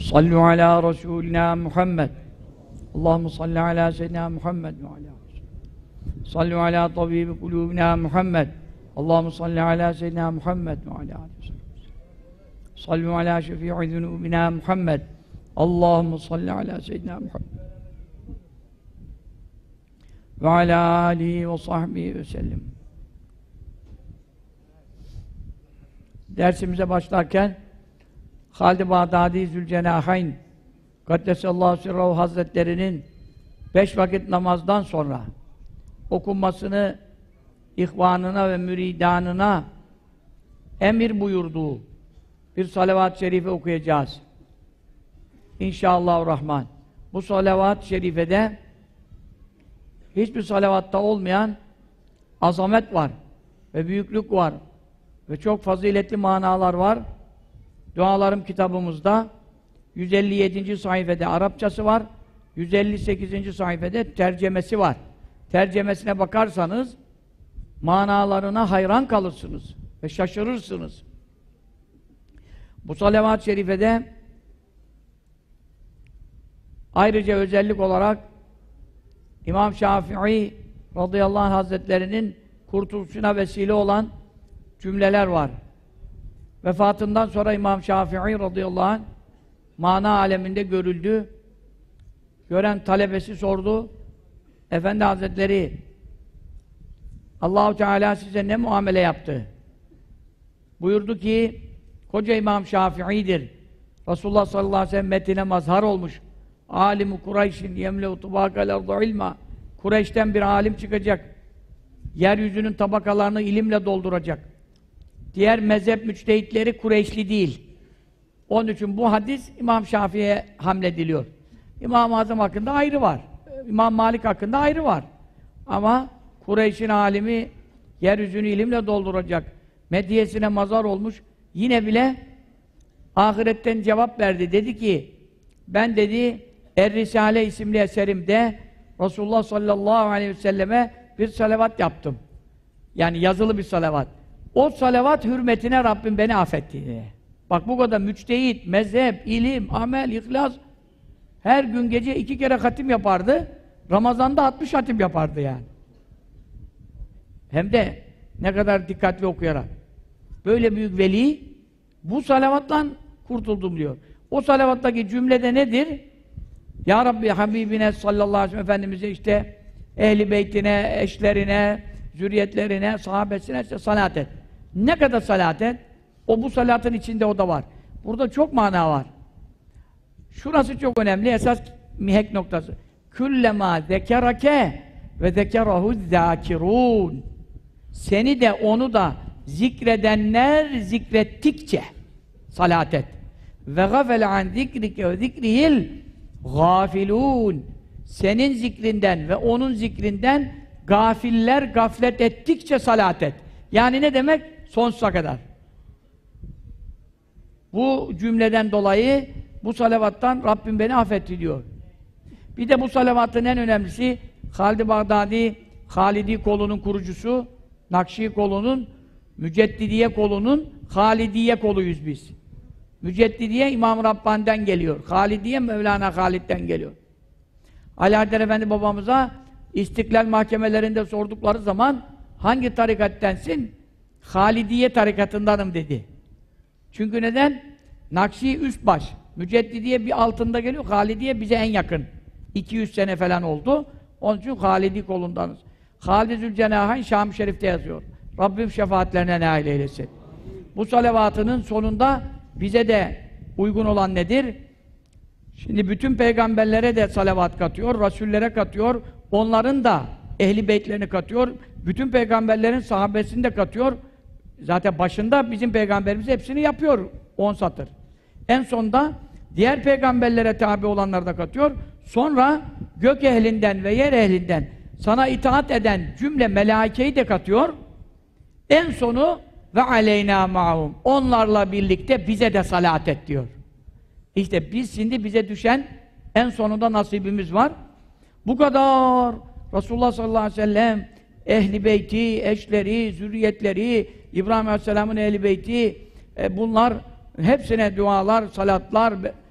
Sallu ala Resulina Muhammed. Allahümme salli ala seyyidina Muhammed ve ala sallu ala tabibi kulubina Muhammed. Allahümme salli ala seyyidina Muhammed ve ala sallu ala şefi'i zunubina Muhammed. Allahümme salli ala seyyidina Muhammed ve ala alihi ve sahbihi ve sellem. Dersimize başlarken Halid-i Bağdadi Zülcenahayn Kaddesallahu Sirruhu Hazretlerinin 5 vakit namazdan sonra okunmasını ihvanına ve müridanına emir buyurduğu bir salavat-ı şerife okuyacağız. İnşallahurrahman. Bu salavat-ı şerifede hiçbir salavatta olmayan azamet var ve büyüklük var ve çok faziletli manalar var. Dualarım kitabımızda 157. sayfede Arapçası var, 158. sayfede tercemesi var. Tercemesine bakarsanız manalarına hayran kalırsınız ve şaşırırsınız. Bu salavat-ı şerifede ayrıca özellik olarak İmam Şafii radıyallahu anh hazretlerinin kurtuluşuna vesile olan cümleler var. Vefatından sonra İmam Şafii radıyallahu anh mana aleminde görüldü. Gören talebesi sordu. Efendi Hazretleri Allah-u Teala size ne muamele yaptı? Buyurdu ki koca İmam Şafii'dir. Resulullah sallallahu aleyhi ve sellem metine mazhar olmuş. Alim-i Kureyş'in yemle-u tubâkel ardu ilma. Kureyş'ten bir alim çıkacak. Yeryüzünün tabakalarını ilimle dolduracak. Diğer mezhep müçtehitleri Kureyşli değil. Onun için bu hadis İmam Şafii'ye hamlediliyor. İmam-ı Azam hakkında ayrı var. İmam Malik hakkında ayrı var. Ama Kureyş'in alimi yeryüzünü ilimle dolduracak. Medyesine mazhar olmuş. Yine bile ahiretten cevap verdi. Dedi ki ben dedi Er-Risale isimli eserimde Resulullah sallallahu aleyhi ve selleme bir salavat yaptım. Yani yazılı bir salavat. O salavat hürmetine Rabbim beni affetti. Bak bu kadar müçtehit, mezhep, ilim, amel, ihlas her gün gece 2 kere hatim yapardı. Ramazan'da 60 hatim yapardı yani. Hem de ne kadar dikkatli okuyarak. Böyle büyük veli bu salavatla kurtuldum diyor. O salavattaki cümlede nedir? Ya Rabbi Habibine sallallahu aleyhi ve sellem Efendimiz'e işte ehli beytine, eşlerine, zürriyetlerine, sahabesine işte salat et. Ne kadar salat et? O bu salatın içinde o da var. Burada çok mana var. Şurası çok önemli, esas mihenk noktası. Küllemâ zekerake ve zekerahu zâkirûn. Seni de onu da zikredenler zikrettikçe salat et. Ve gafele an zikrike ve zikrihil gâfilûn. Senin zikrinden ve onun zikrinden gafiller gaflet ettikçe salat et. Yani ne demek? Sonsuza kadar. Bu cümleden dolayı bu salavattan Rabbim beni affetti diyor. Bir de bu salavatın en önemlisi Halid-i Bağdadi, Halidi kolunun kurucusu, Nakşi kolunun, Müceddidiye kolunun Halidiye koluyuz biz. Müceddidiye İmam-ı Rabbani'den geliyor. Halidiye Mevlana Halid'den geliyor. Ali Haydar Efendi babamıza İstiklal mahkemelerinde sordukları zaman hangi tarikattensin? Halidiye tarikatındanım dedi. Çünkü neden? Nakşi üst baş. Müceddidiye bir altında geliyor. Halidiye bize en yakın. 200 sene falan oldu. Onun için Halidi kolundanız. Halid-i Zülcenahayn Şam-ı Şerif'te yazıyor. Rabbim şefaatlerine nail eylesin. Bu salavatının sonunda bize de uygun olan nedir? Şimdi bütün peygamberlere de salavat katıyor, rasullere katıyor, onların da ehli beytlerini katıyor, bütün peygamberlerin sahabesini de katıyor. Zaten başında bizim peygamberimiz hepsini yapıyor, 10 satır. En sonda diğer peygamberlere tabi olanları da katıyor. Sonra gök ehlinden ve yer ehlinden sana itaat eden cümle melaikeyi de katıyor. En sonu ve aleyna ma'hum. Onlarla birlikte bize de salat et diyor. İşte biz şimdi bize düşen en sonunda nasibimiz var. Bu kadar Resulullah sallallahu aleyhi ve sellem ehli beyti, eşleri, zürriyetleri, İbrahim aleyhisselamın ehli beyti bunlar hepsine dualar, salatlar,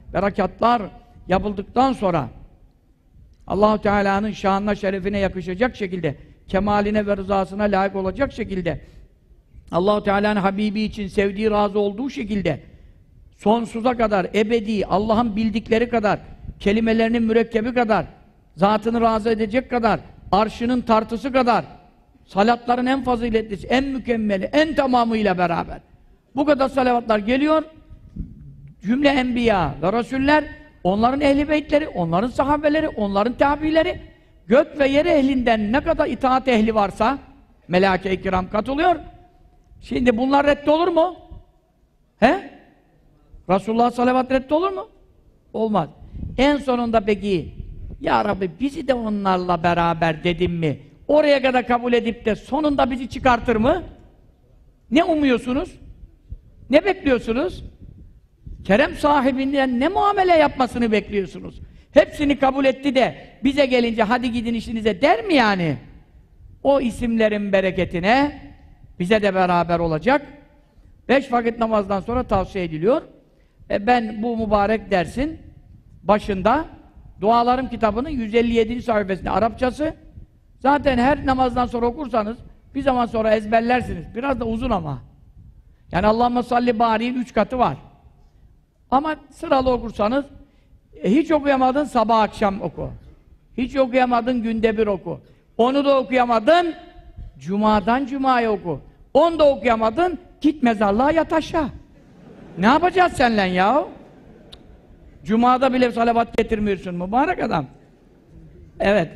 berekatlar yapıldıktan sonra Allah-u Teala'nın şanına, şerefine yakışacak şekilde, kemaline ve rızasına layık olacak şekilde, Allah-u Teala'nın Habibi için sevdiği, razı olduğu şekilde sonsuza kadar, ebedi, Allah'ın bildikleri kadar, kelimelerinin mürekkebi kadar, zatını razı edecek kadar, arşının tartısı kadar, salatların en faziletlisi, en mükemmeli, en tamamıyla beraber bu kadar salavatlar geliyor. Cümle enbiya ve rasuller, onların ehli beytleri, onların sahabeleri, onların tabileri, gök ve yer ehlinden ne kadar itaat ehli varsa melâke-i kiram katılıyor. Şimdi bunlar reddolur mu? He? Resulullah salavat reddolur mu? Olmaz. En sonunda peki ya Rabbi bizi de onlarla beraber dedim mi? Oraya kadar kabul edip de sonunda bizi çıkartır mı? Ne umuyorsunuz? Ne bekliyorsunuz? Kerem sahibinden ne muamele yapmasını bekliyorsunuz? Hepsini kabul etti de bize gelince hadi gidin işinize der mi yani? O isimlerin bereketine bize de beraber olacak. 5 vakit namazdan sonra tavsiye ediliyor. Ben bu mübarek dersin başında Dualarım kitabının 157. sayfasında Arapçası. Zaten her namazdan sonra okursanız bir zaman sonra ezberlersiniz. Biraz da uzun ama. Yani Allahümme salli bari'in 3 katı var. Ama sıralı okursanız hiç okuyamadın sabah akşam oku. Hiç okuyamadın günde bir oku. Onu da okuyamadın cumadan cumaya oku. Onu da okuyamadın git mezarlığa yat aşağı. Ne yapacağız seninle yahu? Cuma'da bile salavat getirmiyorsun mübarek adam. Evet.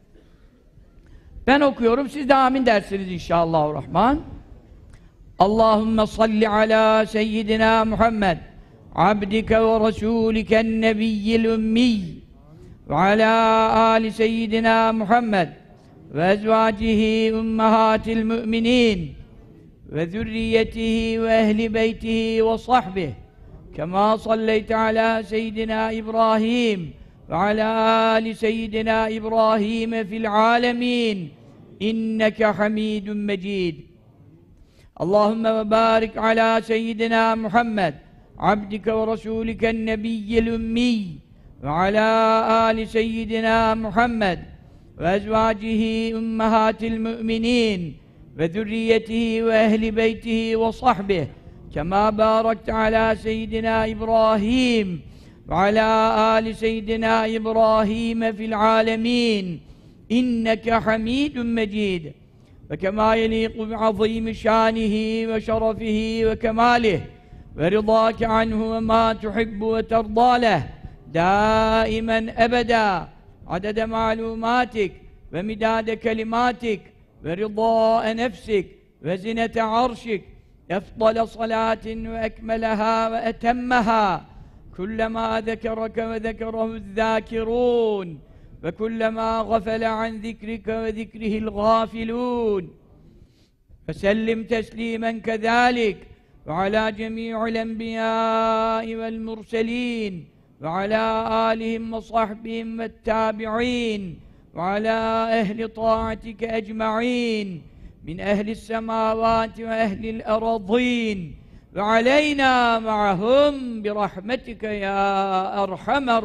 Ben okuyorum, siz de amin dersiniz inşallahurrahman. Allahümme salli ala seyyidina Muhammed abdike ve rasulike nebiyyil ümmiy ve ala ali seyyidina Muhammed ve ezvacihi ummahatil müminin ve zürriyetihi ve ehli beytihi ve sahbihi kema salleyte ala seyyidina İbrahim ve ala ali seyyidina İbrahim fil alemin inneke hamidun mecid. Allahümme ve barik ala seyyidina Muhammed abdike ve rasulike nebiyyil ümmiy ve ala ali seyyidina Muhammed ve ezvacihi ummahatil müminin ve zürriyetihi ve ehli beytihi ve sahbihi kema barakte ala seyyidina İbrahim ve ala ali seyyidina İbrahim fil alemin inneke hamidun mecid. Ve kema yeliku bi'azimi şanihi ve şerefihi ve kemalih ve rıdâke anhu ve mâ tuhibbu ve terdâleh dâimen ebedâ adede ma'lûmâtik ve midâde kelimatik ve rıdâe nefsik ve zinete arşik efdale salâtin ve ekmelehâ ve etemmehâ kullemâ zekereke ve zekerehu'z-zâkirûn ve kullemâ gafele an zikrike ve zikrihil gâfilûn ve sellim teslîmen kezâlik ve alâ cemî'il enbiyâi vel murselîn ve alâ âlihim ve sahbihim ve tâbi'în ve alâ ehli ta'atike ecma'în min ehlis semâvâti ve ehlil eradîn ve aleynâ ma'ahum bi rahmetike ya erhamer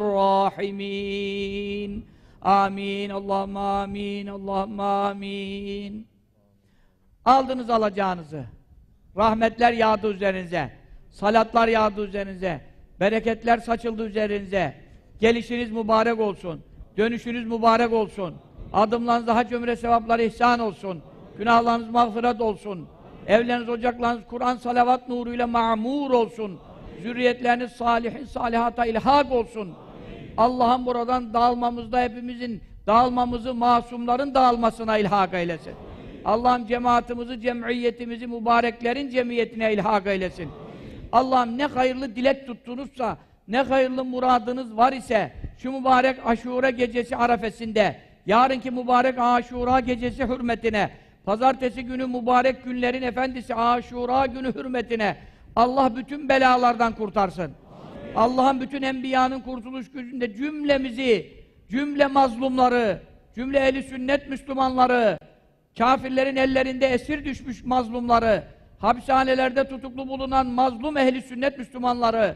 râhimîn. Amin. Allahümme amin. Allahümme amin. Aldınız alacağınızı. Rahmetler yağdı üzerinize. Salatlar yağdı üzerinize. Bereketler saçıldı üzerinize. Gelişiniz mübarek olsun. Dönüşünüz mübarek olsun. Adımlarınızda hac ömre sevapları ihsan olsun. Günahlarınız mağfiret olsun. Evleriniz, ocaklarınız Kur'an salavat nuruyla ma'mur olsun. Zürriyetleriniz salihin salihata ilhak olsun. Allah'ım buradan dağılmamızda hepimizin dağılmamızı masumların dağılmasına ilhak eylesin. Allah'ım cemaatimizi, cemiyetimizi mübareklerin cemiyetine ilhak eylesin. Allah'ım ne hayırlı dilek tuttunuzsa, ne hayırlı muradınız var ise şu mübarek Aşure gecesi arefesinde, yarınki mübarek Aşura gecesi hürmetine, pazartesi günü mübarek günlerin efendisi Aşura günü hürmetine Allah bütün belalardan kurtarsın. Allah'ın bütün enbiyanın kurtuluş gücünde cümlemizi, cümle mazlumları, cümle ehli sünnet Müslümanları, kafirlerin ellerinde esir düşmüş mazlumları, hapishanelerde tutuklu bulunan mazlum ehli sünnet Müslümanları,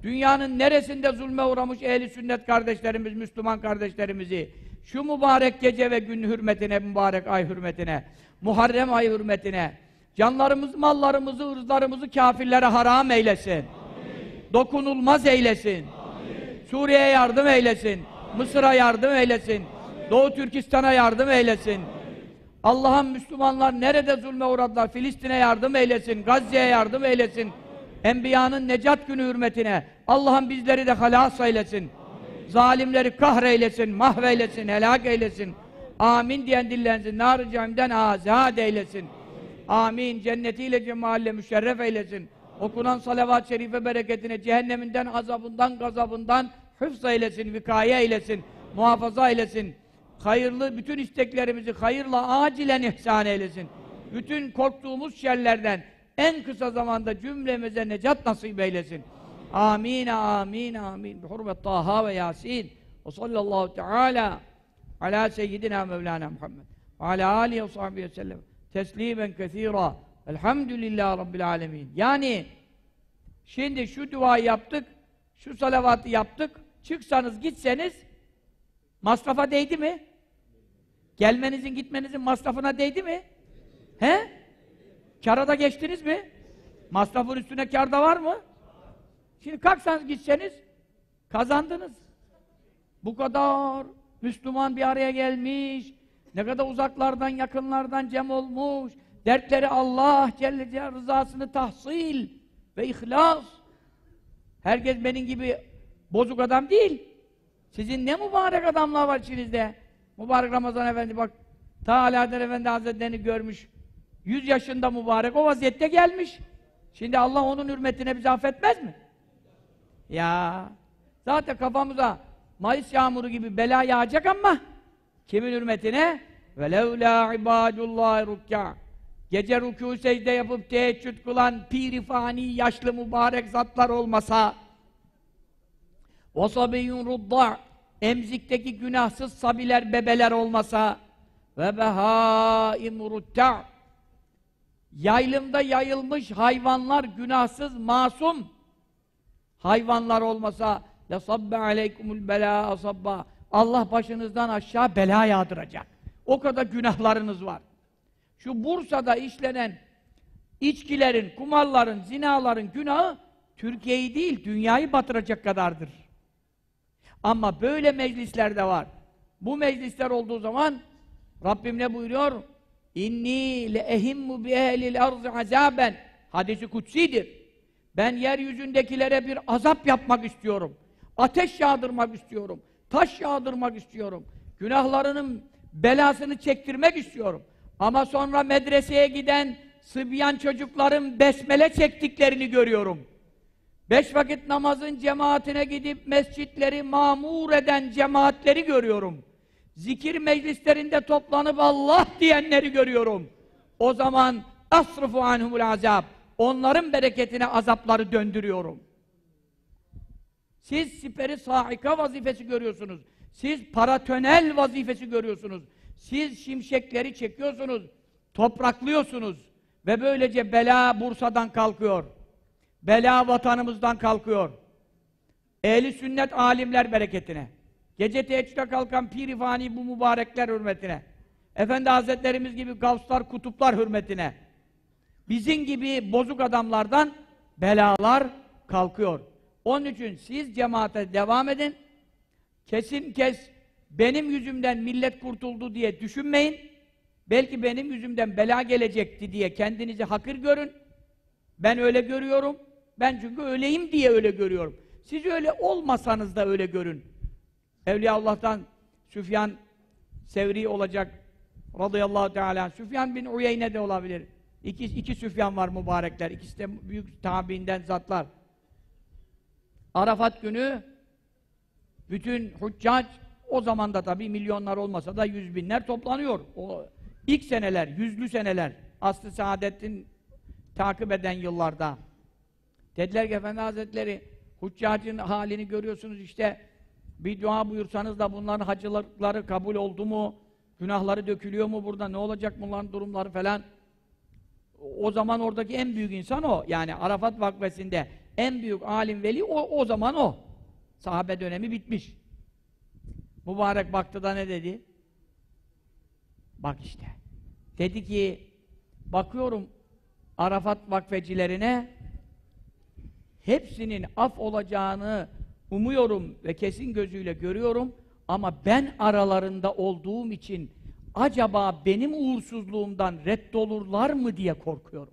dünyanın neresinde zulme uğramış ehli sünnet kardeşlerimiz, Müslüman kardeşlerimizi şu mübarek gece ve gün hürmetine, mübarek ay hürmetine, Muharrem ay hürmetine, canlarımızı, mallarımızı, ırzlarımızı kâfirlere haram eylesin. Amin. Dokunulmaz eylesin. Amin. Suriye'ye yardım eylesin. Mısır'a yardım eylesin. Amin. Doğu Türkistan'a yardım eylesin. Allah'ın Müslümanlar nerede zulme uğradılar? Filistin'e yardım eylesin. Gazze'ye yardım eylesin. Enbiyanın necat günü hürmetine Allah'ım bizleri de halas eylesin. Amin. Zalimleri kahreylesin, mahveylesin, helak eylesin. Amin diyen dillensin. Nar-ı cehennemden azad eylesin. Amin. Cennetiyle cemalle müşerref eylesin. Okunan salavat-ı şerife bereketine cehenneminden, azabından, gazabından hıfz eylesin, vikaye eylesin, muhafaza eylesin. Hayırlı bütün isteklerimizi hayırla acilen ihsan eylesin. Bütün korktuğumuz şerlerden en kısa zamanda cümlemize necat nasip eylesin. Amin, amin, amin. Bi hurmet Taha ve Yasin. Ve sallallahu teala ala seyyidina Mevlana Muhammed ve ala alihi ve sahbihi ve sellem. Teslimen kethira. Elhamdülillah Rabbil alemin. Yani şimdi şu duayı yaptık, şu salavatı yaptık, çıksanız gitseniz masrafa değdi mi? Gelmenizin gitmenizin masrafına değdi mi? He? Kâra da geçtiniz mi? Masrafın üstüne kâr da var mı? Şimdi kalksanız gitseniz kazandınız. Bu kadar Müslüman bir araya gelmiş, ne kadar uzaklardan yakınlardan cem olmuş, dertleri Allah Celle Celaluhu rızasını tahsil ve ihlas. Herkes benim gibi bozuk adam değil. Sizin ne mübarek adamlar var içinizde. Mübarek Ramazan Efendi bak, ta Alaeddin Efendi Hazretleri'ni görmüş. 100 yaşında mübarek o vaziyette gelmiş. Şimdi Allah onun hürmetine bizi affetmez mi? Ya zaten kafamıza Mayıs yağmuru gibi bela yağacak ama kimin hürmetine? وَلَوْلَا عِبَادُ اللّٰهِ رُكَّعَ Gece rükû secde yapıp teheccüd kılan pir-i fani yaşlı mübarek zatlar olmasa وَصَبِيٌّ رُضَّعْ Emzikteki günahsız sabiler, bebeler olmasa وَبَهَائِمُ رُتَّعْ Yaylımda yayılmış hayvanlar, günahsız, masum hayvanlar olmasa لَصَبَّ عَلَيْكُمُ الْبَلَاءَ صَبَّ Allah başınızdan aşağı bela yağdıracak. O kadar günahlarınız var. Şu Bursa'da işlenen içkilerin, kumarların, zinaların günahı Türkiye'yi değil, dünyayı batıracak kadardır. Ama böyle meclisler de var. Bu meclisler olduğu zaman Rabbim ne buyuruyor? İnni leehimmu bi ehlil arz azaben. Hadisi kutsidir. Ben yeryüzündekilere bir azap yapmak istiyorum. Ateş yağdırmak istiyorum. Taş yağdırmak istiyorum. Günahlarının belasını çektirmek istiyorum. Ama sonra medreseye giden sıbyan çocukların besmele çektiklerini görüyorum. 5 vakit namazın cemaatine gidip mescitleri mamur eden cemaatleri görüyorum. Zikir meclislerinde toplanıp Allah diyenleri görüyorum. O zaman asrıfu anhumul azab. Onların bereketine azapları döndürüyorum. Siz siperi sahika vazifesi görüyorsunuz. Siz paratönel vazifesi görüyorsunuz. Siz şimşekleri çekiyorsunuz, topraklıyorsunuz ve böylece bela Bursa'dan kalkıyor. Bela vatanımızdan kalkıyor. Ehli sünnet alimler bereketine. Gece teheccüde kalkan pir-i fani bu mübarekler hürmetine. Efendi Hazretlerimiz gibi gavslar, kutuplar hürmetine. Bizim gibi bozuk adamlardan belalar kalkıyor. Onun için siz cemaate devam edin. Kesin kes benim yüzümden millet kurtuldu diye düşünmeyin. Belki benim yüzümden bela gelecekti diye kendinizi hakir görün. Ben öyle görüyorum. Ben çünkü öyleyim diye öyle görüyorum. Siz öyle olmasanız da öyle görün. Evliyaullah'tan Süfyan Sevri olacak radıyallahu teala. Süfyan bin Uyeyne de olabilir. İki Süfyan var mübarekler. İkisi de büyük tabiinden zatlar. Arafat günü bütün hüccac o zaman da tabii milyonlar olmasa da 100 binler toplanıyor. O ilk seneler, 100'lü seneler. Asr-ı Saadet'in takip eden yıllarda. Dediler ki Efendi Hazretleri, hüccacın halini görüyorsunuz işte, bir dua buyursanız da bunların hacıları kabul oldu mu, günahları dökülüyor mu burada, ne olacak bunların durumları falan. O zaman oradaki en büyük insan o. Yani Arafat vakfesinde en büyük alim veli o zaman o. Sahabe dönemi bitmiş. Mübarek baktı da ne dedi? Bak işte. Dedi ki, bakıyorum Arafat vakfecilerine, hepsinin af olacağını umuyorum ve kesin gözüyle görüyorum ama ben aralarında olduğum için acaba benim uğursuzluğumdan reddolurlar mı diye korkuyorum.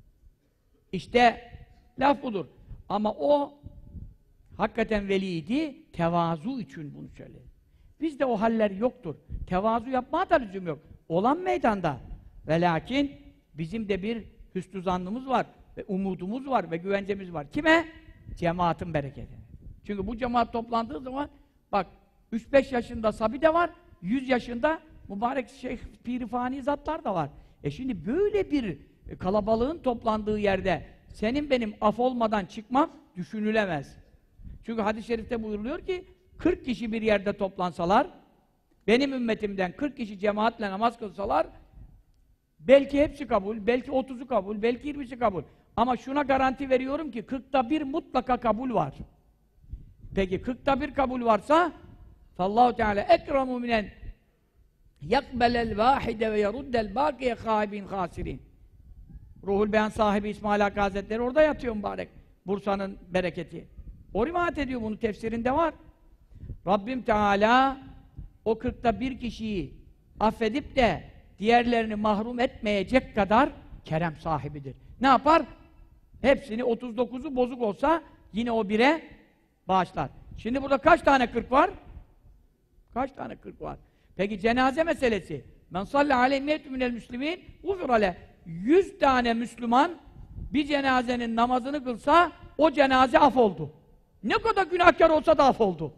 İşte laf budur. Ama o hakikaten veliydi, tevazu için bunu söyledi. Bizde o haller yoktur. Tevazu yapmaya da lüzum yok. Olan meydanda. Ve lakin bizim de bir hüsnü zannımız var ve umudumuz var ve güvencemiz var. Kime? Cemaatin bereketi. Çünkü bu cemaat toplandığı zaman bak 3-5 yaşında sabi de var, 100 yaşında mübarek şeyh pirifani zatlar da var. Şimdi böyle bir kalabalığın toplandığı yerde senin benim af olmadan çıkmam düşünülemez. Çünkü hadis-i şerifte buyuruluyor ki 40 kişi bir yerde toplansalar, benim ümmetimden 40 kişi cemaatle namaz kılsalar, belki hepsi kabul, belki 30'u kabul, belki 20'si kabul. Ama şuna garanti veriyorum ki 40'ta 1 mutlaka kabul var. Peki 40'ta 1 kabul varsa Allahu Teala ekremu minen yakbelel vahide ve yeruddel bakiye haibin hasirin. Ruhul Beyan sahibi İsmail Hakkı Hazretleri orada yatıyor mübarek. Bursa'nın bereketi. O rivayet ediyor, bunu tefsirinde var. Rabbim Teala o 40'ta 1 kişiyi affedip de diğerlerini mahrum etmeyecek kadar kerem sahibidir. Ne yapar? Hepsini 39'u bozuk olsa yine o 1'e bağışlar. Şimdi burada kaç tane 40 var? Kaç tane 40 var? Peki cenaze meselesi. Men salli aleyhi meytü minel müslimin gufir aleyh. 100 tane Müslüman bir cenazenin namazını kılsa o cenaze af oldu. Ne kadar günahkar olsa da af oldu.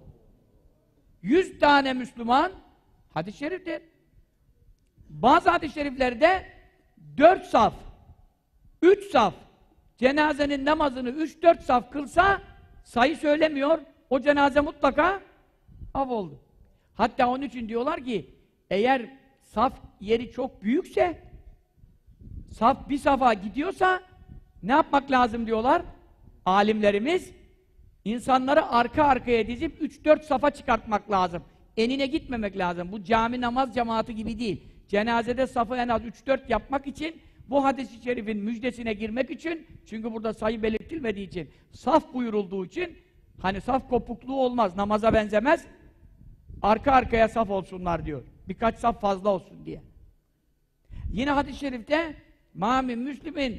100 tane Müslüman hadis-i şeriftir. Bazı hadis-i şeriflerde 4 saf, 3 saf cenazenin namazını 3-4 saf kılsa sayı söylemiyor. O cenaze mutlaka af oldu. Hatta onun için diyorlar ki eğer saf yeri çok büyükse, saf bir safa gidiyorsa ne yapmak lazım diyorlar alimlerimiz? İnsanları arka arkaya dizip 3-4 safa çıkartmak lazım. Enine gitmemek lazım. Bu cami namaz cemaati gibi değil. Cenazede safı en az 3-4 yapmak için, bu hadis-i şerifin müjdesine girmek için, çünkü burada sayı belirtilmediği için, saf buyurulduğu için, hani saf kopukluğu olmaz, namaza benzemez, arka arkaya saf olsunlar diyor. Birkaç saf fazla olsun diye. Yine hadis-i şerifte مَا مِنْ مُسْلِمٍ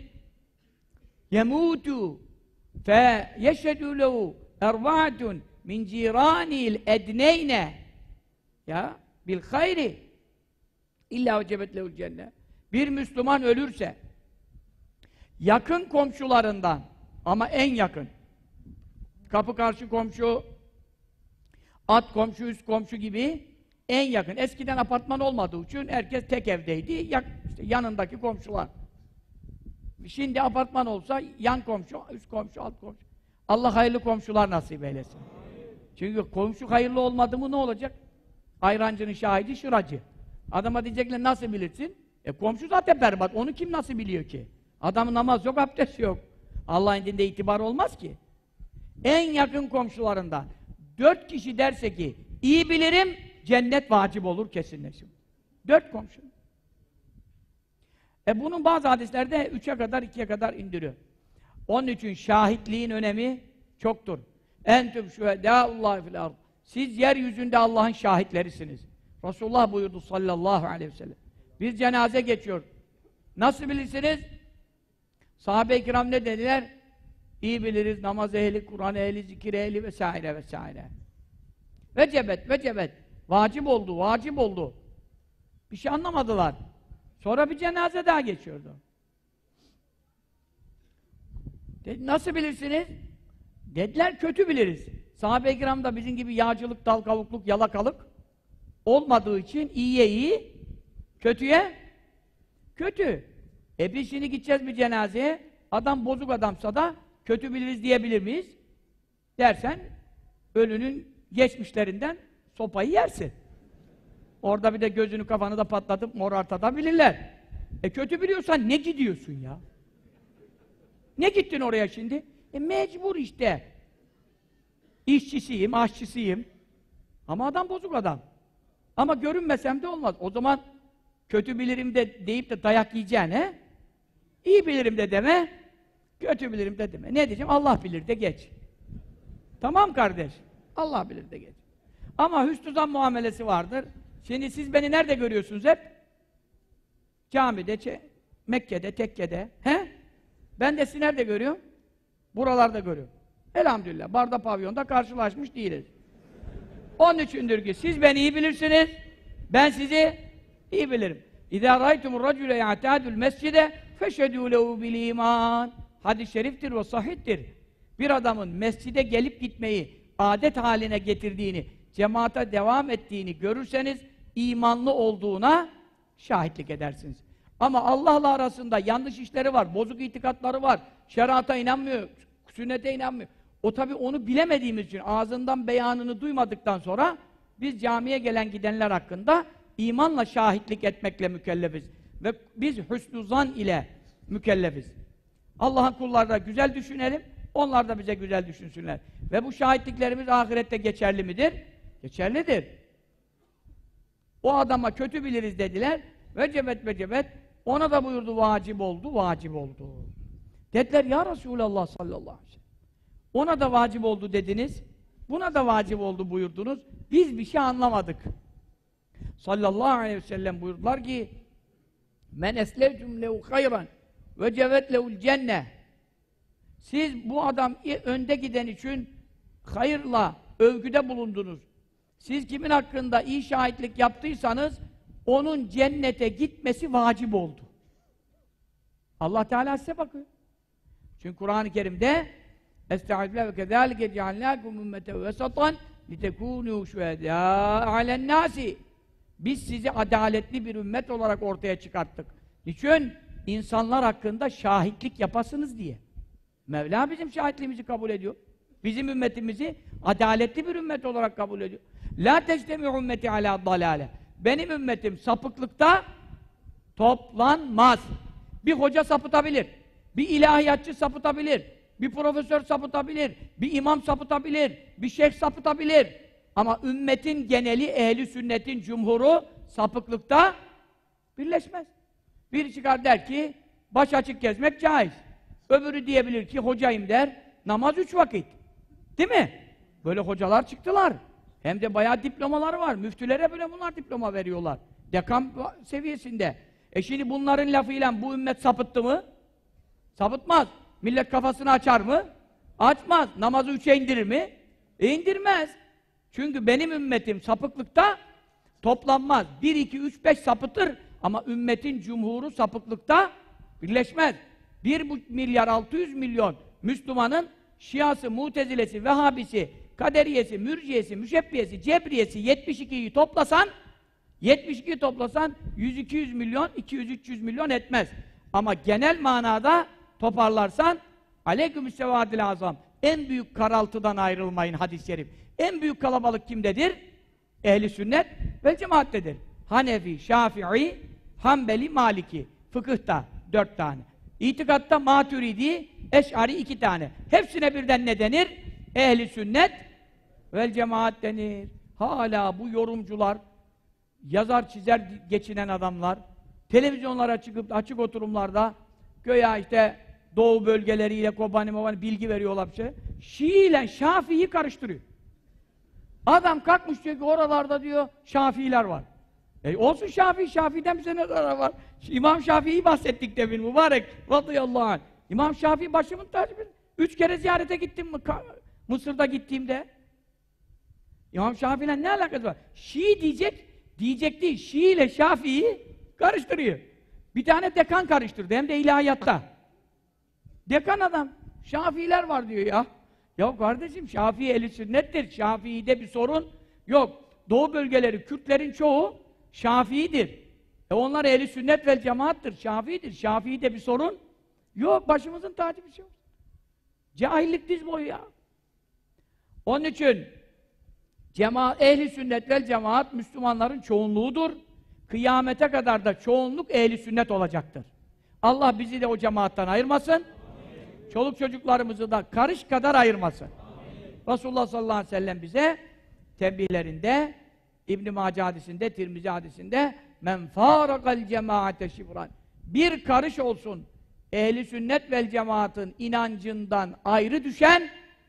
يَمُوتُ فَيَشَّدُوا لَهُ اَرْوَعَةٌ مِنْ جِيرَانِ الْاَدْنَيْنَ ya bil hayri illa vecebet lehul cennet. Bir Müslüman ölürse yakın komşularından, ama en yakın, kapı karşı komşu, at komşu, üst komşu gibi en yakın. Eskiden apartman olmadığı için herkes tek evdeydi. İşte yanındaki komşular. Şimdi apartman olsa yan komşu, üst komşu, alt komşu. Allah hayırlı komşular nasip eylesin. Çünkü komşu hayırlı olmadı mı ne olacak? Ayrancının şahidi şıracı. Adama diyecekler nasıl bilirsin? Komşu zaten berbat. Onu kim nasıl biliyor ki? Adamın namaz yok, abdest yok. Allah'ın indinde itibar olmaz ki. En yakın komşularından 4 kişi derse ki iyi bilirim, cennet vacip olur kesinleşir. 4 komşu. Bunun bazı hadislerde 3'e kadar, 2'ye kadar indiriyor. Onun için şahitliğin önemi çoktur. Entüm şühedâullâhi fil ard. Siz yeryüzünde Allah'ın şahitlerisiniz. Resulullah buyurdu sallallahu aleyhi ve sellem. Bir cenaze geçiyor. Nasıl bilirsiniz? Sahabe-i kiram ne dediler? İyi biliriz, namaz ehli, Kur'an ehli, zikir ehli vesaire vesaire. Vecebet, vecebet. Vacip oldu, vacip oldu. Bir şey anlamadılar. Sonra bir cenaze daha geçiyordu. Dedi, nasıl bilirsiniz? Dediler, kötü biliriz. Sahabe-i kiram da bizim gibi yağcılık, dal kavukluk, yalakalık olmadığı için iyiye iyi, kötüye kötü. Biz şimdi gideceğiz bir cenazeye, adam bozuk adamsa da kötü biliriz diyebilir miyiz? Dersen, ölünün geçmişlerinden sopayı yersin. Orada bir de gözünü kafanı da patlatıp morartabilirler. Kötü biliyorsan ne gidiyorsun ya? Ne gittin oraya şimdi? Mecbur işte. İşçisiyim, aşçısıyım. Ama adam bozuk adam. Ama görünmesem de olmaz. O zaman kötü bilirim de deyip de dayak yiyeceğine, iyi bilirim de deme, kötü bilirim de deme. Ne diyeceğim? Allah bilir de geç. Tamam kardeş. Allah bilir de geç. Ama hüsnü zan muamelesi vardır. Şimdi siz beni nerede görüyorsunuz hep? Camide, Mekke'de, tekkede. He? Ben de sizi nerede görüyorum? Buralarda görüyorum. Elhamdülillah. Barda pavyonda karşılaşmış değiliz. Onun içindir ki siz beni iyi bilirsiniz. Ben sizi iyi bilirim. İzâ râytumur racüle ya'tâdül mescide feşhedû lehu bil iman. Hadis-i şeriftir ve sahihtir. Bir adamın mescide gelip gitmeyi adet haline getirdiğini, cemaate devam ettiğini görürseniz imanlı olduğuna şahitlik edersiniz. Ama Allah'la arasında yanlış işleri var, bozuk itikatları var, şerata inanmıyor, sünnete inanmıyor. O tabii onu bilemediğimiz için, ağzından beyanını duymadıktan sonra biz camiye gelen gidenler hakkında imanla şahitlik etmekle mükellefiz. Ve biz hüsnü zan ile mükellefiz. Allah'ın kullarına güzel düşünelim, onlar da bize güzel düşünsünler. Ve bu şahitliklerimiz ahirette geçerli midir? Geçerlidir. O adama kötü biliriz dediler. Vecebet, ona da buyurdu vacip oldu. Dediler ya Resulallah sallallahu aleyhi ve sellem. Ona da vacip oldu dediniz, buna da vacip oldu buyurdunuz. Biz bir şey anlamadık. Sallallahu aleyhi ve sellem buyurdular ki men eslevcum lehu hayran ve cevet lehul cenne. Siz bu adam önde giden için hayırla övgüde bulundunuz. Siz kimin hakkında iyi şahitlik yaptıysanız onun cennete gitmesi vacip oldu. Allah Teala size bakıyor. Çünkü Kur'an-ı Kerim'de Estağfirullah ve kezâlike ceallâkum ümmeten vesatan litekûnû şühedâ alennâsi. Biz sizi adaletli bir ümmet olarak ortaya çıkarttık. Niçin? İnsanlar hakkında şahitlik yapasınız diye. Mevla bizim şahitliğimizi kabul ediyor. Bizim ümmetimizi adaletli bir ümmet olarak kabul ediyor. La tectemi ümmeti alâ dalâle. Benim ümmetim sapıklıkta toplanmaz. Bir hoca sapıtabilir, bir ilahiyatçı sapıtabilir, bir profesör sapıtabilir, bir imam sapıtabilir, bir şeyh sapıtabilir. Ama ümmetin geneli, ehli sünnetin cumhuru sapıklıkta birleşmez. Biri çıkar der ki, baş açık gezmek caiz. Öbürü diyebilir ki, hocayım der, namaz 3 vakit. Değil mi? Böyle hocalar çıktılar. Hem de bayağı diplomaları var. Müftülere bile bunlar diploma veriyorlar. Dekan seviyesinde. Şimdi bunların lafıyla bu ümmet sapıttı mı? Sapıtmaz. Millet kafasını açar mı? Açmaz. Namazı 3'e indirir mi? İndirmez. Çünkü benim ümmetim sapıklıkta toplanmaz. 1, 2, 3, 5 sapıtır ama ümmetin cumhuru sapıklıkta birleşmez. 1,5 milyar 600 milyon Müslümanın Şiası, Mutezilesi, Vehhabisi, Kaderiyesi, Mürciyesi, Müşebbiyesi, Cebriyesi 72'yi toplasan 100-200 milyon, 200-300 milyon etmez. Ama genel manada toparlarsan aleykümüssevâdil azam. En büyük karaltıdan ayrılmayın hadis-i şerif. En büyük kalabalık kimdedir? Ehli sünnet ve cemaattedir. Hanefi, Şafii, Hanbeli, Maliki. Fıkıhta 4 tane. İtikatta Maturidi, Eş'ari 2 tane. Hepsine birden ne denir? Ehli sünnet vel cemaat denir. Hala bu yorumcular, yazar çizer geçinen adamlar, televizyonlara çıkıp açık oturumlarda göya işte Doğu bölgeleriyle Kobani bilgi veriyorlar bir şey. Şii ile Şafii'yi karıştırıyor. Adam kalkmış diyor ki oralarda diyor Şafiiler var. Olsun Şafii'den bize ne zarar var? İmam Şafii'yi bahsettik de bir mübarek radıyallahu anh. İmam Şafii başımın tacı. 3 kere ziyarete gittim Mısır'da gittiğimde. İmam Şafii'yle ne alakası var? Şii diyecek değil. Şii ile Şafii'yi karıştırıyor. Bir tane dekan karıştırdı hem de ilahiyatta. Dekan adam. Şafiiler var diyor ya. Ya kardeşim Şafii ehli sünnettir. Şafii'de bir sorun yok. Doğu bölgeleri Kürtlerin çoğu Şafii'dir. Onlar ehli sünnet vel cemaattır. Şafii'dir. Şafii'de bir sorun yok. Başımızın tacı bir şey yok. Cahillik diz boyu ya. Onun için ehli sünnet vel cemaat Müslümanların çoğunluğudur. Kıyamete kadar da çoğunluk ehli sünnet olacaktır. Allah bizi de o cemaattan ayırmasın. çoluk çocuklarımızı da karış kadar ayırmasın. Resulullah sallallahu aleyhi ve sellem bize tembihlerinde, İbn-i Mace hadisinde, Tirmizi hadisinde men fârakal cemaate şibran, bir karış olsun ehli sünnet vel cemaatın inancından ayrı düşen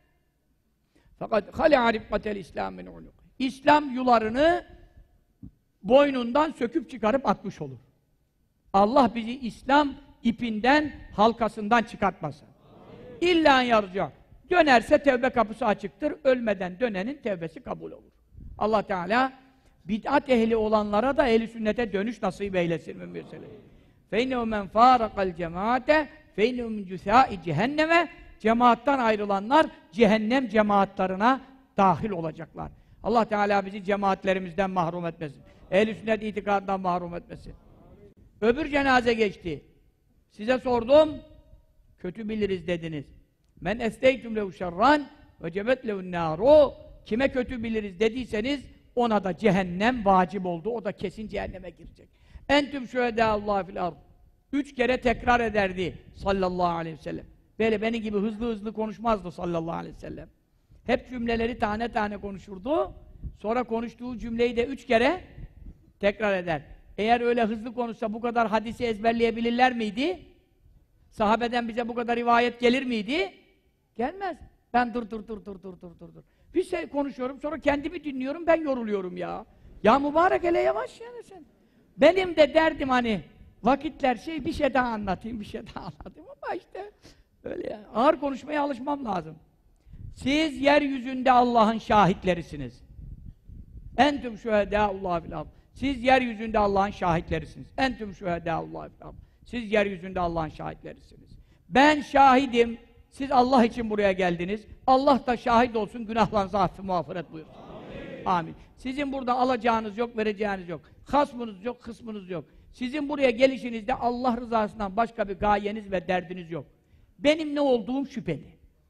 fakat hâle rifkatel İslam min ulûk, İslam yularını boynundan söküp çıkarıp atmış olur. Allah bizi İslam ipinden, halkasından çıkartmasın. İlla yarca. Dönerse tevbe kapısı açıktır. Ölmeden dönenin tevbesi kabul olur. Allah Teala bid'at ehli olanlara da ehli sünnete dönüş nasip eylesin müminler. Feynehu men fârakal cemaate feynehu min cüsâi cehenneme, cemaattan ayrılanlar cehennem cemaatlarına dahil olacaklar. Allah Teala bizi cemaatlerimizden mahrum etmesin. Ehl-i sünnet itikadından mahrum etmesin. Öbür cenaze geçti. Size sordum, kötü biliriz dediniz. Men esteytüm lehu şerran ve cebet lehun nâru, kime kötü biliriz dediyseniz ona da cehennem vacip oldu. O da kesin cehenneme girecek. Entüm şühedâallâhi fil ard. 3 kere tekrar ederdi sallallahu aleyhi ve sellem. Böyle benim gibi hızlı hızlı konuşmazdı sallallahu aleyhi ve sellem. Hep cümleleri tane tane konuşurdu. Sonra konuştuğu cümleyi de 3 kere tekrar eder. Eğer öyle hızlı konuşsa bu kadar hadisi ezberleyebilirler miydi? Sahabeden bize bu kadar rivayet gelir miydi? Gelmez. Ben dur. Bir şey konuşuyorum, sonra kendimi dinliyorum, ben yoruluyorum ya. Ya mübarek hele yavaş yani sen. Benim de derdim hani, vakitler bir şey daha anlatayım ama işte öyle ya. Ağır konuşmaya alışmam lazım. Siz yeryüzünde Allah'ın şahitlerisiniz. Entüm şühedâullâhi fil ard. Siz yeryüzünde Allah'ın şahitlerisiniz. Entüm şühedâullâhi fil ard. Siz yeryüzünde Allah'ın şahitlerisiniz. Ben şahidim. Siz Allah için buraya geldiniz. Allah da şahit olsun, günahlarınızı affı mağfiret buyursun. Amin. Sizin burada alacağınız yok, vereceğiniz yok. Hasmınız yok, kısmınız yok. Sizin buraya gelişinizde Allah rızasından başka bir gayeniz ve derdiniz yok. Benim ne olduğum şüpheli.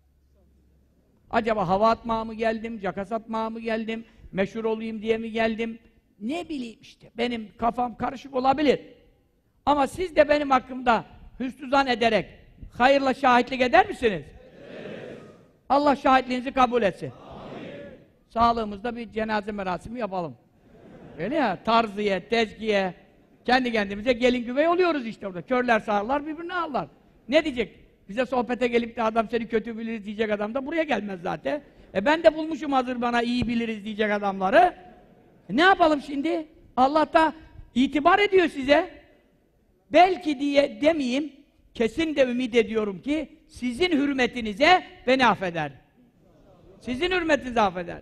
Acaba hava atmaya mı geldim, cakas atmaya mı geldim, meşhur olayım diye mi geldim? Ne bileyim işte, benim kafam karışık olabilir. Ama siz de benim hakkımda hüsnü zan ederek hayırla şahitlik eder misiniz? Evet. Allah şahitliğinizi kabul etsin. Amin. Sağlığımızda bir cenaze merasimi yapalım. Öyle ya, tarziye, tezkiye, kendi kendimize gelin güvey oluyoruz işte orada. Körler sağırlar, birbirini ağırlar. Ne diyecek? Bize sohbete gelip de adam seni kötü biliriz diyecek adam da buraya gelmez zaten. Ben de bulmuşum hazır bana iyi biliriz diyecek adamları. Ne yapalım şimdi? Allah da itibar ediyor size. Belki diye demeyeyim, kesin de ümit ediyorum ki sizin hürmetinize beni affeder. Sizin hürmetinizi affeder.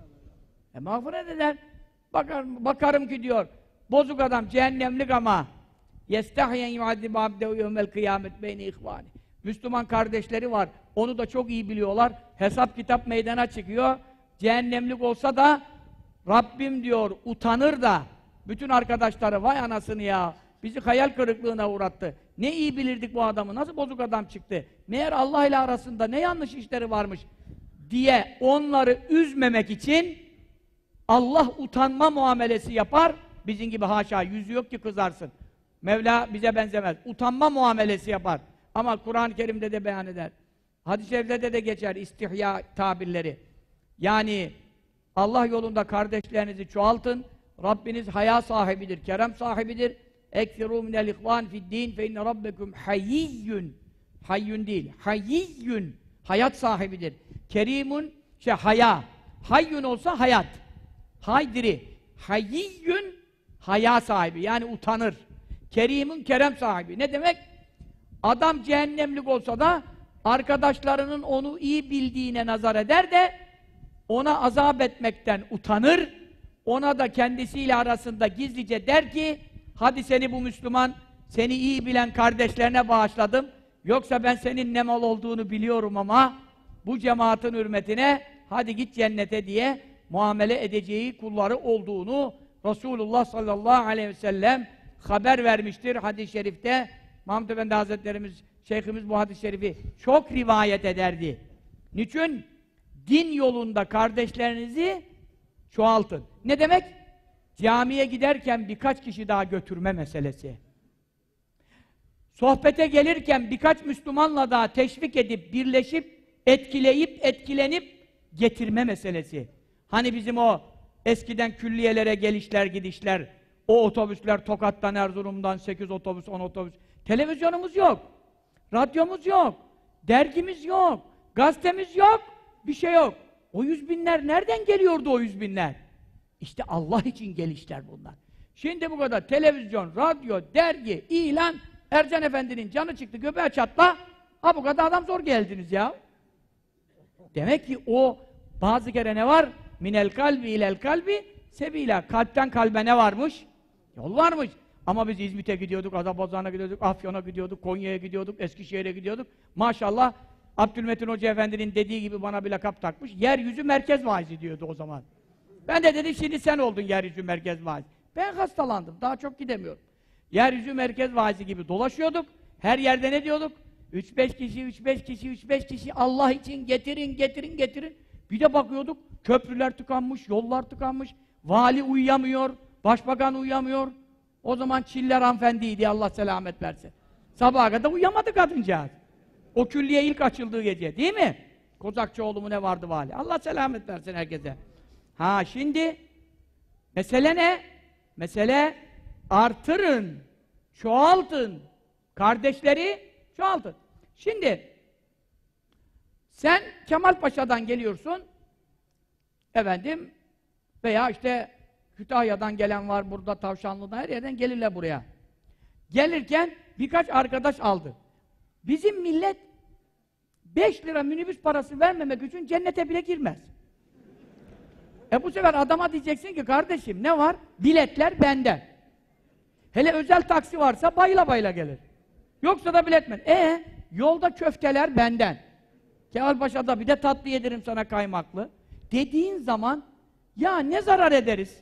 Mağfiret eder. Bakarım ki diyor, bozuk adam, cehennemlik ama yestahyen yu'azzib abdehu yevmel kıyamet beyni ihvani. Müslüman kardeşleri var, onu da çok iyi biliyorlar. Hesap kitap meydana çıkıyor. Cehennemlik olsa da Rabbim diyor, utanır da bütün arkadaşları, vay anasını ya, bizi hayal kırıklığına uğrattı. Ne iyi bilirdik bu adamı, nasıl bozuk adam çıktı. Meğer Allah ile arasında ne yanlış işleri varmış diye onları üzmemek için Allah utanma muamelesi yapar. Bizim gibi haşa, yüzü yok ki kızarsın. Mevla bize benzemez. Utanma muamelesi yapar. Ama Kur'an-ı Kerim'de de beyan eder. Hadis-i şeriflerde de geçer istihya tabirleri. Yani Allah yolunda kardeşlerinizi çoğaltın. Rabbiniz haya sahibidir, kerem sahibidir. Ekserû minel ihvân fi'd-dîn fe inne rabbekum hayyun. Hayyun değil, hayyun. Hayat sahibidir. Kerimun, haya. Hayyun olsa hayat. Haydiri. Hayyun, haya sahibi. Yani utanır. Kerimun, kerem sahibi. Ne demek? Adam cehennemlik olsa da arkadaşlarının onu iyi bildiğine nazar eder de ona azap etmekten utanır. Ona da kendisiyle arasında gizlice der ki hadi seni bu Müslüman, seni iyi bilen kardeşlerine bağışladım. Yoksa ben senin ne mal olduğunu biliyorum ama bu cemaatin hürmetine hadi git cennete diye muamele edeceği kulları olduğunu Resulullah sallallahu aleyhi ve sellem haber vermiştir hadis-i şerifte. Mahmud Efendi Hazretlerimiz, Şeyhimiz bu hadis-i şerifi çok rivayet ederdi. Niçin? Din yolunda kardeşlerinizi çoğaltın. Ne demek? Camiye giderken birkaç kişi daha götürme meselesi. sohbete gelirken birkaç Müslümanla daha teşvik edip, birleşip, etkileyip, etkilenip getirme meselesi. Hani bizim o eskiden külliyelere gelişler, gidişler, o otobüsler Tokat'tan, Erzurum'dan 8 otobüs, 10 otobüs. Televizyonumuz yok, radyomuz yok, dergimiz yok, gazetemiz yok, bir şey yok. O 100 binler nereden geliyordu o 100 binler? İşte Allah için gelişler bunlar. Şimdi bu kadar televizyon, radyo, dergi, ilan, Ercan Efendi'nin canı çıktı, göbeğe çatla, ha bu kadar adam zor geldiniz ya. Demek ki o bazı kere ne var? Minel kalbi ilel kalbi sebila. Kalpten kalbe ne varmış? Yol varmış. Ama biz İzmit'e gidiyorduk, Adapazarı'na gidiyorduk, Afyon'a gidiyorduk, Konya'ya gidiyorduk, Eskişehir'e gidiyorduk. Maşallah Abdülmetin Hoca Efendi'nin dediği gibi bana bir lakap takmış. Yeryüzü merkez vaizi diyordu o zaman. Ben de dedim şimdi sen oldun yeryüzü merkez vaizi. Ben hastalandım, daha çok gidemiyorum. Yeryüzü merkez vaizi gibi dolaşıyorduk. Her yerde ne diyorduk? 3-5 kişi, 3-5 kişi, 3-5 kişi Allah için getirin, getirin, getirin. Bir de bakıyorduk, köprüler tıkanmış, yollar tıkanmış, vali uyuyamıyor, başbakan uyuyamıyor. O zaman Çiller hanımefendiydi, Allah selamet versin. Sabaha kadar uyuyamadı kadıncağız. O külliye ilk açıldığı gece, değil mi? Kozakçıoğlu mu ne vardı vali? Allah selamet versin herkese. Ha şimdi, mesele ne? Mesele artırın, çoğaltın, kardeşleri çoğaltın. Şimdi, sen Kemalpaşa'dan geliyorsun, efendim, veya işte Kütahya'dan gelen var, burada Tavşanlı'dan, her yerden gelirler buraya. Gelirken birkaç arkadaş aldı. Bizim millet 5 lira minibüs parası vermemek için cennete bile girmez. Bu sefer adama diyeceksin ki kardeşim ne var? Biletler benden. Hele özel taksi varsa bayıla bayıla gelir. Yoksa da biletmen. Yolda köfteler benden. Kemalpaşa'da bir de tatlı yedirim sana kaymaklı. Dediğin zaman ya ne zarar ederiz?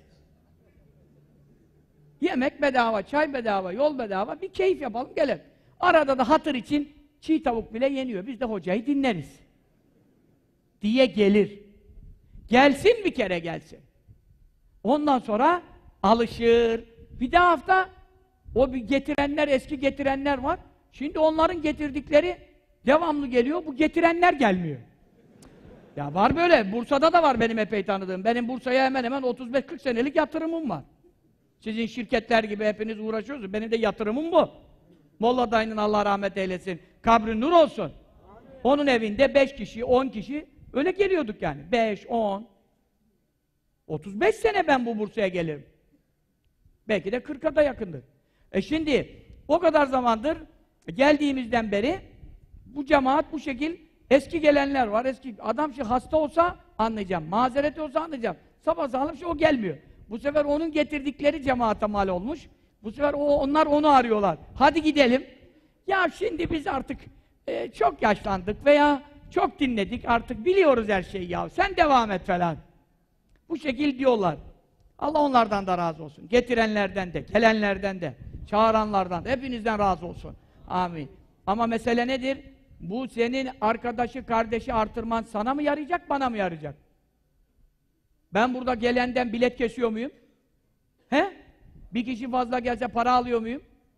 Yemek bedava, çay bedava, yol bedava, bir keyif yapalım gelelim. Arada da hatır için çiğ tavuk bile yeniyor. Biz de hocayı dinleriz. Diye gelir. Gelsin bir kere gelsin. Ondan sonra alışır. Bir de hafta o bir getirenler, eski getirenler var. Şimdi onların getirdikleri devamlı geliyor. Bu getirenler gelmiyor. Ya var böyle. Bursa'da da var benim epey tanıdığım. Benim Bursa'ya hemen hemen 35-40 senelik yatırımım var. Sizin şirketler gibi hepiniz uğraşıyorsunuz. Benim de yatırımım bu. Molla dayının Allah rahmet eylesin. Kabri nur olsun. Amin. Onun evinde 5 kişi, 10 kişi öyle geliyorduk yani. 5, 10. 35 sene ben bu Bursa'ya gelirim. Belki de 40'a da yakındır. Şimdi o kadar zamandır geldiğimizden beri bu cemaat bu şekil eski gelenler var. Eski adam hasta olsa anlayacağım. Mazereti olsa anlayacağım. Sabah sağlam o gelmiyor. Bu sefer onun getirdikleri cemaate mal olmuş. Bu sefer onlar onu arıyorlar. Hadi gidelim. Ya şimdi biz artık çok yaşlandık veya çok dinledik artık biliyoruz her şeyi ya. Sen devam et falan. Bu şekil diyorlar. Allah onlardan da razı olsun. Getirenlerden de, gelenlerden de, çağıranlardan da, hepinizden razı olsun. Amin. Ama mesele nedir? Bu senin arkadaşı, kardeşi artırman sana mı yarayacak, bana mı yarayacak? Ben burada gelenden bilet kesiyor muyum? He? Bir kişi fazla gelse para alıyor muyum?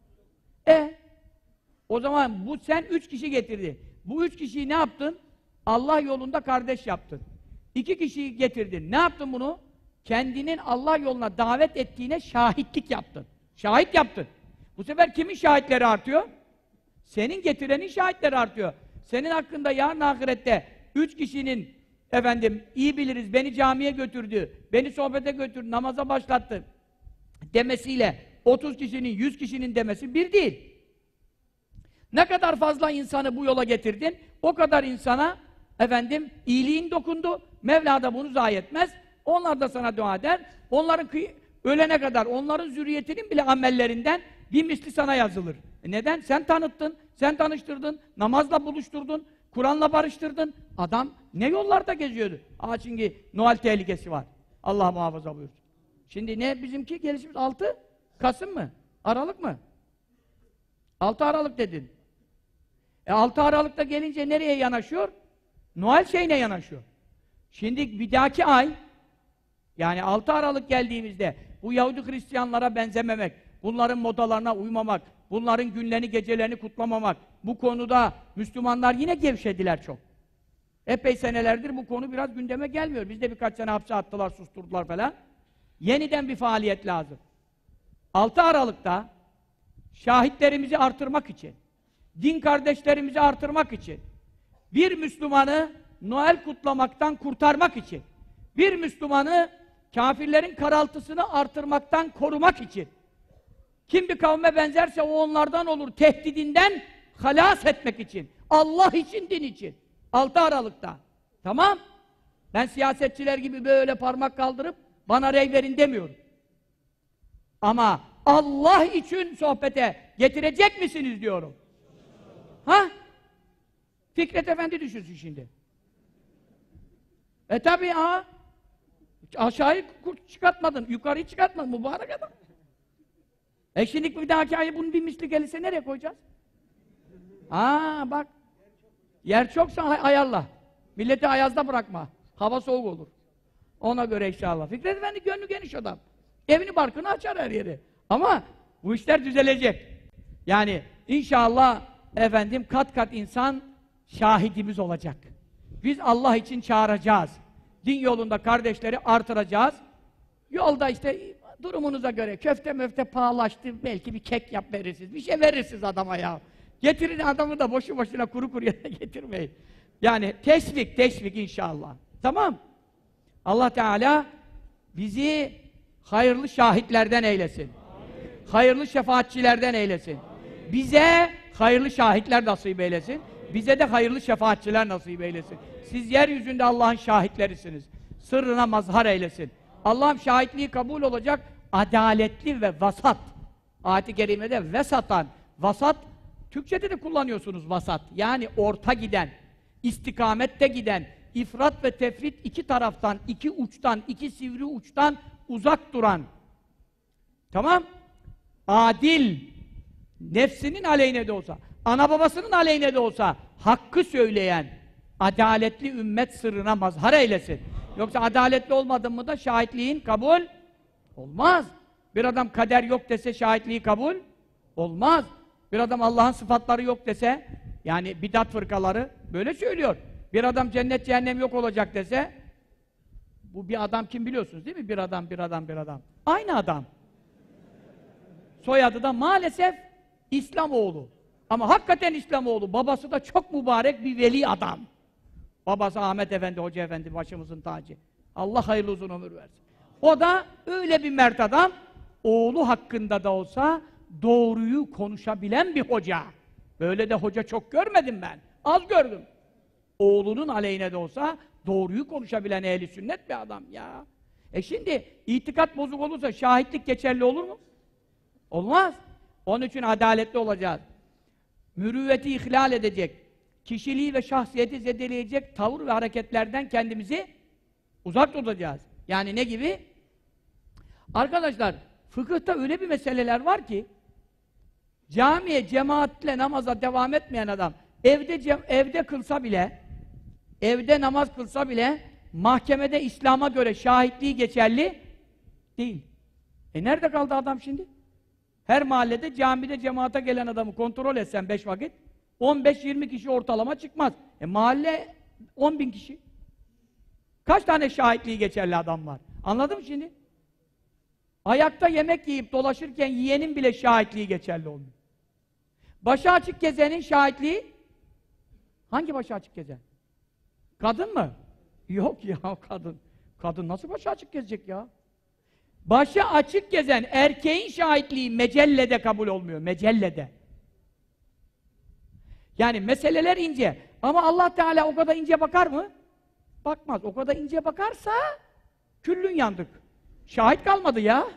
O zaman bu sen 3 kişi getirdi. Bu 3 kişiyi ne yaptın? Allah yolunda kardeş yaptın. 2 kişiyi getirdin. Ne yaptın bunu? Kendinin Allah yoluna davet ettiğine şahitlik yaptın. Şahit yaptın. Bu sefer kimin şahitleri artıyor? Senin getirenin şahitleri artıyor. Senin hakkında yarın ahirette 3 kişinin efendim iyi biliriz beni camiye götürdü, beni sohbete götürdü, namaza başlattı demesiyle 30 kişinin, 100 kişinin demesi bir değil. Ne kadar fazla insanı bu yola getirdin, o kadar insana efendim iyiliğin dokundu. Mevla da bunu zayi etmez. Onlar da sana dua eder. Onların ölene kadar onların zürriyetinin bile amellerinden bir misli sana yazılır. Neden? Sen tanıttın, sen tanıştırdın, namazla buluşturdun, Kur'an'la barıştırdın. Adam ne yollarda geziyordu? Çünkü Noel tehlikesi var. Allah muhafaza buyursun. Şimdi ne bizimki gelişimiz 6 Kasım mı? Aralık mı? 6 Aralık dedin. 6 Aralık'ta gelince nereye yanaşıyor? Noel şeyine yanaşıyor. Şimdi bir dahaki ay, yani 6 Aralık geldiğimizde bu Yahudi Hristiyanlara benzememek, bunların modalarına uymamak, bunların günlerini, gecelerini kutlamamak. Bu konuda Müslümanlar yine gevşediler çok. Epey senelerdir bu konu biraz gündeme gelmiyor. Biz de birkaç sene hapse attılar, susturdular falan. Yeniden bir faaliyet lazım. 6 Aralık'ta şahitlerimizi artırmak için, din kardeşlerimizi artırmak için, bir Müslümanı Noel kutlamaktan kurtarmak için, bir Müslümanı kafirlerin karaltısını artırmaktan korumak için, kim bir kavme benzerse o onlardan olur tehdidinden halas etmek için, Allah için, din için. 6 Aralık'ta. Tamam? Ben siyasetçiler gibi böyle parmak kaldırıp bana rey verin demiyorum. Ama Allah için sohbete getirecek misiniz diyorum. Ha? Fikret Efendi düşünsün şimdi. Tabi ha. Aşağıyı çıkartmadın, yukarıyı çıkartmadın mübarek adam. Şimdi bir dahaki ay bunun bir misli gelirse nereye koyacağız? Bak. Yer çoksa ayarla. Milleti ayazda bırakma. Hava soğuk olur. Ona göre inşallah. Fikret Efendi gönlü geniş adam. Evini barkını açar her yeri. Ama bu işler düzelecek. Yani inşallah efendim kat kat insan şahidimiz olacak. Biz Allah için çağıracağız. Din yolunda kardeşleri artıracağız. Yolda işte durumunuza göre köfte möfte pahalaştı, belki bir kek yap verirsiniz. Bir şey verirsiniz adama ya. Getirin adamı da boşu boşuna kuru kuruya getirmeyin. Yani teşvik inşallah. Tamam. Allah Teala bizi hayırlı şahitlerden eylesin. Amin. Hayırlı şefaatçilerden eylesin. Amin. Bize hayırlı şahitler nasip eylesin. Bize de hayırlı şefaatçiler nasip eylesin. Siz yeryüzünde Allah'ın şahitlerisiniz. Sırrına mazhar eylesin. Allah'ım şahitliği kabul olacak, adaletli ve vasat. Ayet-i kerimede vesatan, vasat, Türkçede de kullanıyorsunuz vasat. Yani orta giden, istikamette giden, ifrat ve tefrit iki taraftan, iki uçtan, iki sivri uçtan uzak duran. Tamam? Adil, nefsinin aleyhine de olsa, ana babasının aleyhine de olsa, hakkı söyleyen, adaletli ümmet sırrına mazhar eylesin. Yoksa adaletli olmadın mı da şahitliğin kabul olmaz. Bir adam kader yok dese şahitliği kabul olmaz. Bir adam Allah'ın sıfatları yok dese, yani bidat fırkaları böyle söylüyor. Bir adam cennet cehennem yok olacak dese, bu bir adam kim biliyorsunuz değil mi? Bir adam. Aynı adam. Soyadı da maalesef İslamoğlu. Ama hakikaten İslamoğlu. Babası da çok mübarek bir veli adam. Babası Ahmet Efendi, Hoca Efendi, başımızın tacı. Allah hayırlı uzun ömür versin. O da öyle bir mert adam, oğlu hakkında da olsa doğruyu konuşabilen bir hoca. Böyle de hoca çok görmedim ben. Az gördüm. Oğlunun aleyhine de olsa doğruyu konuşabilen ehli sünnet bir adam ya. Şimdi itikat bozuk olursa şahitlik geçerli olur mu? Olmaz. Onun için adaletli olacağız. Mürüvveti ihlal edecek, kişiliği ve şahsiyeti zedeleyecek tavır ve hareketlerden kendimizi uzak tutacağız. Yani ne gibi? Arkadaşlar, fıkıhta öyle bir meseleler var ki, camiye, cemaatle namaza devam etmeyen adam, evde kılsa bile, evde namaz kılsa bile, mahkemede İslam'a göre şahitliği geçerli değil. Nerede kaldı adam şimdi? Her mahallede, camide, cemaate gelen adamı kontrol etsen 5 vakit, 15-20 kişi ortalama çıkmaz. Mahalle 10.000 kişi. Kaç tane şahitliği geçerli adam var? Anladın mı şimdi? Ayakta yemek yiyip dolaşırken yiyenin bile şahitliği geçerli olmuyor. Başı açık gezenin şahitliği, hangi başı açık gezen? Kadın mı? Yok ya kadın. Kadın nasıl başı açık gezecek ya? Başı açık gezen erkeğin şahitliği mecellede kabul olmuyor. Mecellede. Yani meseleler ince. Ama Allah Teala o kadar ince bakar mı? Bakmaz. O kadar ince bakarsa küllün yandık. Şahit kalmadı ya.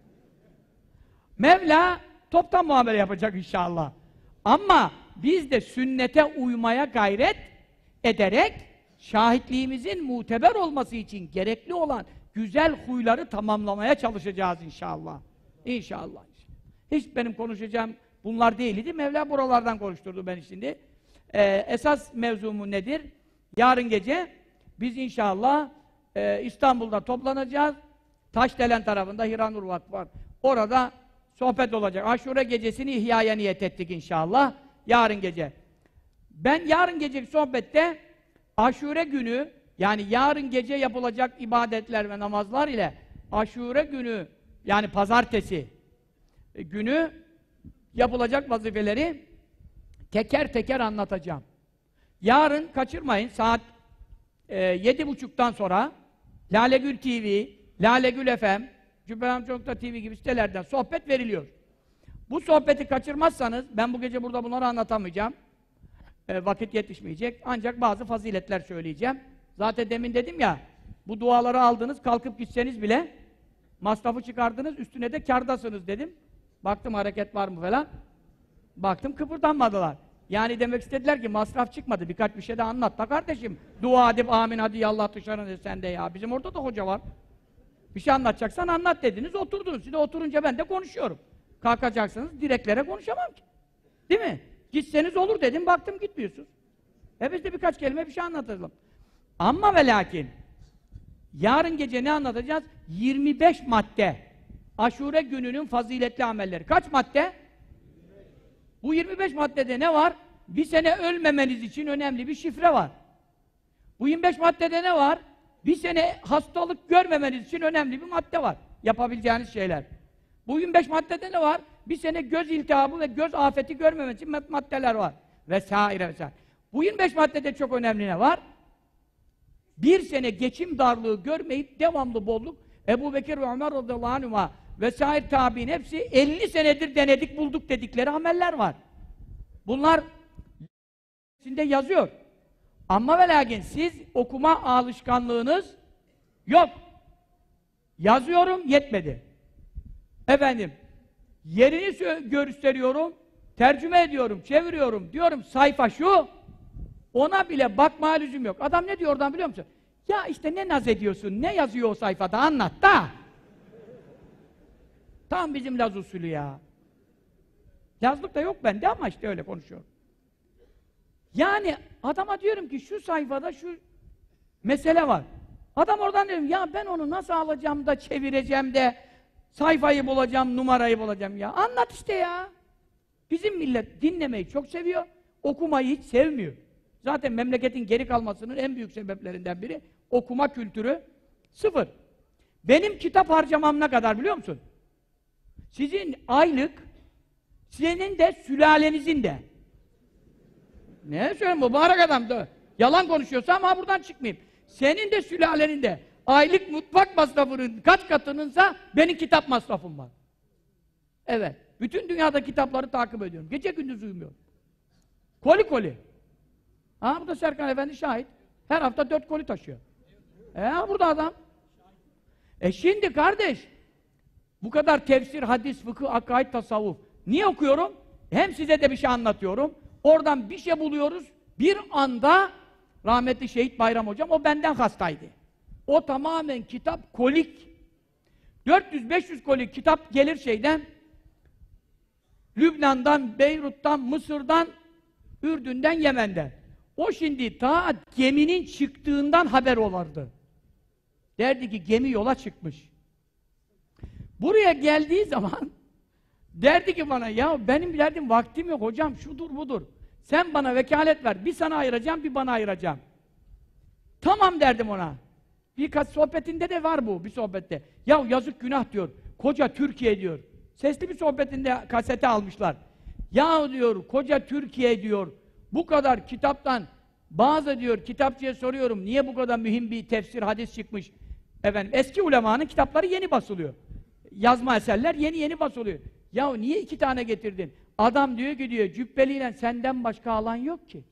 Mevla toptan muamele yapacak inşallah. Ama biz de sünnete uymaya gayret ederek şahitliğimizin muteber olması için gerekli olan güzel huyları tamamlamaya çalışacağız inşallah. İnşallah. Hiç benim konuşacağım bunlar değildi. Mevla buralardan konuşturdu beni şimdi. Esas mevzumu nedir? Yarın gece biz inşallah İstanbul'da toplanacağız. Taşdelen tarafında Hiranur Vakfı var. Orada sohbet olacak. Aşure gecesini ihyaya niyet ettik inşallah. Yarın gece. Ben yarın geceki sohbette Aşure günü, yani yarın gece yapılacak ibadetler ve namazlar ile Aşure günü, yani pazartesi günü yapılacak vazifeleri teker teker anlatacağım. Yarın kaçırmayın, saat 7.30'dan sonra Lalegül TV, Lalegül FM, Cübbeli.TV gibi sitelerden sohbet veriliyor. Bu sohbeti kaçırmazsanız, ben bu gece burada bunları anlatamayacağım. Vakit yetişmeyecek. Ancak bazı faziletler söyleyeceğim. Zaten demin dedim ya, bu duaları aldınız, kalkıp gitseniz bile masrafı çıkardınız, üstüne de kârdasınız dedim. Baktım hareket var mı falan. Baktım kıpırdanmadılar. Yani demek istediler ki masraf çıkmadı, birkaç bir şey de anlat da kardeşim. Dua edip amin hadi yallah dışarı sen de ya. Bizim orada da hoca var. Bir şey anlatacaksan anlat dediniz, oturdunuz. Şimdi oturunca ben de konuşuyorum. Kalkacaksınız, direklere konuşamam ki. Değil mi? Gitseniz olur dedim, baktım gitmiyorsunuz. Biz de birkaç kelime bir şey anlatalım. Ama ve lakin, yarın gece ne anlatacağız? 25 madde. Aşure gününün faziletli amelleri. Kaç madde? Bu 25 maddede ne var? Bir sene ölmemeniz için önemli bir şifre var. Bu 25 maddede ne var? Bir sene hastalık görmemeniz için önemli bir madde var. Yapabileceğiniz şeyler. Bu 25 maddede ne var? Bir sene göz iltihabı ve göz afeti görmemeniz için maddeler var. Vesaire vesaire. Bu 25 maddede çok önemli ne var? Bir sene geçim darlığı görmeyip devamlı bolluk. Ebu Bekir ve Ömer radıyallahu anhuma vesaire tabi'in hepsi 50 senedir denedik bulduk dedikleri ameller var. Bunlar içinde yazıyor. Ama ve lakin siz okuma alışkanlığınız yok. Yazıyorum yetmedi. Efendim, yerini gösteriyorum, tercüme ediyorum, çeviriyorum, diyorum sayfa şu, ona bile bakmaya lüzum yok. Adam ne diyor oradan biliyor musun? Ya işte ne naz ediyorsun, ne yazıyor o sayfada anlat da. Tam bizim Laz usulü ya. Yazlık da yok bende ama işte öyle konuşuyorum. Yani adama diyorum ki şu sayfada şu mesele var. Adam oradan diyorum ya ben onu nasıl alacağım da çevireceğim de sayfayı bulacağım, numarayı bulacağım ya. Anlat işte ya. Bizim millet dinlemeyi çok seviyor, okumayı hiç sevmiyor. Zaten memleketin geri kalmasının en büyük sebeplerinden biri okuma kültürü sıfır. Benim kitap harcamam ne kadar biliyor musun? Sizin aylık, senin de sülalenizin de. Ne söyleyeyim mübarek adam da. Yalan konuşuyorsa ama buradan çıkmayayım. Senin de sülalenin de. Aylık mutfak masrafının kaç katınınsa benim kitap masrafım var. Evet. Bütün dünyada kitapları takip ediyorum. Gece gündüz uyumuyorum. Koli koli. Ha burada Serkan Efendi şahit. Her hafta 4 koli taşıyor. Burada adam. Şimdi kardeş, bu kadar tefsir, hadis, fıkıh, akaid, tasavvuf. Niye okuyorum? Hem size de bir şey anlatıyorum. Oradan bir şey buluyoruz. Bir anda rahmetli Şehit Bayram hocam, o benden hastaydı. O tamamen kitap kolik. 400-500 kolik kitap gelir şeyden, Lübnan'dan, Beyrut'tan, Mısır'dan, Ürdün'den, Yemen'den. O şimdi ta geminin çıktığından haber olardı. Derdi ki gemi yola çıkmış. Buraya geldiği zaman derdi ki bana ya benim derdim vaktim yok hocam şudur budur. Sen bana vekalet ver. Bir sana ayıracağım, bir bana ayıracağım. Tamam derdim ona. Birkaç sohbetinde de var bu bir sohbette. Ya yazık günah diyor. Koca Türkiye diyor. Sesli bir sohbetinde kasete almışlar. Ya diyor koca Türkiye diyor. Bu kadar kitaptan bazı diyor kitapçıya soruyorum. Niye bu kadar mühim bir tefsir hadis çıkmış? Efendim eski ulemanın kitapları yeni basılıyor. Yazma eserler yeni yeni basılıyor. Ya niye 2 tane getirdin? Adam diyor ki diyor cübbeliyle senden başka alan yok ki.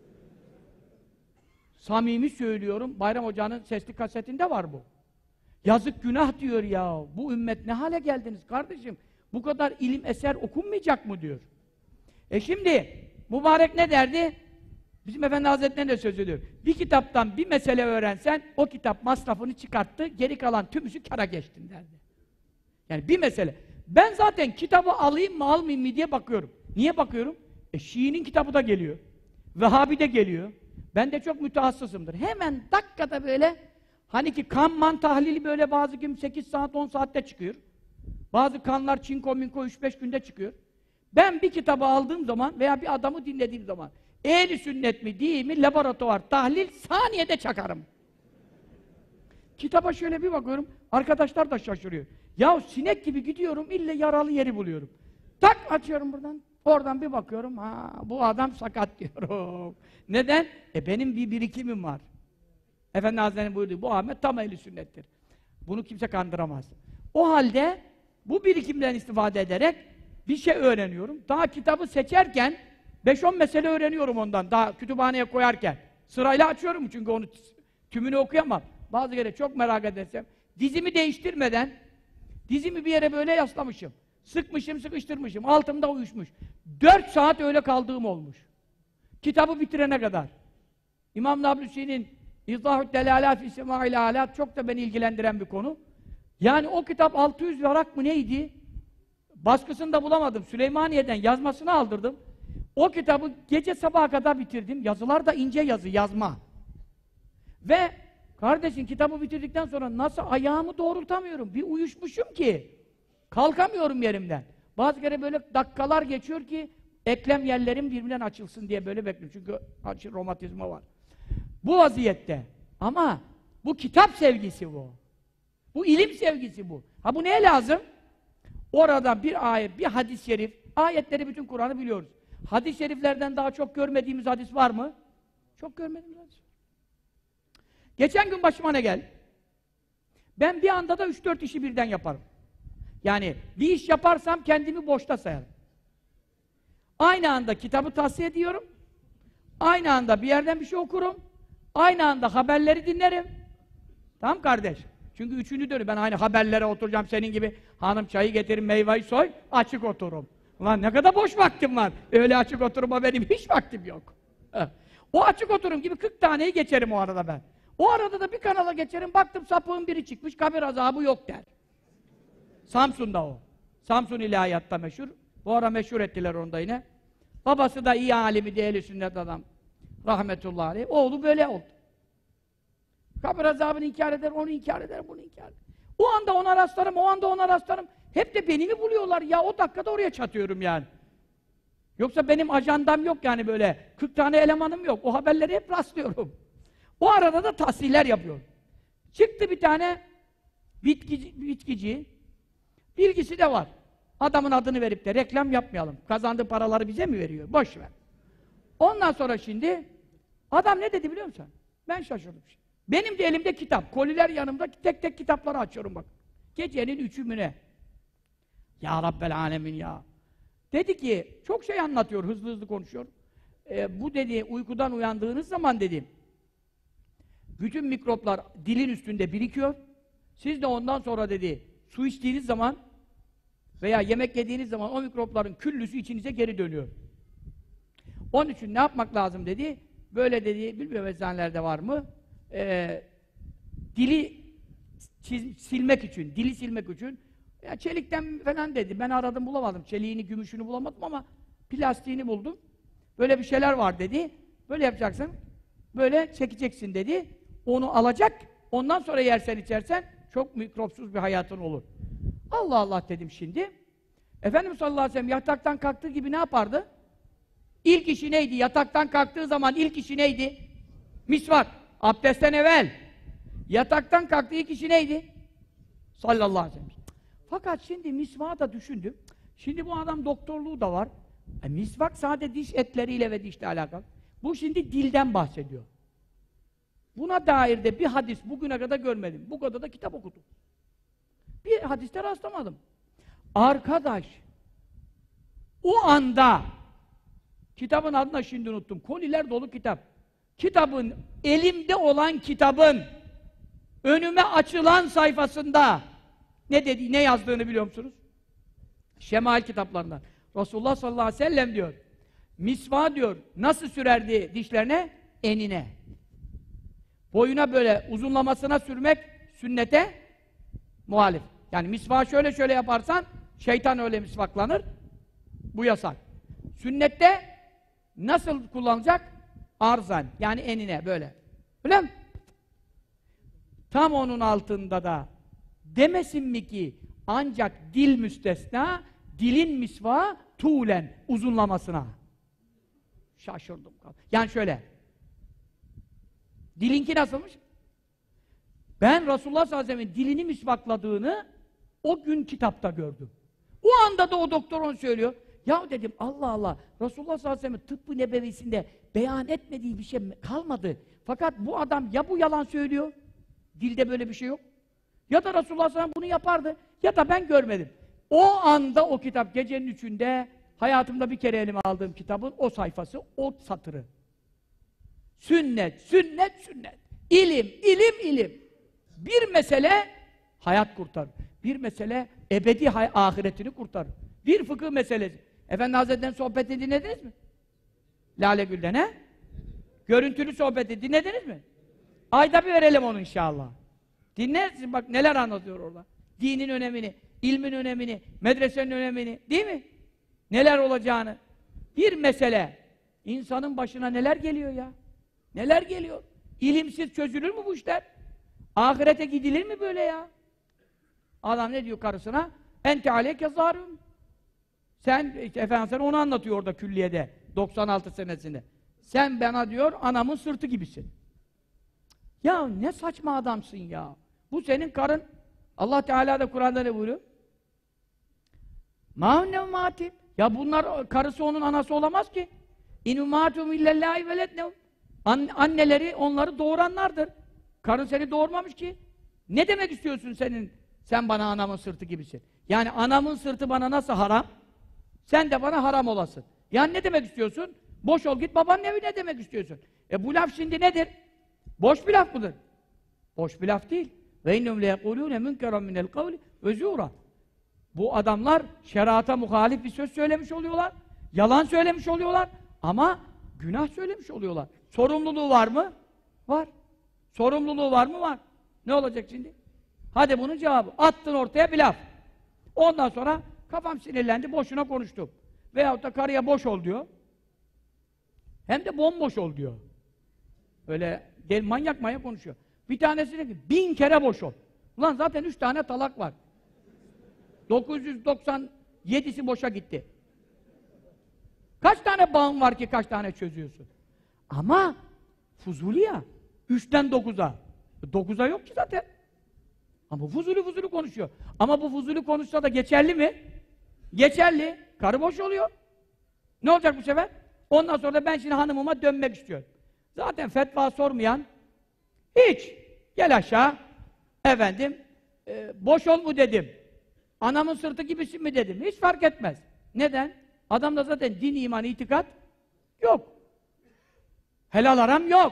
Samimi söylüyorum, Bayram Hoca'nın sesli kasetinde var bu. Yazık günah diyor ya, bu ümmet ne hale geldiniz kardeşim? Bu kadar ilim eser okunmayacak mı diyor. Şimdi, mübarek ne derdi? Bizim Efendi Hazretleri'ne de söz ediyor. Bir kitaptan bir mesele öğrensen, o kitap masrafını çıkarttı, geri kalan tümüsü kâra geçtin derdi. Yani bir mesele. Ben zaten kitabı alayım mı almayayım mı diye bakıyorum. Niye bakıyorum? Şii'nin kitabı da geliyor. Vehhabi de geliyor. Ben de çok mütehassısımdır. Hemen dakikada böyle, hani ki kan man tahlili böyle bazı gün 8 saat 10 saatte çıkıyor. Bazı kanlar çinko minko 3-5 günde çıkıyor. Ben bir kitabı aldığım zaman veya bir adamı dinlediğim zaman ehli sünnet mi değil mi laboratuvar, tahlil saniyede çakarım. Kitaba şöyle bir bakıyorum, arkadaşlar da şaşırıyor. Ya sinek gibi gidiyorum, ille yaralı yeri buluyorum. Tak açıyorum buradan, oradan bir bakıyorum, ha bu adam sakat diyorum. Neden? Benim bir birikimim var. Efendi Hazretleri buyurdu, bu Ahmet tam ehli sünnettir. Bunu kimse kandıramaz. O halde bu birikimden istifade ederek bir şey öğreniyorum. Daha kitabı seçerken 5-10 mesele öğreniyorum ondan, daha kütüphaneye koyarken. Sırayla açıyorum çünkü onu tümünü okuyamam. Bazı kere çok merak edersem, dizimi değiştirmeden, dizimi bir yere böyle yaslamışım. Sıkmışım, sıkıştırmışım, altımda uyuşmuş. 4 saat öyle kaldığım olmuş. Kitabı bitirene kadar. İmam Nablusi'nin İzâhü Delâlâ fî semâil âlât çok da beni ilgilendiren bir konu. Yani o kitap 600 varak mı neydi? Baskısını da bulamadım. Süleymaniye'den yazmasını aldırdım. O kitabı gece sabaha kadar bitirdim. Yazılar da ince yazı, yazma. Ve kardeşim kitabı bitirdikten sonra nasıl ayağımı doğrultamıyorum. Bir uyuşmuşum ki. Kalkamıyorum yerimden. Bazı kere böyle dakikalar geçiyor ki eklem yerlerim birbirinden açılsın diye böyle bekliyorum. Çünkü romatizma var. Bu vaziyette. Ama bu kitap sevgisi bu. Bu ilim sevgisi bu. Ha bu neye lazım? Orada bir ayet, bir hadis-i şerif, ayetleri bütün Kur'an'ı biliyoruz. Hadis-i şeriflerden daha çok görmediğimiz hadis var mı? Çok görmediğimiz hadis. Geçen gün başıma ne geldi? Ben bir anda da 3-4 işi birden yaparım. Yani bir iş yaparsam kendimi boşta sayarım. Aynı anda kitabı tavsiye ediyorum, aynı anda bir yerden bir şey okurum, aynı anda haberleri dinlerim. Tamam kardeş? Çünkü üçüncü dönü ben aynı haberlere oturacağım senin gibi hanım çayı getirin, meyveyi soy, açık otururum. Ulan ne kadar boş vaktim var. Öyle açık oturuma benim hiç vaktim yok. O açık oturum gibi 40 taneyi geçerim o arada ben. O arada da bir kanala geçerim, baktım sapığın biri çıkmış, kabir azabı yok der. Samsun'da o. Samsun ilahiyatta meşhur. Bu ara meşhur ettiler onu da yine. Babası da iyi alimi, ehli sünnet adam. Rahmetullahi aleyh. Oğlu böyle oldu. Kabir azabını inkar eder, onu inkar eder, bunu inkar eder. O anda ona rastlarım, o anda ona rastlarım. Hep de beni mi buluyorlar ya? O dakikada oraya çatıyorum yani. Yoksa benim ajandam yok yani böyle. 40 tane elemanım yok. O haberleri hep rastlıyorum. O arada da tahsiller yapıyorum. Çıktı bir tane bitkici. Bilgisi de var. Adamın adını verip de reklam yapmayalım. Kazandığı paraları bize mi veriyor? Boş ver. Ondan sonra şimdi adam ne dedi biliyor musun? Ben şaşırdım. Benim de elimde kitap. Koliler yanımda, tek tek kitapları açıyorum bak. Gecenin 3'ü mü ne? Ya Rabbel Alemin ya. Dedi ki, çok şey anlatıyor, hızlı hızlı konuşuyor. Bu dedi, uykudan uyandığınız zaman dedi, bütün mikroplar dilin üstünde birikiyor. Siz de ondan sonra dedi, su içtiğiniz zaman veya yemek yediğiniz zaman o mikropların küllüsü içinize geri dönüyor. Onun için ne yapmak lazım dedi, böyle dedi, bilmiyorum eczanelerde var mı? Dili silmek için, dili silmek için ya çelikten falan dedi. Ben aradım bulamadım. Çeliğini, gümüşünü bulamadım ama plastiğini buldum. Böyle bir şeyler var dedi. Böyle yapacaksın. Böyle çekeceksin dedi. Onu alacak. Ondan sonra yersen içersen çok mikropsuz bir hayatın olur. Allah Allah dedim şimdi. Efendimiz sallallahu aleyhi ve sellem yataktan kalktığı gibi ne yapardı? İlk işi neydi? Yataktan kalktığı zaman ilk işi neydi? Misvak. Abdestten evvel. Yataktan kalktığı ilk işi neydi? Sallallahu aleyhi ve sellem. Fakat şimdi misvağı da düşündüm. Şimdi bu adam doktorluğu da var. Misvak sadece diş etleriyle ve dişle alakalı. Bu şimdi dilden bahsediyor. Buna dair de bir hadis bugüne kadar görmedim. Bu kadar da kitap okudum. Bir hadiste rastlamadım. Arkadaş, o anda kitabın adını şimdi unuttum. Koliler dolu kitap. Kitabın, elimde olan kitabın önüme açılan sayfasında ne yazdığını biliyor musunuz? Şemail kitaplarından. Resulullah sallallahu aleyhi ve sellem diyor, misvağı diyor, nasıl sürerdi dişlerine? Enine. Boyuna böyle uzunlamasına sürmek sünnete muhalif. Yani misvağı şöyle yaparsan, şeytan öyle misvaklanır, bu yasak. Sünnette nasıl kullanacak? Arzan, yani enine böyle. Öyle mi? Tam onun altında da demesin mi ki Ancak dil müstesna, dilin misvağı tuğlen, uzunlamasına. Şaşırdım. Yani şöyle, dilinki nasılmış? Ben Resulullah sallallahu aleyhi ve sellem'in dilini misvakladığını o gün kitapta gördüm. O anda da o doktor onu söylüyor. Ya dedim, Allah Allah, Resulullah sallallahu aleyhi ve sellem'in tıbbı nebevisinde beyan etmediği bir şey kalmadı. Fakat bu adam ya bu yalan söylüyor, dilde böyle bir şey yok, ya da Resulullah sallallahu aleyhi ve sellem bunu yapardı, ya da ben görmedim. O anda o kitap, gecenin 3'ünde, hayatımda bir kere elime aldığım kitabın o sayfası, o satırı. Sünnet, sünnet, sünnet. İlim, ilim, ilim. Bir mesele hayat kurtarır. Bir mesele ebedi ahiretini kurtarır. Bir fıkıh meselesi. Efendi Hazretleri'nin sohbetini dinlediniz mi? Lale Gül'de ne? Görüntülü sohbeti dinlediniz mi? Ayda bir verelim onu inşallah. Dinlersin bak neler anlatıyor orada. Dinin önemini, ilmin önemini, medresenin önemini, değil mi? Neler olacağını. Bir mesele. İnsanın başına neler geliyor ya? Neler geliyor? İlimsiz çözülür mü bu işler? Ahirete gidilir mi böyle ya? Adam ne diyor karısına? Ente aleyke zârûn. Sen, işte Efendimiz onu anlatıyor orada külliyede, 96 senesinde. Sen bana diyor, anamın sırtı gibisin. Ya ne saçma adamsın ya. Bu senin karın. Allah Teala da Kur'an'da ne buyuruyor? Mâhunne umâtim. Ya bunlar, karısı onun anası olamaz ki. İn umâtum illellâhi velednehum. Anneleri onları doğuranlardır. Karın seni doğurmamış ki. Ne demek istiyorsun sen bana anamın sırtı gibisin? Yani anamın sırtı bana nasıl haram? Sen de bana haram olasın. Yani ne demek istiyorsun? Boş ol git babanın evine demek istiyorsun. Bu laf şimdi nedir? Boş bir laf mıdır? Boş bir laf değil. Ve innehum leyekulûne münkeran minel kavli ve zûra. Bu adamlar şerata muhalif bir söz söylemiş oluyorlar. Yalan söylemiş oluyorlar. Ama günah söylemiş oluyorlar. Sorumluluğu var mı? Var. Sorumluluğu var mı? Var. Ne olacak şimdi? Hadi bunun cevabı. Attın ortaya bir laf. Ondan sonra kafam sinirlendi, boşuna konuştum. Veyahut da karıya boş ol diyor. Hem de bomboş ol diyor. Öyle manyak konuşuyor. Bir tanesi diyor ki 1000 kere boş ol. Ulan zaten 3 tane talak var. 997'si boşa gitti. Kaç tane bağın var ki kaç tane çözüyorsun? Ama fuzuli ya. 3'ten 9'a. 9'a yok ki zaten. Ama fuzuli konuşuyor. Ama bu fuzuli konuşsa da geçerli mi? Geçerli. Karı boş oluyor. Ne olacak bu sefer? Ondan sonra da ben şimdi hanımıma dönmek istiyorum. Zaten fetva sormayan hiç. Gel aşağı. Efendim boş ol mu dedim. Anamın sırtı gibisin mi dedim. Hiç fark etmez. Neden? Adamda zaten din, iman, itikat yok. Helal aram yok.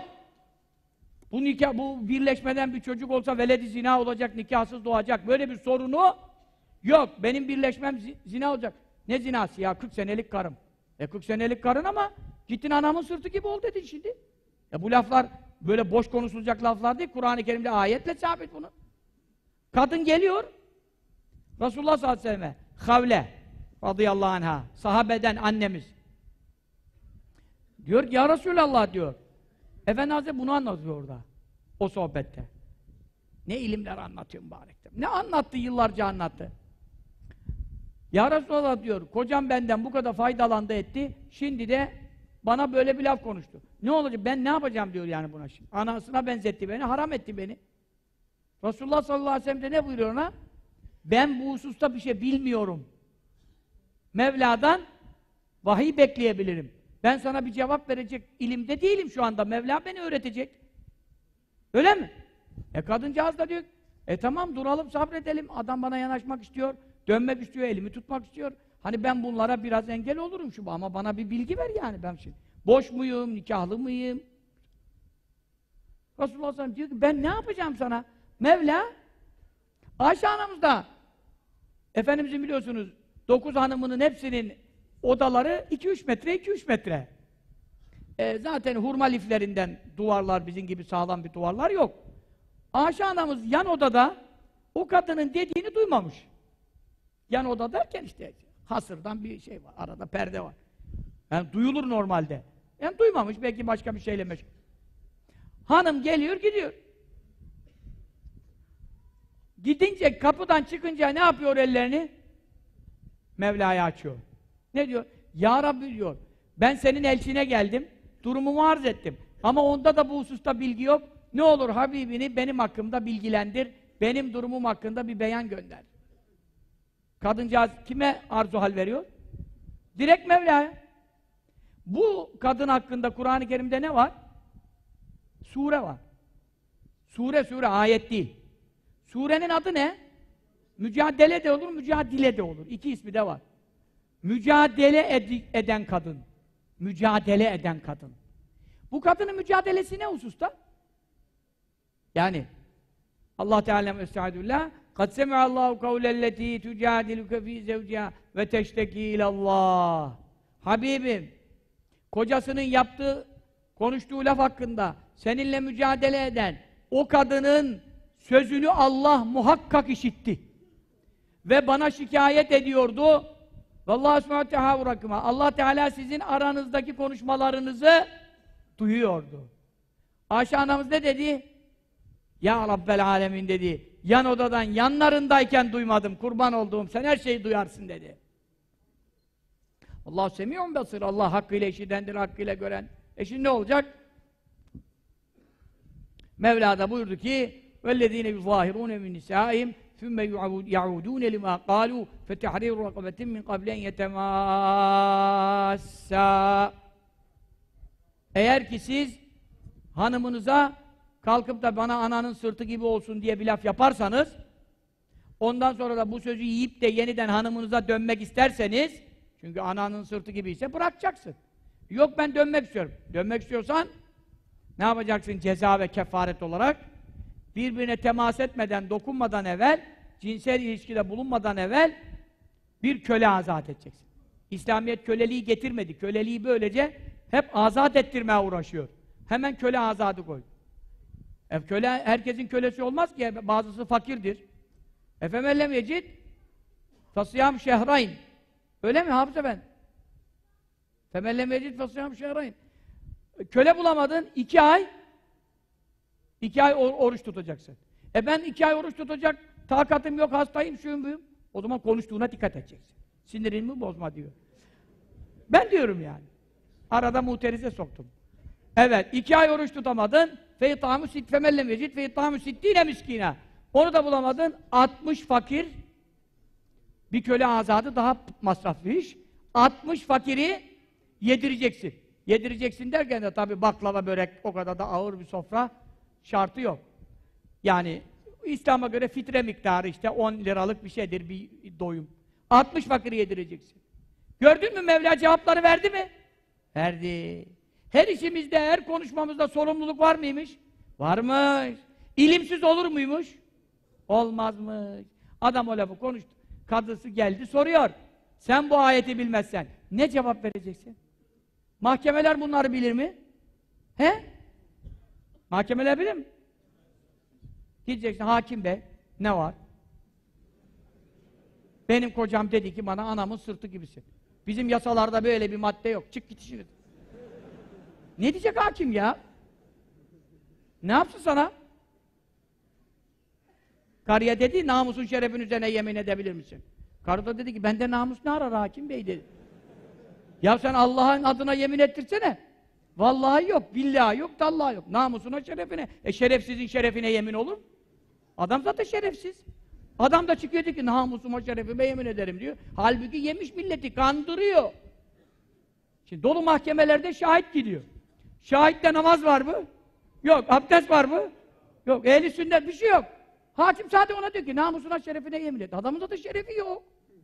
Bu birleşmeden bir çocuk olsa veledi zina olacak, nikahsız doğacak. Böyle bir sorunu yok. Benim birleşmem zina olacak. Ne zinası ya? 40 senelik karım. 40 senelik karın ama gittin anamın sırtı gibi ol dedin şimdi. Bu laflar böyle boş konuşulacak laflar değil. Kur'an-ı Kerim'de ayetle sabit bunu. Kadın geliyor Resulullah sallallahu aleyhi ve sellem'e Havle radıyallahu anha, sahabeden annemiz. Diyor ki ya Resulallah diyor. Efendi Hazretleri bunu anlatıyor orada. O sohbette. Ne ilimler anlatıyor mübarekte. Ne anlattı, yıllarca anlattı. Ya Resulallah diyor, kocam benden bu kadar faydalandı etti, şimdi de bana böyle bir laf konuştu. Ne olacak, ben ne yapacağım diyor yani buna şimdi. Anasına benzetti beni, haram etti beni. Resulullah sallallahu aleyhi ve sellem de ne buyuruyor ona? Ben bu hususta bir şey bilmiyorum. Mevla'dan vahiy bekleyebilirim. Ben sana bir cevap verecek ilimde değilim şu anda. Mevla beni öğretecek. Öyle mi? Kadıncağız da diyor, tamam duralım, sabredelim. Adam bana yanaşmak istiyor, dönmek istiyor, elimi tutmak istiyor. Hani ben bunlara biraz engel olurum şu ama bana bir bilgi ver yani ben şimdi. Boş muyum, nikahlı mıyım? Resulullah sallallahu aleyhi ve sellem diyor ki ben ne yapacağım sana? Mevla Ayşe anamız da Efendimizin biliyorsunuz 9 hanımının hepsinin odaları 2-3 metre, 2-3 metre. Zaten hurma liflerinden duvarlar, bizim gibi sağlam bir duvarlar yok. Ayşe anamız yan odada o kadının dediğini duymamış. Yan oda derken işte hasırdan bir şey var, arada perde var. Yani duyulur normalde. Yani duymamış, belki başka bir şeyle meşgul. Hanım geliyor, gidiyor. Gidince kapıdan çıkınca ne yapıyor ellerini? Mevla'ya açıyor. Ne diyor? Ya Rabbi diyor, ben senin elçine geldim, durumumu arz ettim. Ama onda da bu hususta bilgi yok. Ne olur Habibini benim hakkımda bilgilendir, benim durumum hakkında bir beyan gönder. Kadıncağız kime arzu hal veriyor? Direkt Mevla'ya. Bu kadın hakkında Kur'an-ı Kerim'de ne var? Sure var. Sure, ayet değil. Surenin adı ne? Mücadele de olur, mücadile de olur. İki ismi de var. Mücadele eden kadın. Mücadele eden kadın. Bu kadının mücadelesi ne hususta? Yani Allah Teala estağfirullah "Kad semi'allahu kavlelleti tujadiluke fi zevciha ve teşteki ilallah." Habibim, kocasının yaptığı, konuştuğu laf hakkında seninle mücadele eden o kadının sözünü Allah muhakkak işitti. Ve bana şikayet ediyordu. Vallahi Esma-u Tehavvurakıma. Allah Teala sizin aranızdaki konuşmalarınızı duyuyordu. Ayşe anamız ne dedi? Ya Rabbel Alemin dedi. Yan odadan yanlarındayken duymadım. Kurban olduğum sen her şeyi duyarsın dedi. Allah semi'un basir. Allah hakkıyla işitendir, hakkıyla gören. Şimdi ne olacak? Mevla da buyurdu ki وَالَّذ۪ينَ يُظَاهِرُونَ مِنْ نِسَائِهِمْ ثُمَّ يَعُودُونَ لِمَا قَالُوا فَتَحْرِيرُ رَقَبَةٍ مِنْ قَبْلِ اَنْ يَتَمَاسَّا. Eğer ki siz hanımınıza kalkıp da bana ananın sırtı gibi olsun diye bir laf yaparsanız, ondan sonra da bu sözü yiyip de yeniden hanımınıza dönmek isterseniz, çünkü ananın sırtı gibi ise bırakacaksın. Yok ben dönmek istiyorum. Dönmek istiyorsan ne yapacaksın ceza ve kefaret olarak? Birbirine temas etmeden, dokunmadan evvel, cinsel ilişkide bulunmadan evvel bir köle azat edeceksin. İslamiyet köleliği getirmedi. Köleliği böylece hep azat ettirmeye uğraşıyor. Hemen köle azadı koy. Köle, herkesin kölesi olmaz ki, bazısı fakirdir. Efemellem yecid fasıyam şehrayn. Öyle mi Hafız Efendi? Femellem yecid fasıyam şehrayn. Köle bulamadın, 2 ay oruç tutacaksın. Ben 2 ay oruç tutacak takatım yok, hastayım, şuyum buyum. O zaman konuştuğuna dikkat edeceksin. Sinirini bozma diyor. Ben diyorum yani. Arada muterize soktum. Evet, 2 ay oruç tutamadın. Feytâmü sit femellem yecid feytâmü sittîne miskîne. Onu da bulamadın. 60 fakir, bir köle azadı daha masraflı iş. 60 fakiri yedireceksin. Yedireceksin derken de tabii baklava, börek o kadar da ağır bir sofra şartı yok. Yani İslam'a göre fitre miktarı işte 10 liralık bir şeydir, bir doyum. 60 fakiri yedireceksin. Gördün mü Mevla cevapları verdi mi? Verdi. Her işimizde, her konuşmamızda sorumluluk var mıymış? Varmış. İlimsiz olur muymuş? Olmazmış. Adam o lafı konuştu. Kadısı geldi soruyor. Sen bu ayeti bilmezsen ne cevap vereceksin? Mahkemeler bunları bilir mi? He? Mahkemeler bilir mi? Gideceksin, hakim bey, ne var? Benim kocam dedi ki bana anamın sırtı gibisin. Bizim yasalarda böyle bir madde yok. Çık git işine. Ne diyecek hakim ya? Ne yapsın sana? Karıya dedi, namusun şerefin üzerine yemin edebilir misin? Karı da dedi ki, bende namus ne arar hakim bey dedi. Ya sen Allah'ın adına yemin ettirsene. Vallahi yok, billahi yok, tallahi yok. Namusuna, şerefine. Şerefsizin şerefine yemin olur. Adam zaten şerefsiz. Adam da çıkıyor diyor ki, namusuma, şerefime yemin ederim diyor. Halbuki yemiş milleti, kandırıyor. Şimdi dolu mahkemelerde şahit gidiyor. Şahitte namaz var mı? Yok. Abdest var mı? Yok. Ehli sünnet bir şey yok. Hakim sadece ona diyor ki, namusuna, şerefine yemin et. Adamın da şerefi yok.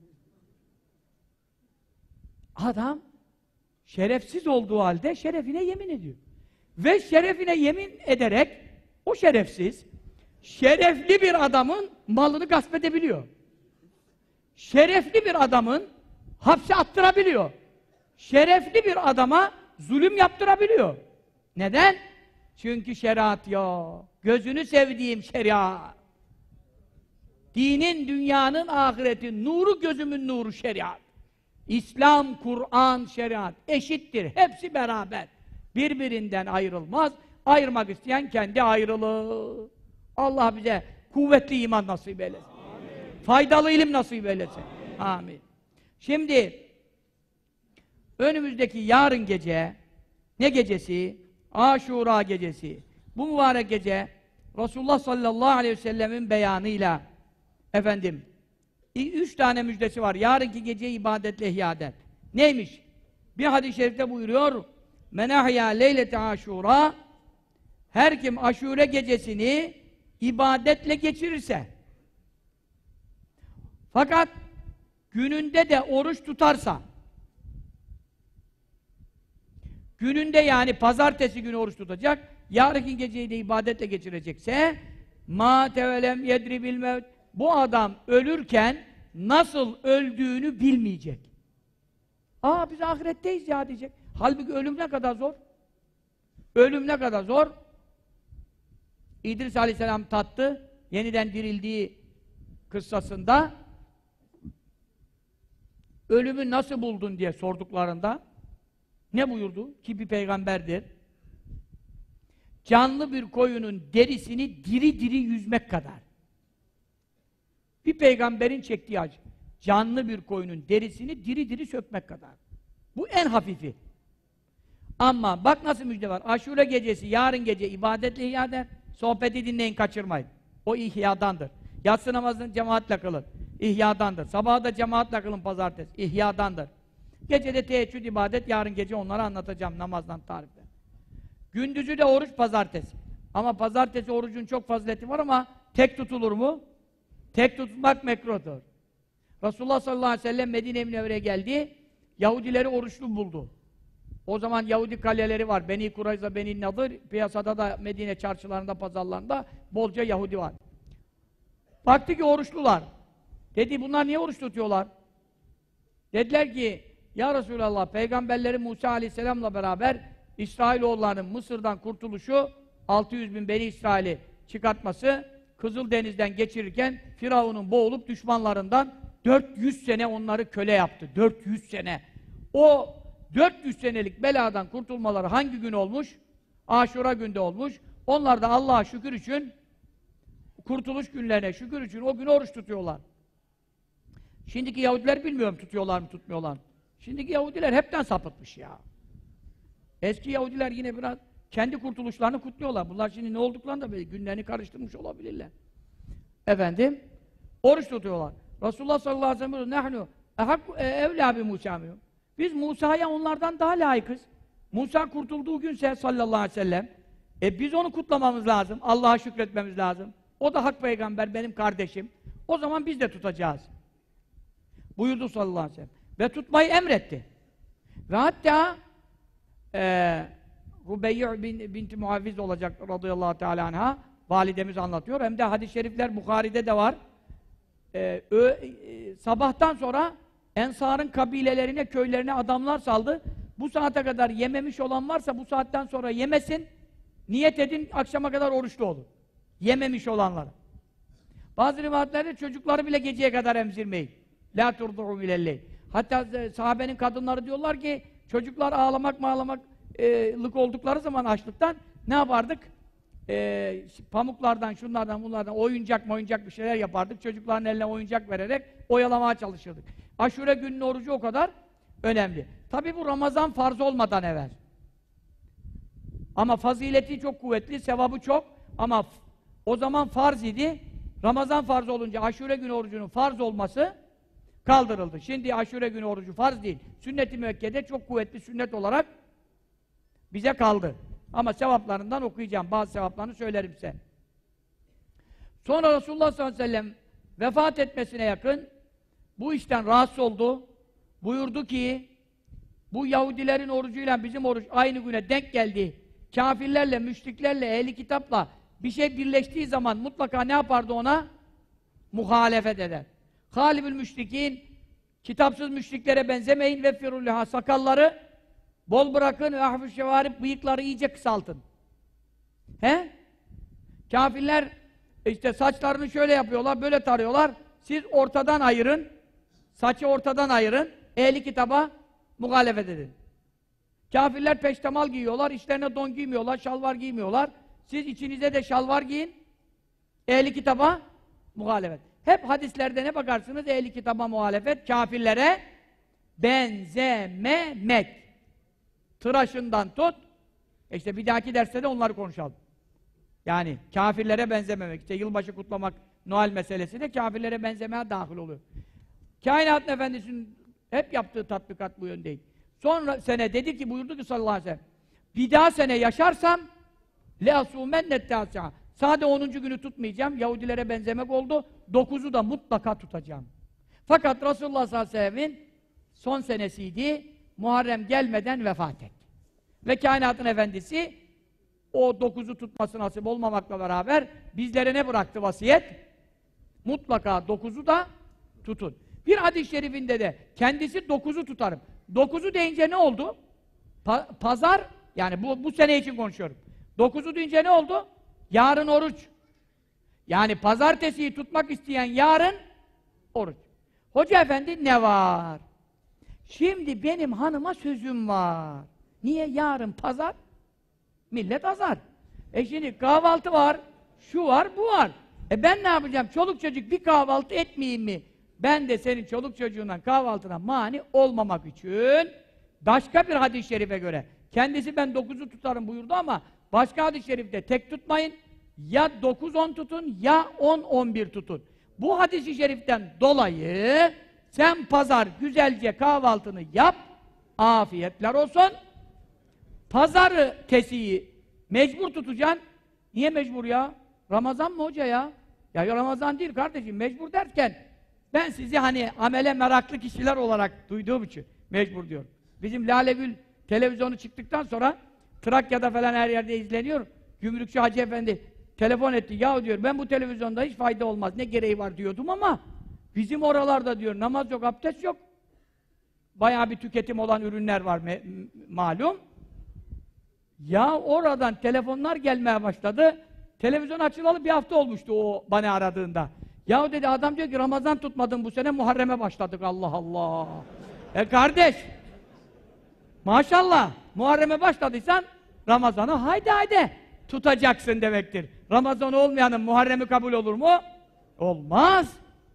Adam şerefsiz olduğu halde şerefine yemin ediyor. Ve şerefine yemin ederek o şerefsiz, şerefli bir adamın malını gasp edebiliyor. Şerefli bir adamın hapse attırabiliyor. Şerefli bir adama zulüm yaptırabiliyor. Neden? Çünkü şeriat yok. Gözünü sevdiğim şeriat. Dinin, dünyanın, ahiretin nuru, gözümün nuru şeriat. İslam, Kur'an, şeriat eşittir. Hepsi beraber. Birbirinden ayrılmaz. Ayırmak isteyen kendi ayrılır. Allah bize kuvvetli iman nasip eylesin. Amin. Faydalı ilim nasip eylesin. Amin. Şimdi önümüzdeki yarın gece ne gecesi? Aşura gecesi. Bu mübarek gece Resulullah sallallahu aleyhi ve sellemin beyanıyla efendim 3 tane müjdesi var. Yarınki geceyi ibadetle ihya eder. Neymiş? Bir hadis-i şerifte buyuruyor Men ahya leylete aşura her kim aşure gecesini ibadetle geçirirse fakat gününde de oruç tutarsa gününde yani pazartesi günü oruç tutacak yarınki geceyi de ibadetle geçirecekse ma tevelem yedri bil mevt bu adam ölürken nasıl öldüğünü bilmeyecek. Biz ahiretteyiz ya diyecek. Halbuki ölüm ne kadar zor. Ölüm ne kadar zor. İdris Aleyhisselam tattı. Yeniden dirildiği kıssasında ölümü nasıl buldun diye sorduklarında ne buyurdu? Ki bir peygamberdir. Canlı bir koyunun derisini diri diri yüzmek kadar. Bir peygamberin çektiği acı. Canlı bir koyunun derisini diri diri sökmek kadar. Bu en hafifi. Ama bak nasıl müjde var. Aşure gecesi, yarın gece ibadetle ihya eder. Sohbeti dinleyin, kaçırmayın. O ihyadandır. Yatsı namazını cemaatle kılın. İhyadandır. Sabahı da cemaatle kılın pazartesi. İhyadandır. Gecede teheccüd ibadet, yarın gece onları anlatacağım namazdan tarifle. Gündüzü de oruç pazartesi. Ama pazartesi orucun çok fazileti var ama tek tutulur mu? Tek tutmak mekruhtur. Resulullah sallallahu aleyhi ve sellem Medine-i Münevvere'ye geldi. Yahudileri oruçlu buldu. O zaman Yahudi kaleleri var. Beni Kurayza, Beni Nadır. Piyasada da Medine çarşılarında, pazarlarında bolca Yahudi var. Baktı ki oruçlular. Dedi bunlar niye oruç tutuyorlar? Dediler ki ya Resulallah peygamberleri Musa aleyhisselamla beraber İsrailoğullarının Mısır'dan kurtuluşu 600 bin Beni İsrail'i çıkartması Kızıldeniz'den geçirirken Firavun'un boğulup düşmanlarından 400 sene onları köle yaptı. 400 sene. O 400 senelik beladan kurtulmaları hangi gün olmuş? Aşura günde olmuş. Onlar da Allah'a şükür için kurtuluş günlerine şükür için o gün oruç tutuyorlar. Şimdiki Yahudiler bilmiyorum tutuyorlar mı tutmuyorlar mı? Şimdiki Yahudiler hepten sapıtmış ya. Eski Yahudiler yine biraz kendi kurtuluşlarını kutluyorlar. Bunlar şimdi ne olduklarını da böyle günlerini karıştırmış olabilirler. Efendim, oruç tutuyorlar. Resulullah sallallahu aleyhi ve sellem nehnu evlâ bi Musâ biz Musa'ya onlardan daha layıkız. Musa kurtulduğu günse sallallahu aleyhi ve sellem biz onu kutlamamız lazım. Allah'a şükretmemiz lazım. O da hak peygamber, benim kardeşim. O zaman biz de tutacağız. Buyurdu sallallahu aleyhi ve sellem. Ve tutmayı emretti. Ve hatta Rubeyy' binti Muavviz olacak radıyallahu teala anha validemiz anlatıyor. Hem de hadis-i şerifler Bukhari'de de var. Sabahtan sonra Ensar'ın kabilelerine, köylerine adamlar saldı. Bu saate kadar yememiş olan varsa bu saatten sonra yemesin. Niyet edin, akşama kadar oruçlu olur. Yememiş olanlar. Bazı rivayetlerde çocukları bile geceye kadar emzirmeyin. La turdu'u bilelleyl. Hatta sahabenin kadınları diyorlar ki çocuklar ağlamaklık oldukları zaman açlıktan ne yapardık? Pamuklardan, şunlardan, bunlardan oyuncak bir şeyler yapardık. Çocukların eline oyuncak vererek oyalamaya çalışırdık. Aşure gününün orucu o kadar önemli. Tabi bu Ramazan farz olmadan evvel. Ama fazileti çok kuvvetli, sevabı çok. Ama o zaman farz idi. Ramazan farz olunca Aşure günü orucunun farz olması kaldırıldı. Şimdi Aşure günü orucu farz değil. Sünnet-i müekkede çok kuvvetli sünnet olarak bize kaldı. Ama sevaplarından okuyacağım. Bazı sevaplarını söylerim size. Sonra Resulullah sallallahu aleyhi ve sellem vefat etmesine yakın bu işten rahatsız oldu. Buyurdu ki bu Yahudilerin orucuyla bizim oruç aynı güne denk geldi. Kafirlerle, müşriklerle, ehli kitapla bir şey birleştiği zaman mutlaka ne yapardı ona? Muhalefet eder. Halibül müşrikin, kitapsız müşriklere benzemeyin ve firulliha, sakalları bol bırakın ve ahfü şevarip, bıyıkları iyice kısaltın. He? Kafirler işte saçlarını şöyle yapıyorlar, böyle tarıyorlar. Siz ortadan ayırın, saçı ortadan ayırın, ehli kitaba muhalefet edin. Kafirler peştemal giyiyorlar, içlerine don giymiyorlar, şalvar giymiyorlar. Siz içinize de şalvar giyin, Ehli kitaba muhalefet. Hep hadislerde ne bakarsınız? Ehli kitaba muhalefet, kafirlere benzememek. Tıraşından tut. İşte bir dahaki derste de onları konuşalım. Yani kafirlere benzememek. İşte yılbaşı kutlamak, Noel meselesi de kafirlere benzemeye dahil oluyor. Kainatın Efendisi'nin hep yaptığı tatbikat bu yöndeydi. Sonra sene dedi ki, buyurdu ki sallallahu aleyhi ve sellem, bir daha sene yaşarsam le'asûmennetteâsi'a. Sadece 10. günü tutmayacağım. Yahudilere benzemek oldu. 9'u da mutlaka tutacağım. Fakat Resulullah sallallahu aleyhi ve sellem'in son senesiydi. Muharrem gelmeden vefat etti. Ve kainatın efendisi o 9'u tutması nasip olmamakla beraber bizlere ne bıraktı vasiyet? Mutlaka 9'u da tutun. Bir hadis-i şerifinde de kendisi 9'u tutarım. 9'u deyince ne oldu? Pazar, yani bu sene için konuşuyorum. 9'u deyince ne oldu? Yarın oruç. Yani pazartesiyi tutmak isteyen yarın oruç. Hoca efendi ne var? Şimdi benim hanıma sözüm var. Niye? Yarın pazar, millet azar. Şimdi kahvaltı var, şu var, bu var. Ben ne yapacağım? Çoluk çocuk bir kahvaltı etmeyeyim mi? Ben de senin çoluk çocuğundan kahvaltına mani olmamak için başka bir hadis-i şerife göre kendisi ben 9'u tutarım buyurdu ama başka hadis-i şerifte tek tutmayın. Ya 9-10 tutun ya 10-11 tutun. Bu hadis-i şeriften dolayı sen pazar güzelce kahvaltını yap, afiyetler olsun. Pazarı tesiyi mecbur tutacaksın. Niye mecbur ya? Ramazan mı hoca ya? Ya Ramazan değil kardeşim, mecbur derken ben sizi hani amele meraklı kişiler olarak duyduğum için mecbur diyorum. Bizim Lale Gül televizyonu çıktıktan sonra Trakya'da falan her yerde izleniyor. Gümrükçü Hacı Efendi telefon etti. Ya diyor ben bu televizyonda hiç fayda olmaz. Ne gereği var diyordum ama bizim oralarda diyor namaz yok, abdest yok. Bayağı bir tüketim olan ürünler var malum. Ya oradan telefonlar gelmeye başladı. Televizyon açılalı bir hafta olmuştu o bana aradığında. Ya dedi adam diyor ki Ramazan tutmadın bu sene Muharrem'e başladık. Allah Allah. Kardeş maşallah Muharrem'e başladıysan Ramazan'ı haydi tutacaksın demektir. Ramazan olmayanın Muharrem'i kabul olur mu? Olmaz.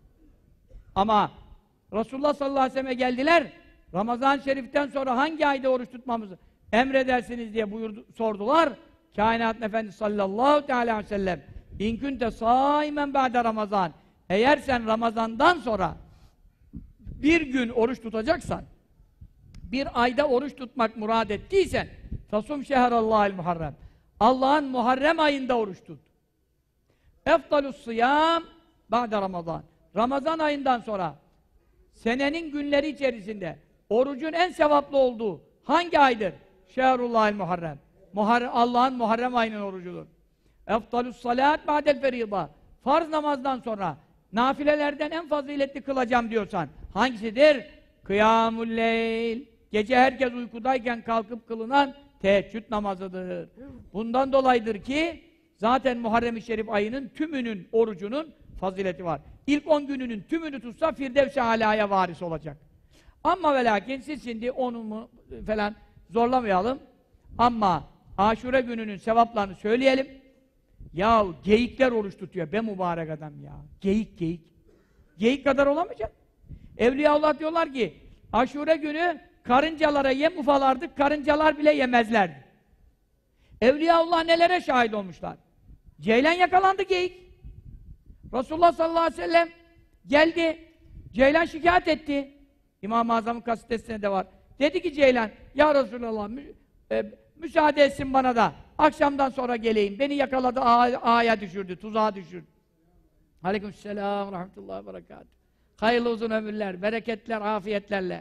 Ama Resulullah sallallahu aleyhi ve sellem'e geldiler. Ramazan-ı Şerif'ten sonra hangi ayda oruç tutmamızı emredersiniz diye sordular. Kainatın Efendisi sallallahu aleyhi ve sellem İn kunte sâimen ba'de Ramazan. Eğer sen Ramazan'dan sonra bir gün oruç tutacaksan, bir ayda oruç tutmak murad ettiysen, fasum şehrallâhil muharrem. Allah'ın Muharrem ayında oruç tut. Efdalus sıyam ba'de Ramazan. Ramazan ayından sonra senenin günleri içerisinde orucun en sevaplı olduğu hangi aydır? Şehrullahil muharrem. Allah'ın Muharrem ayının orucudur. Efdalus salat ba'del ferîda. Farz namazdan sonra nafilelerden en faziletli kılacağım diyorsan hangisidir? Kıyamul leyl. Gece herkes uykudayken kalkıp kılınan teheccüd namazıdır. Bundan dolayıdır ki zaten Muharrem-i Şerif ayının tümünün orucunun fazileti var. İlk 10 gününün tümünü tutsa Firdevs-i Alâ'ya varis olacak. Ama ve lakin siz şimdi onu mu falan zorlamayalım. Ama Aşure gününün sevaplarını söyleyelim. Ya geyikler oruç tutuyor be mübarek adam ya. Geyik. Geyik kadar olamayacak. Evliyaullah diyorlar ki Aşure günü karıncalara yem ufalardık, karıncalar bile yemezlerdi. Evliyaullah nelere şahit olmuşlar? Ceylan yakalandı geyik. Resulullah sallallahu aleyhi ve sellem geldi. Ceylan şikayet etti. İmam-ı Azam'ın kasidesinde de var. Dedi ki Ceylan, ya Resulallah müsaade etsin bana da akşamdan sonra geleyim. Beni yakaladı, ağaya düşürdü, tuzağa düşürdü. Aleykümselam ve rahmetullahi ve berekatuhu. Hayırlı uzun ömürler, bereketler, afiyetlerle.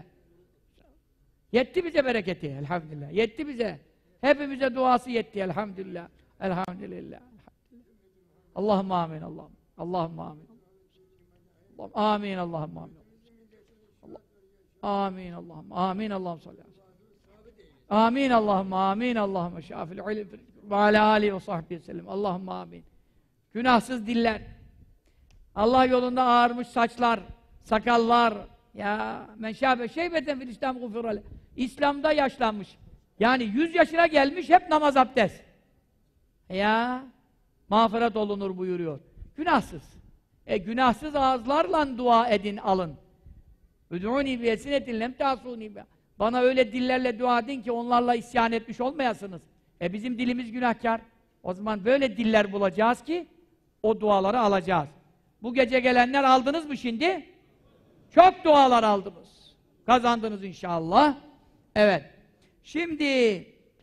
Yetti bize bereketi, elhamdülillah. Yetti bize. Hepimize duası yetti, elhamdülillah. Elhamdülillah. Allahümme amin, Allahümme amin. Amin, Allahümme amin. Amin, Allahümme amin, Allahümme salli aleyhi. Amin, Allahümme amin, Allahümme şafil ilim ve alâ âlihi ve sahbihi sellem. Allahümme amin. Günahsız diller, Allah yolunda ağarmış saçlar, sakallar, ya men şâbe şeybeten fil İslam gufurale. İslam'da yaşlanmış. Yani 100 yaşına gelmiş hep namaz abdest. Ya mağfiret olunur buyuruyor. Günahsız. Günahsız ağızlarla dua edin, alın. Üdûni biyesinetin lem ta'sûni biha. Bana öyle dillerle dua edin ki onlarla isyan etmiş olmayasınız. Bizim dilimiz günahkar. O zaman böyle diller bulacağız ki o duaları alacağız. Bu gece gelenler aldınız mı şimdi? Çok dualar aldınız. Kazandınız inşallah. Evet. Şimdi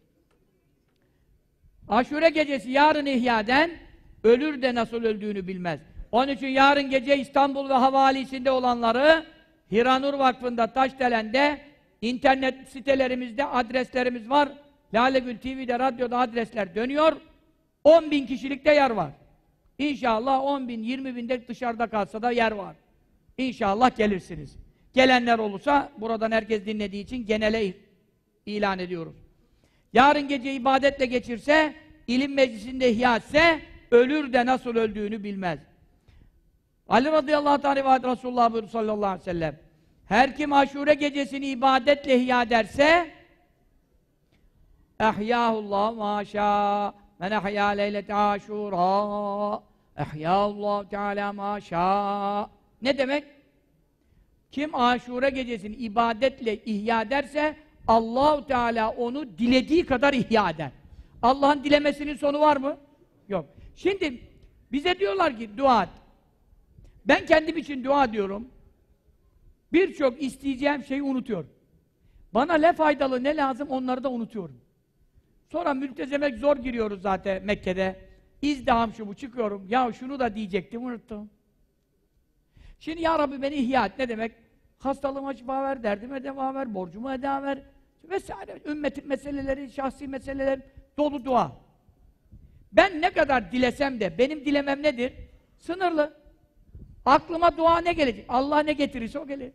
Aşure gecesi yarın ihyaden ölür de nasıl öldüğünü bilmez. Onun için yarın gece İstanbul ve havalisinde olanları Hiranur Vakfı'nda Taşdelen'de internet sitelerimizde adreslerimiz var. Lalegül TV'de, radyoda adresler dönüyor. 10.000 kişilikte yer var. İnşallah 10.000, 20.000'de dışarıda kalsa da yer var. İnşallah gelirsiniz. Gelenler olursa buradan herkes dinlediği için genele ilan ediyoruz. Yarın gece ibadetle geçirse, ilim meclisinde ihya etse, ölür de nasıl öldüğünü bilmez. Ali radıyallahu anh rivayet Resulullah buyurdu sallallahu aleyhi ve sellem. Her kim Aşure gecesini ibadetle ihya ederse ehyâhullah maşâ men ehyâ leylete aşûrâ ehyâhullah teâlâ maşâ. Ne demek? Kim Aşure gecesini ibadetle ihya ederse Allah-u Teala onu dilediği kadar ihya eder. Allah'ın dilemesinin sonu var mı? Yok. Şimdi bize diyorlar ki dua et. Ben kendim için dua diyorum. Birçok isteyeceğim şeyi unutuyorum. Bana ne faydalı ne lazım onları da unutuyorum. Sonra mültezemek zor giriyoruz zaten Mekke'de. İzdiham şu bu çıkıyorum. Ya şunu da diyecektim unuttum. Şimdi ya Rabbi beni ihya et. Ne demek? Hastalığıma şifa ver, derdime deva ver, borcumu eda ver vesaire. Ümmetin meseleleri, şahsi meseleler dolu dua. Ben ne kadar dilesem de benim dilemem nedir? Sınırlı. Aklıma dua ne gelecek? Allah ne getirirse o gelir.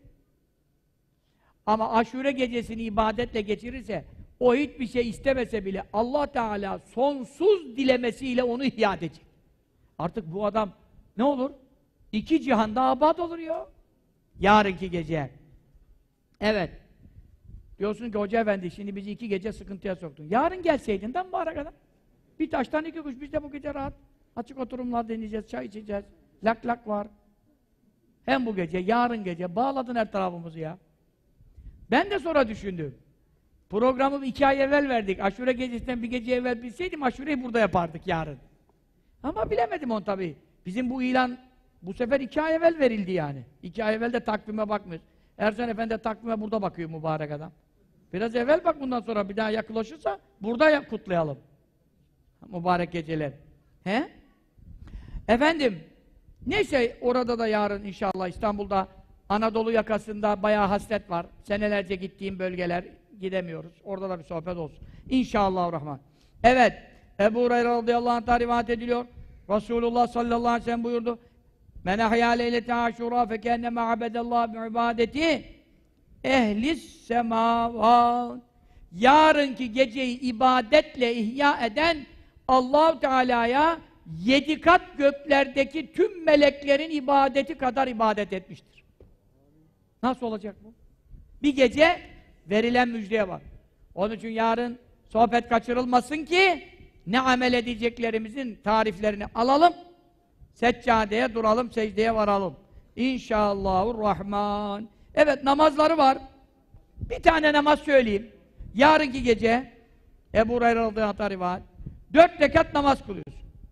Ama Aşure gecesini ibadetle geçirirse o hiçbir şey istemese bile Allah Teala sonsuz dilemesiyle onu ihya edecek. Artık bu adam ne olur? İki cihanda abad olur ya. Yarınki gece. Evet. Diyorsun ki hoca efendi şimdi bizi 2 gece sıkıntıya soktun. Yarın gelseydin de mübarek adam. Bir taştan 2 kuş. Biz de bu gece rahat. Açık oturumlar deneyeceğiz, çay içeceğiz. Lak lak var. Hem bu gece, yarın gece bağladın her tarafımızı ya. Ben de sonra düşündüm. Programı 2 ay evvel verdik. Aşure gecesinden bir gece evvel bilseydim Aşure'yi burada yapardık yarın. Ama bilemedim onu tabii. Bizim bu ilan bu sefer 2 ay evvel verildi yani. 2 ay evvel de takvime bakmıyoruz. Ercan Efendi takvime burada bakıyor mübarek adam. Biraz evvel bak bundan sonra bir daha yaklaşırsa burada kutlayalım. Mübarek geceler. He? Efendim, neyse orada da yarın inşallah İstanbul'da Anadolu yakasında bayağı hasret var. Senelerce gittiğim bölgeler gidemiyoruz. Orada da bir sohbet olsun. İnşallahurrahman. Evet, Ebu Hureyre radıyallahu anh'tan rivayet ediliyor. Resulullah sallallahu aleyhi ve sellem buyurdu. Men ahya leylete aşura fekenneme abedallah bi'ibadeti ehlis semavat. Yarınki geceyi ibadetle ihya eden Allah-u Teala'ya 7 kat göklerdeki tüm meleklerin ibadeti kadar ibadet etmiştir. Nasıl olacak bu? Bir gece verilen müjdeye bak. Onun için yarın sohbet kaçırılmasın ki ne amel edeceklerimizin tariflerini alalım. Seccadeye duralım, secdeye varalım. İnşallahurrahman. Evet, namazları var. Bir tane namaz söyleyeyim. Yarınki gece Ebu Hureyre radıyallahu anh rivayet 4 rekat namaz kılıyorsun.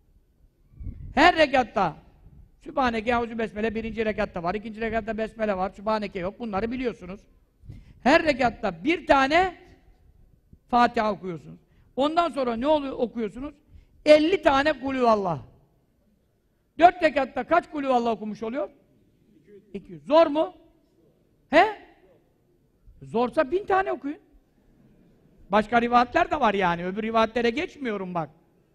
Her rekatta Sübhaneke, Eûzü Besmele 1. rekatta var, 2. rekatta Besmele var, Sübhaneke yok. Bunları biliyorsunuz. Her rekatta bir tane Fatiha okuyorsunuz. Ondan sonra ne oluyor okuyorsunuz? 50 tane Kulüvallah. 4 rekatta kaç Kulüvallah okumuş oluyor? 200. Zor mu? He? Zorsa 1000 tane okuyun. Başka rivayetler de var yani. Öbür rivayetlere geçmiyorum bak.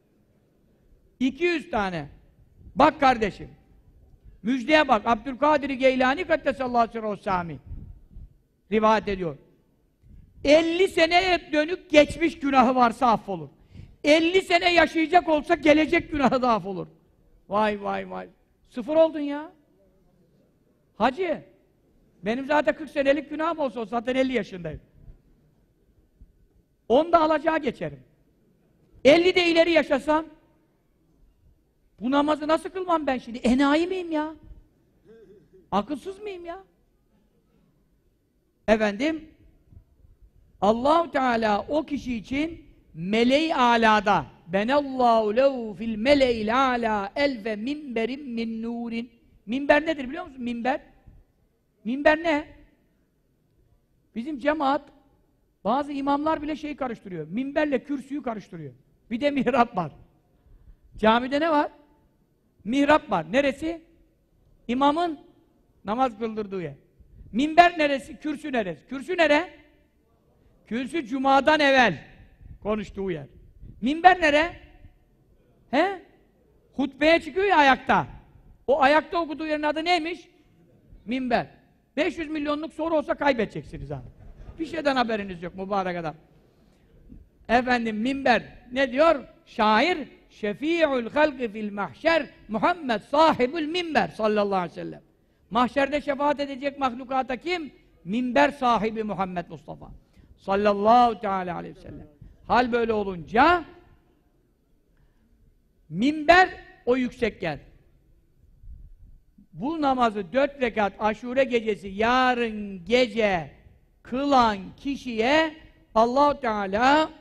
200 tane. Bak kardeşim. Müjdeye bak. Abdülkadir Geylani Kaddesallahu sirruhu sami rivayet ediyor. 50 seneye dönük geçmiş günahı varsa affolur. 50 sene yaşayacak olsa gelecek günahı da affolur. Vay vay vay. Sıfır oldun ya. Hacı. Benim zaten 40 senelik günahım olsa zaten 50 yaşındayım. 10 da alacağı geçerim. 50 de ileri yaşasam Bu namazı nasıl kılmam ben şimdi? Enayi miyim ya? Akılsız mıyım ya? Efendim, Allah-u Teala o kişi için mele-i alâda benallahu lehu fil mele-il alâ elfe minberin min nurin. Minber nedir biliyor musun? Minber. Minber ne? Bizim cemaat, bazı imamlar bile şeyi karıştırıyor. Minberle kürsüyü karıştırıyor. Bir de mihrap var. Camide ne var? Mihrap var. Neresi? İmamın namaz kıldırdığı yer. Minber neresi? Kürsü neresi? Kürsü nere? Kürsü cumadan evvel konuştuğu yer. Minber nere? He? Hutbeye çıkıyor ya ayakta. O ayakta okuduğu yerin adı neymiş? Minber. 500 milyonluk soru olsa kaybedeceksiniz abi. Bir şeyden haberiniz yok mübarek adam. Efendim minber ne diyor? Şair Şefi'ül halqi fil mahşer Muhammed sahibül minber sallallahu aleyhi ve sellem. Mahşerde şefaat edecek mahlukata kim? Minber sahibi Muhammed Mustafa sallallahu teala aleyhi ve sellem. Hal böyle olunca minber o yüksek yer. Bu namazı 4 rekat Aşure gecesi yarın gece kılan kişiye Allah-u Teala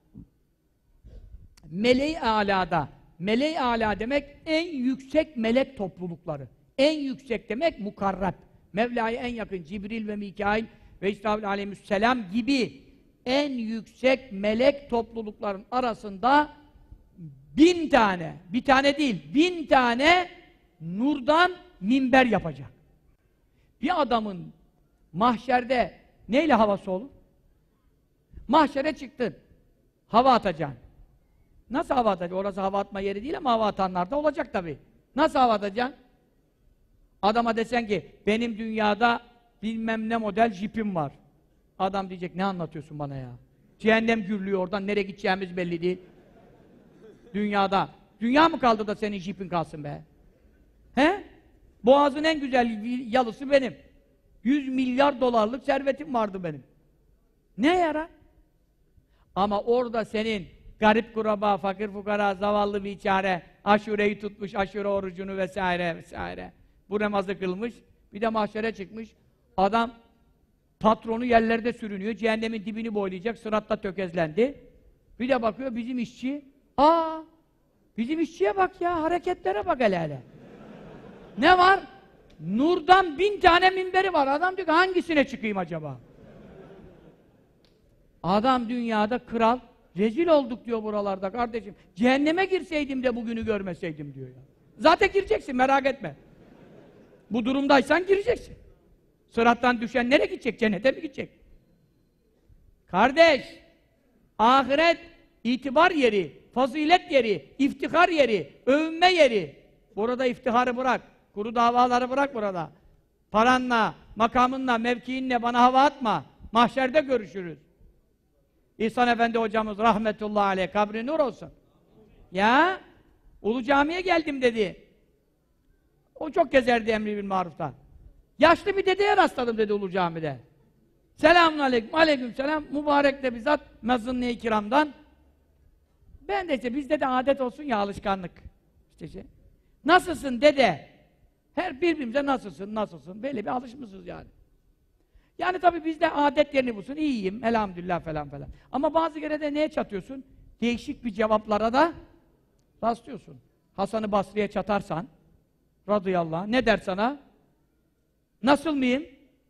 mele-i alâda, mele-i alâ demek en yüksek melek toplulukları. En yüksek demek mukarrab. Mevla'ya en yakın Cibril ve Mikail ve İsrafil aleyhisselam gibi en yüksek melek toplulukların arasında 1000 tane, bir tane değil, 1000 tane nurdan minber yapacak. Bir adamın mahşerde neyle havası olur? Mahşere çıktın, hava atacaksın. Nasıl hava atacaksın? Orası hava atma yeri değil ama hava atanlar da olacak tabii. Nasıl hava atacaksın? Adama desen ki, benim dünyada bilmem ne model jipim var. Adam diyecek, ne anlatıyorsun bana ya? Cehennem gürlüyor oradan, nereye gideceğimiz belli değil. Dünyada. Dünya mı kaldı da senin jipin kalsın be? He? Boğaz'ın en güzel yalısı benim. 100 milyar dolarlık servetim vardı benim. Ne yarar? Ama orada senin garip kuraba, fakir fukara, zavallı bir çare, aşureyi tutmuş, aşure orucunu vesaire vesaire. Bu namazı kılmış, bir de mahşere çıkmış. Adam patronu yerlerde sürünüyor, cehennemin dibini boylayacak, sıratta tökezlendi. Bir de bakıyor bizim işçi, bizim işçiye bak ya, hareketlere bak hele hele. Ne var? Nurdan 1000 tane minberi var. Adam diyor ki hangisine çıkayım acaba? Adam dünyada kral, rezil olduk diyor buralarda kardeşim. Cehenneme girseydim de bugünü görmeseydim diyor ya. Zaten gireceksin merak etme. Bu durumdaysan gireceksin. Sırattan düşen nereye gidecek? Cennete mi gidecek? Kardeş, ahiret itibar yeri, fazilet yeri, iftihar yeri, övünme yeri. Burada iftiharı bırak, kuru davaları bırak burada. Paranla, makamınla, mevkiinle bana hava atma. Mahşerde görüşürüz. İhsan Efendi hocamız rahmetullahi aleyh, kabri nur olsun. Ya, Ulu Cami'ye geldim dedi. O çok gezerdi emri bil marufta. Yaşlı bir dedeye rastladım dedi Ulu Cami'de. Selamun aleyküm, aleyküm selam. Mübarek de bizzat mezun-i kiramdan. Ben de işte bizde de adet olsun ya alışkanlık. İşte şey. Nasılsın dede? Her birbirimize nasılsın, nasılsın? Böyle bir alışmışız yani. Yani tabii bizde adet yerini bulsun. İyiyim, elhamdülillah falan falan. Ama bazı kere de neye çatıyorsun? Değişik bir cevaplara da rastlıyorsun. Hasan-ı Basri'ye çatarsan radıyallahu anh, ne der sana? Nasıl mıyım?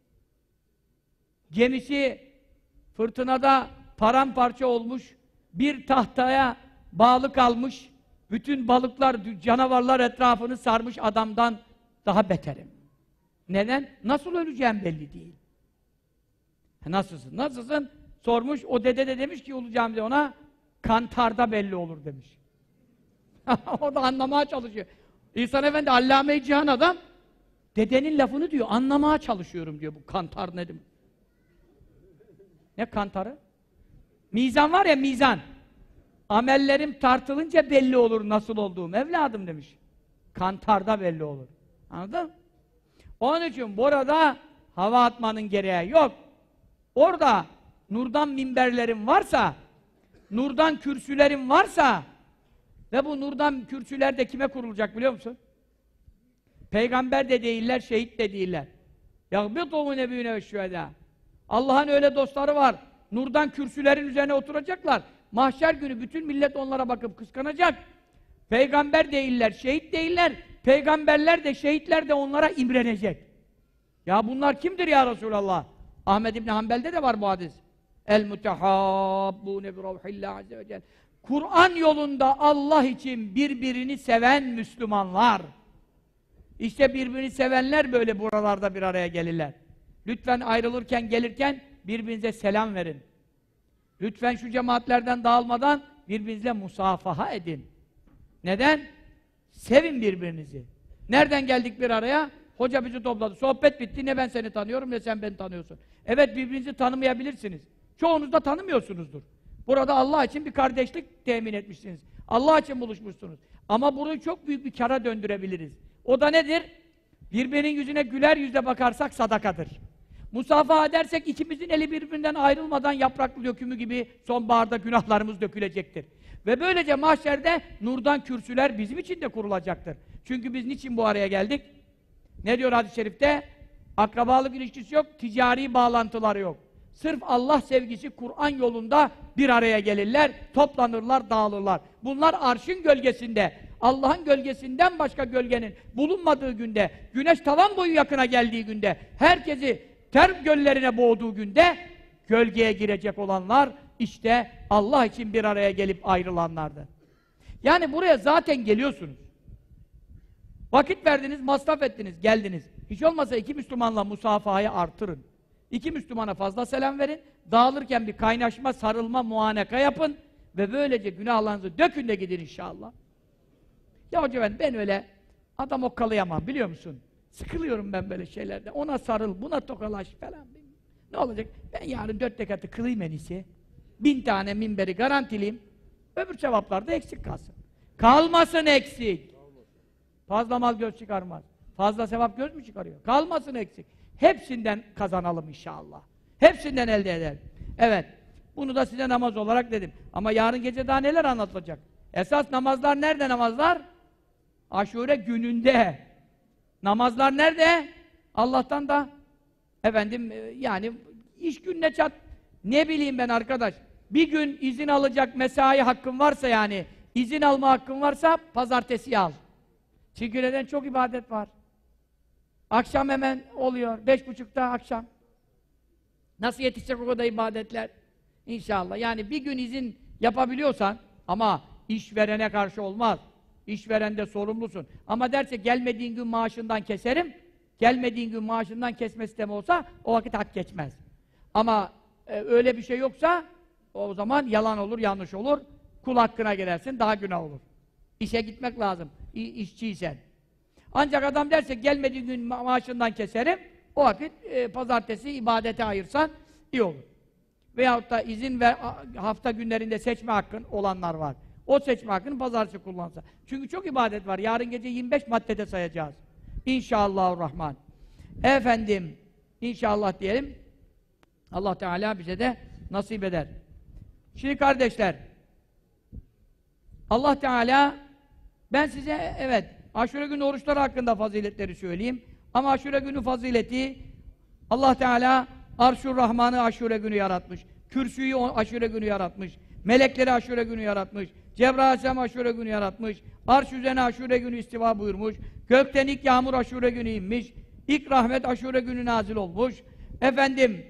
Gemisi fırtınada paramparça olmuş, bir tahtaya bağlı kalmış, bütün balıklar, canavarlar etrafını sarmış adamdan daha beterim. Neden? Nasıl öleceğim belli değil. Nasılsın? Nasılsın? Sormuş, o dede de demiş ki Ulu Cami'de ona, kantarda belli olur demiş. O da anlamaya çalışıyor. İhsan Efendi allame-i cihan adam, dedenin lafını diyor, anlamaya çalışıyorum diyor, bu kantar ne demek? Ne kantarı? Mizan var ya, mizan. Amellerim tartılınca belli olur nasıl olduğum evladım demiş. Kantarda belli olur. Anladın mı? Onun için burada hava atmanın gereği yok. Orada nurdan minberlerin varsa, nurdan kürsülerin varsa, Ve bu nurdan kürsüler de kime kurulacak biliyor musun? Peygamber de değiller, şehit de değiller. يَغْبِطُهُ نَبِيُّنَ وَالشُّهَدَى. Allah'ın öyle dostları var. Nurdan kürsülerin üzerine oturacaklar. Mahşer günü bütün millet onlara bakıp kıskanacak. Peygamber değiller, şehit değiller. Peygamberler de, şehitler de onlara imrenecek. Ya bunlar kimdir ya Resulallah? Ahmed İbni Hanbel'de de var bu hadis. El-mutehabbûne bi ravhillâh azze ve celle. Kur'an yolunda Allah için birbirini seven Müslümanlar. İşte birbirini sevenler böyle buralarda bir araya gelirler. Lütfen ayrılırken, gelirken birbirinize selam verin. Lütfen şu cemaatlerden dağılmadan birbirinizle musafaha edin. Neden? Sevin birbirinizi. Nereden geldik bir araya? Hoca bizi topladı. Sohbet bitti. Ne ben seni tanıyorum ne sen beni tanıyorsun. Evet, birbirinizi tanımayabilirsiniz. Çoğunuz da tanımıyorsunuzdur. Burada Allah için bir kardeşlik temin etmişsiniz. Allah için buluşmuşsunuz. Ama burayı çok büyük bir kâra döndürebiliriz. O da nedir? Birbirinin yüzüne güler yüzle bakarsak sadakadır. Musafaha edersek ikimizin eli birbirinden ayrılmadan yapraklı dökümü gibi sonbaharda günahlarımız dökülecektir. Ve böylece mahşerde nurdan kürsüler bizim için de kurulacaktır. Çünkü biz niçin bu araya geldik? Ne diyor hadis-i şerifte? Akrabalık ilişkisi yok, ticari bağlantıları yok. Sırf Allah sevgisi, Kur'an yolunda bir araya gelirler, toplanırlar, dağılırlar. Bunlar arşın gölgesinde, Allah'ın gölgesinden başka gölgenin bulunmadığı günde, güneş tavan boyu yakına geldiği günde, herkesi ter göllerine boğduğu günde, gölgeye girecek olanlar, işte Allah için bir araya gelip ayrılanlardı. Yani buraya zaten geliyorsunuz. Vakit verdiniz, masraf ettiniz, geldiniz. Hiç olmazsa iki Müslümanla musafahayı artırın. İki Müslümana fazla selam verin, dağılırken bir kaynaşma, sarılma, muaneka yapın ve böylece günahlarınızı dökün de gidin inşallah. Ya hoca ben öyle adam okkalayamam biliyor musun? Sıkılıyorum ben böyle şeylerden. Ona sarıl, buna tokalaş falan. Ne olacak? Ben yarın 4 rekatı kılayım en iyisi. 1000 tane minberi garantileyim. Öbür cevaplar da eksik kalsın. Kalmasın eksik. Fazla mal göz çıkarmaz. Fazla sevap göz mü çıkarıyor? Kalmasın eksik. Hepsinden kazanalım inşallah. Hepsinden elde edelim. Evet. Bunu da size namaz olarak dedim. Ama yarın gece daha neler anlatılacak? Esas namazlar nerede namazlar? Aşure gününde. Namazlar nerede? Allah'tan da efendim yani iş gününe çat. Ne bileyim ben arkadaş. Bir gün izin alacak mesai hakkın varsa yani izin alma hakkın varsa pazartesi al. Çünkü neden? Çok ibadet var. Akşam hemen oluyor. 5.30'da akşam. Nasıl yetişecek o kadar ibadetler? İnşallah. Yani bir gün izin yapabiliyorsan ama işverene karşı olmaz. İşverende sorumlusun. Ama derse gelmediğin gün maaşından keserim, gelmediğin gün maaşından kesme sistemi olsa o vakit hak geçmez. Ama öyle bir şey yoksa o zaman yalan olur, yanlış olur. Kul hakkına girersin, daha günah olur. İşe gitmek lazım, işçiysen. Ancak adam derse gelmediği gün maaşından keserim, o vakit pazartesi ibadete ayırsan iyi olur. Veyahut da izin ve hafta günlerinde seçme hakkın olanlar var. O seçme hakkını pazartesi kullansa. Çünkü çok ibadet var. Yarın gece 25 maddede sayacağız. İnşallahurrahman. Efendim, inşallah diyelim. Allah Teala bize de nasip eder. Şimdi kardeşler, Allah Teala, ben size evet, Aşure günü oruçları hakkında faziletleri söyleyeyim. Ama Aşure günü fazileti, Allah Teala Arş-ur Rahman'ı Aşure günü yaratmış. Kürsüyü Aşure günü yaratmış. Melekleri Aşure günü yaratmış. Cebrail Aleyhisselam Aşure günü yaratmış. Arş üzerine Aşure günü istiva buyurmuş. Gökten ilk yağmur Aşure günü inmiş. İlk rahmet Aşure günü nazil olmuş. Efendim,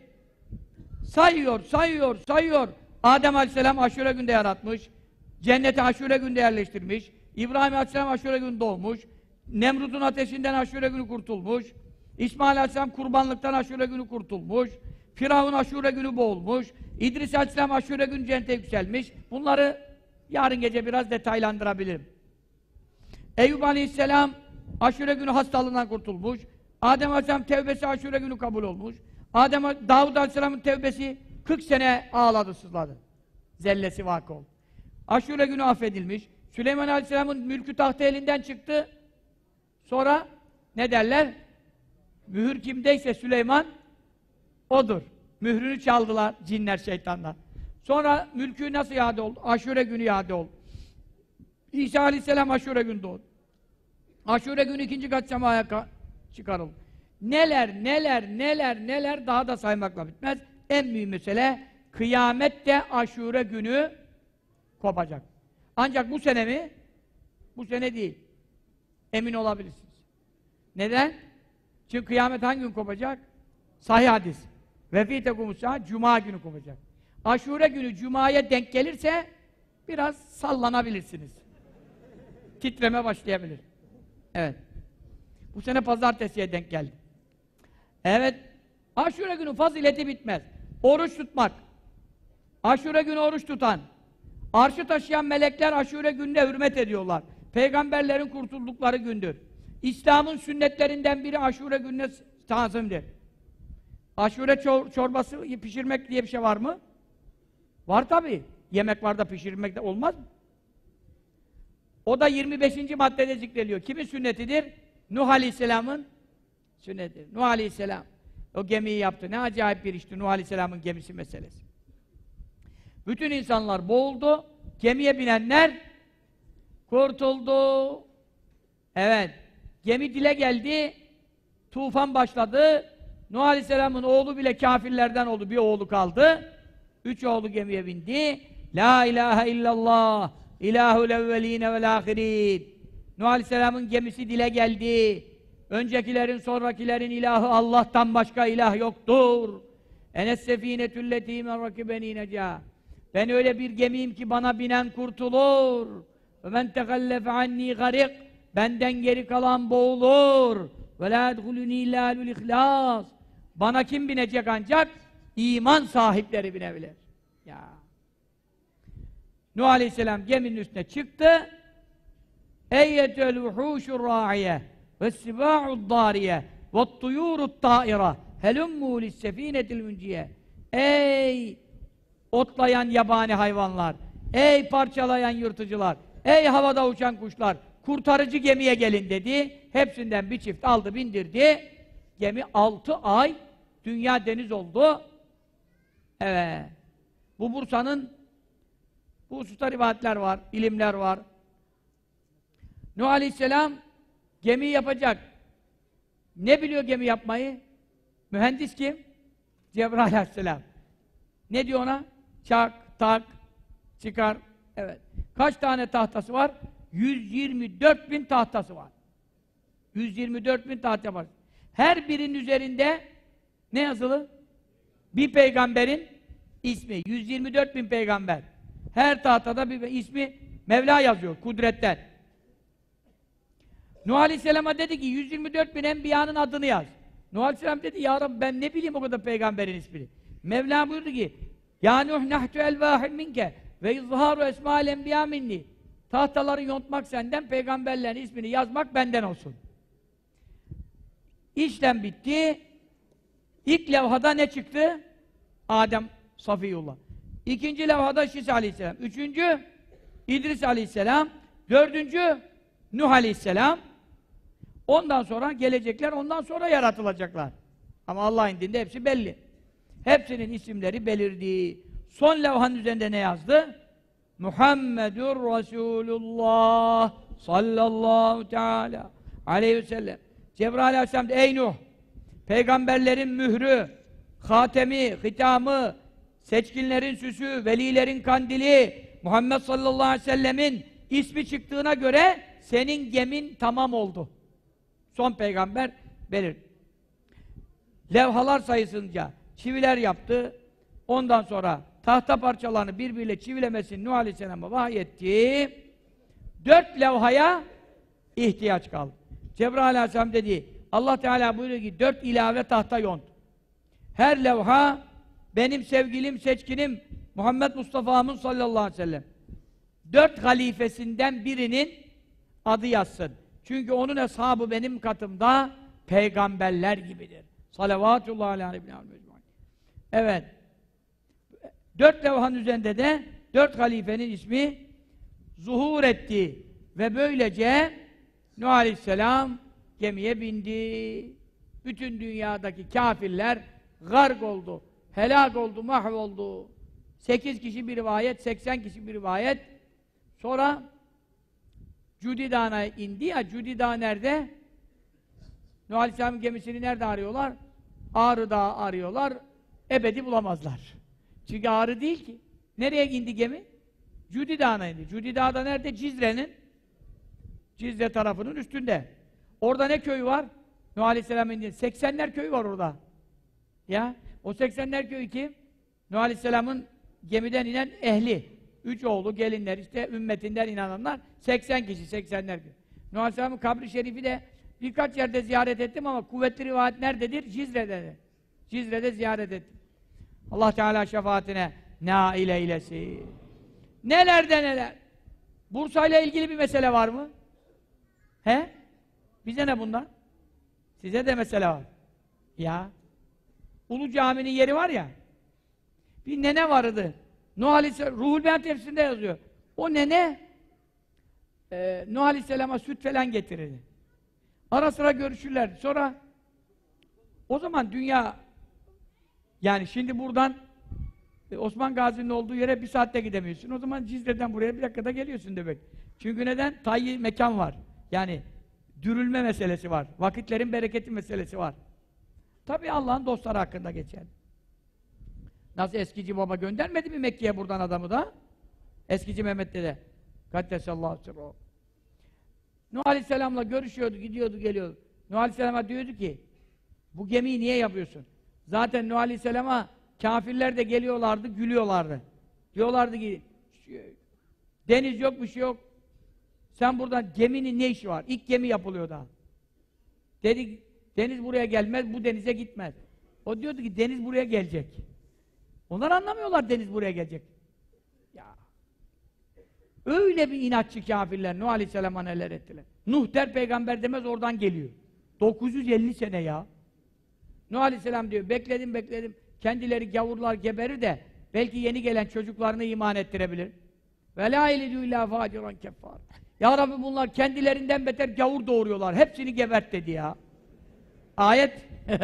sayıyor. Adem Aleyhisselam Aşure günde yaratmış. Cennete Aşure günde yerleştirmiş. İbrahim Aleyhisselam Aşure günü doğmuş. Nemrut'un ateşinden Aşure günü kurtulmuş. İsmail Aleyhisselam kurbanlıktan Aşure günü kurtulmuş. Firavun Aşure günü boğulmuş. İdris Aleyhisselam Aşure günü cennete yükselmiş. Bunları yarın gece biraz detaylandırabilirim. Eyüp Aleyhisselam Aşure günü hastalığından kurtulmuş. Adem Aleyhisselam tevbesi Aşure günü kabul olmuş. Davud Aleyhisselam'ın tevbesi 40 sene ağladı, sızladı. Zellesi vakı oldu. Aşure günü affedilmiş. Süleyman Aleyhisselam'ın mülkü tahtı elinden çıktı. Sonra ne derler? Mühür kimdeyse Süleyman odur. Mührünü çaldılar cinler, şeytanlar. Sonra mülkü nasıl iade oldu? Aşure günü iade oldu. İsa Aleyhisselam Aşure günü doğdu. Aşure günü ikinci kat semaya çıkarıldı. Neler daha da saymakla bitmez. En büyük mesele kıyamette Aşure günü kopacak. Ancak bu sene mi? Bu sene değil. Emin olabilirsiniz. Neden? Çünkü kıyamet hangi gün kopacak? Sahih hadis. Ve fî tekûmüs-sâ Cuma günü kopacak. Aşure günü Cuma'ya denk gelirse biraz sallanabilirsiniz. Titreme başlayabilir. Evet. Bu sene pazartesiye denk geldi. Evet. Aşure günü fazileti bitmez. Oruç tutmak. Aşure günü oruç tutan. Arşı taşıyan melekler aşure gününe hürmet ediyorlar. Peygamberlerin kurtuldukları gündür. İslam'ın sünnetlerinden biri aşure gününe tazimdir. Aşure çorbası pişirmek diye bir şey var mı? Var tabii. Yemek var da pişirmek de olmaz mı? O da 25. maddede zikrediyor. Kimin sünnetidir? Nuh Aleyhisselam'ın sünnetidir. Nuh Aleyhisselam o gemiyi yaptı. Ne acayip bir işti Nuh Aleyhisselam'ın gemisi meselesi. Bütün insanlar boğuldu. Gemiye binenler kurtuldu. Evet. Gemi dile geldi. Tufan başladı. Nuh Aleyhisselam'ın oğlu bile kafirlerden oldu. Bir oğlu kaldı. 3 oğlu gemiye bindi. La ilahe illallah. İlahul evveline vel ahirin. Nuh Aleyhisselam'ın gemisi dile geldi. Öncekilerin, sonrakilerin ilahı Allah'tan başka ilah yoktur. Enes sefinetülleti men rakibeni neca. Ben öyle bir gemiyim ki bana binen kurtulur. Ve men tehallefe anni garik. Benden geri kalan boğulur. Ve la edhuluni illâlül ihlas. Bana kim binecek ancak? İman sahipleri binebilir. Ya. Nuh Aleyhisselam geminin üstüne çıktı. Eyyetül vuhûşur râ'iye ve's-sibâ'ud dâriye ve't-tuyûrut tâira helümmû lis-sefînetil münciye. Ey otlayan yabani hayvanlar, ey parçalayan yırtıcılar, ey havada uçan kuşlar, kurtarıcı gemiye gelin dedi. Hepsinden bir çift aldı, bindirdi. Gemi 6 ay dünya deniz oldu. Evet. Bu Bursa'nın bu hususta rivayetler var, ilimler var. Nuh Aleyhisselam gemi yapacak. Ne biliyor gemi yapmayı? Mühendis kim? Cebrail Aleyhisselam. Ne diyor ona? Çak, tak, çıkar. Evet. Kaç tane tahtası var? 124.000 tahtası var. 124.000 tahta var. Her birinin üzerinde ne yazılı? Bir peygamberin ismi. 124.000 peygamber. Her tahtada bir ismi Mevla yazıyor, kudretten. Nuh Aleyhisselam'a dedi ki 124.000 enbiyanın adını yaz. Nuh Aleyhisselam dedi ya Rabbi ben ne bileyim o kadar peygamberin ismini. Mevla buyurdu ki ya Nuh nahtu elvâhim minke ve izhâru esmâ'l enbiyâ minni. Tahtaları yontmak senden, peygamberlerin ismini yazmak benden olsun. İşlem bitti. İlk levhada ne çıktı? Adem Safiyullah. İkinci levhada Şis Aleyhisselam. Üçüncü İdris Aleyhisselam. Dördüncü Nuh Aleyhisselam. Ondan sonra gelecekler, ondan sonra yaratılacaklar. Ama Allah indinde hepsi belli. Hepsinin isimleri belirdi. Son levhanın üzerinde ne yazdı? Muhammedur Resulullah sallallahu teala aleyhi ve sellem. Cebrail Aleyhisselam de, ey Nuh! Peygamberlerin mührü, hatemi, hitamı, seçkinlerin süsü, velilerin kandili, Muhammed sallallahu aleyhi ve sellemin ismi çıktığına göre senin gemin tamam oldu. Son peygamber belirtti. Levhalar sayısınca çiviler yaptı. Ondan sonra tahta parçalarını birbiriyle çivilemesini Nuh Aleyhisselam'a vahyetti. 4 levhaya ihtiyaç kaldı. Cebrail Aleyhisselam dedi, Allah Teala buyuruyor ki 4 ilave tahta yont. Her levha benim sevgilim, seçkinim Muhammed Mustafa'mın sallallahu aleyhi ve sellem 4 halifesinden birinin adı yazsın. Çünkü onun hesabı benim katımda peygamberler gibidir. Salavatullahi aleyhi ve sellem. Evet. 4 levhanın üzerinde de 4 halifenin ismi zuhur etti. Ve böylece Nuh Aleyhisselam gemiye bindi. Bütün dünyadaki kafirler gark oldu. Helak oldu, mahvoldu. 8 kişi bir rivayet, 80 kişi bir rivayet. Sonra Cudi Dağı'na indi ya, Cudi Dağı nerede? Nuh Aleyhisselam'ın gemisini nerede arıyorlar? Ağrı Dağı arıyorlar, ebedi bulamazlar. Çünkü Ağrı değil ki. Nereye indi gemi? Cudi Dağı'na indi. Cudi Dağı da nerede? Cizre tarafının üstünde. Orada ne köyü var? Nuh Aleyhisselam'ın indi. 80'ler köyü var orada. Ya, o 80'ler köyü kim? Nuh Aleyhisselam'ın gemiden inen ehli. 3 oğlu, gelinler, işte ümmetinden inananlar 80 kişi, 80'ler köyü. Nuh Aleyhisselam'ın kabri şerifi de birkaç yerde ziyaret ettim ama kuvvetli rivayet nerededir? Cizre'de. Cizre'de ziyaret ettim. Allah Teala şefaatine nail eylesin. Nelerde neler? Bursa ile ilgili bir mesele var mı? He? Bize ne bundan? Size de mesele var. Ya. Ulu Cami'nin yeri var ya. Bir nene vardı. Nuh Aleyhisselam, Ruhul Beyan tefsirinde yazıyor. O nene Nuh Aleyhisselam'a süt falan getirirdi. Ara sıra görüşürler. Sonra o zaman dünya yani şimdi buradan Osman Gazi'nin olduğu yere 1 saatte gidemiyorsun. O zaman Cizre'den buraya 1 dakikada geliyorsun demek. Çünkü neden? Tayyi mekan var. Yani dürülme meselesi var. Vakitlerin bereketi meselesi var. Tabii Allah'ın dostları hakkında geçer. Nasıl eskici baba göndermedi mi Mekke'ye buradan adamı da? Eskici Mehmet dede. Kaddesallahu sirruhu. Nuh Aleyhisselam'la görüşüyordu, gidiyordu, geliyordu. Nuh Aleyhisselam'a diyordu ki, bu gemiyi niye yapıyorsun? Zaten Nuh Aleyhisselam'a kafirler de geliyorlardı, gülüyorlardı. Diyorlardı ki, deniz yok, bir şey yok. Sen buradan, geminin ne işi var? İlk gemi yapılıyor daha. Dedik, deniz buraya gelmez, bu denize gitmez. O diyordu ki, deniz buraya gelecek. Onlar anlamıyorlar deniz buraya gelecek. Ya. Öyle bir inatçı kafirler, Nuh Aleyhisselam'a neler ettiler. Nuh der peygamber demez oradan geliyor. 950 sene ya. Nuh Aleyhisselam diyor, bekledim, kendileri gavurlar geberir de belki yeni gelen çocuklarını iman ettirebilir. Ve la ilidü illa faciran keffar. Ya Rabbi bunlar kendilerinden beter gavur doğuruyorlar. Hepsini gebert dedi ya. Ayet.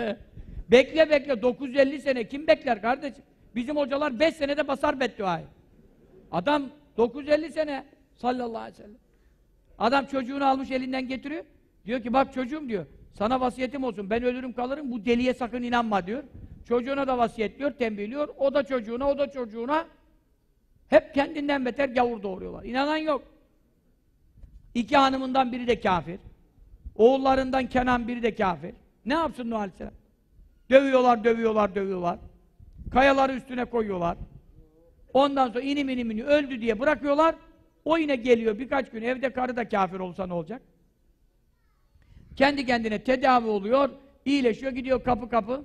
Bekle 950 sene kim bekler kardeşim? Bizim hocalar 5 senede basar bedduayı. Adam 950 sene sallallahu aleyhi ve sellem. Adam çocuğunu almış elinden getiriyor. Diyor ki bak çocuğum diyor. Sana vasiyetim olsun. Ben ölürüm kalırım. Bu deliye sakın inanma diyor. Çocuğuna da vasiyetliyor, tembihliyor. O da çocuğuna. Hep kendinden beter gavur doğuruyorlar. İnanan yok. 2 hanımından biri de kafir. Oğullarından Kenan biri de kafir. Ne yapsın Nuh Aleyhisselam? Dövüyorlar. Kayaları üstüne koyuyorlar. Ondan sonra inim öldü diye bırakıyorlar. O yine geliyor birkaç gün evde karı da kafir olsa ne olacak? Kendi kendine tedavi oluyor, iyileşiyor, gidiyor kapı.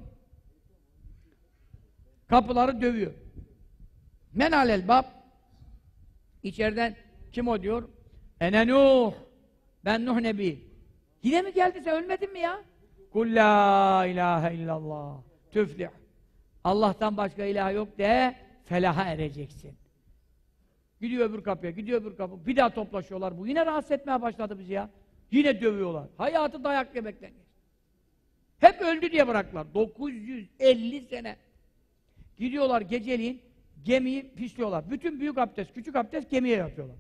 Kapıları dövüyor. Men alel bab. İçeriden kim o diyor? Ene Nuh. Ben Nuh Nebi. Yine mi geldi sen ölmedin mi ya? Kul la ilahe illallah. Tüflih. Allah'tan başka ilah yok de felaha ereceksin. Gidiyor öbür kapıya. Bir daha toplaşıyorlar. Bu yine rahatsız etmeye başladı bizi ya. Yine dövüyorlar. Hayatı dayak yemekten geçti. Hep öldü diye bıraktılar. 950 sene. Gidiyorlar geceliğin gemiyi pisliyorlar. Bütün büyük abdest, küçük abdest gemiye yapıyorlar.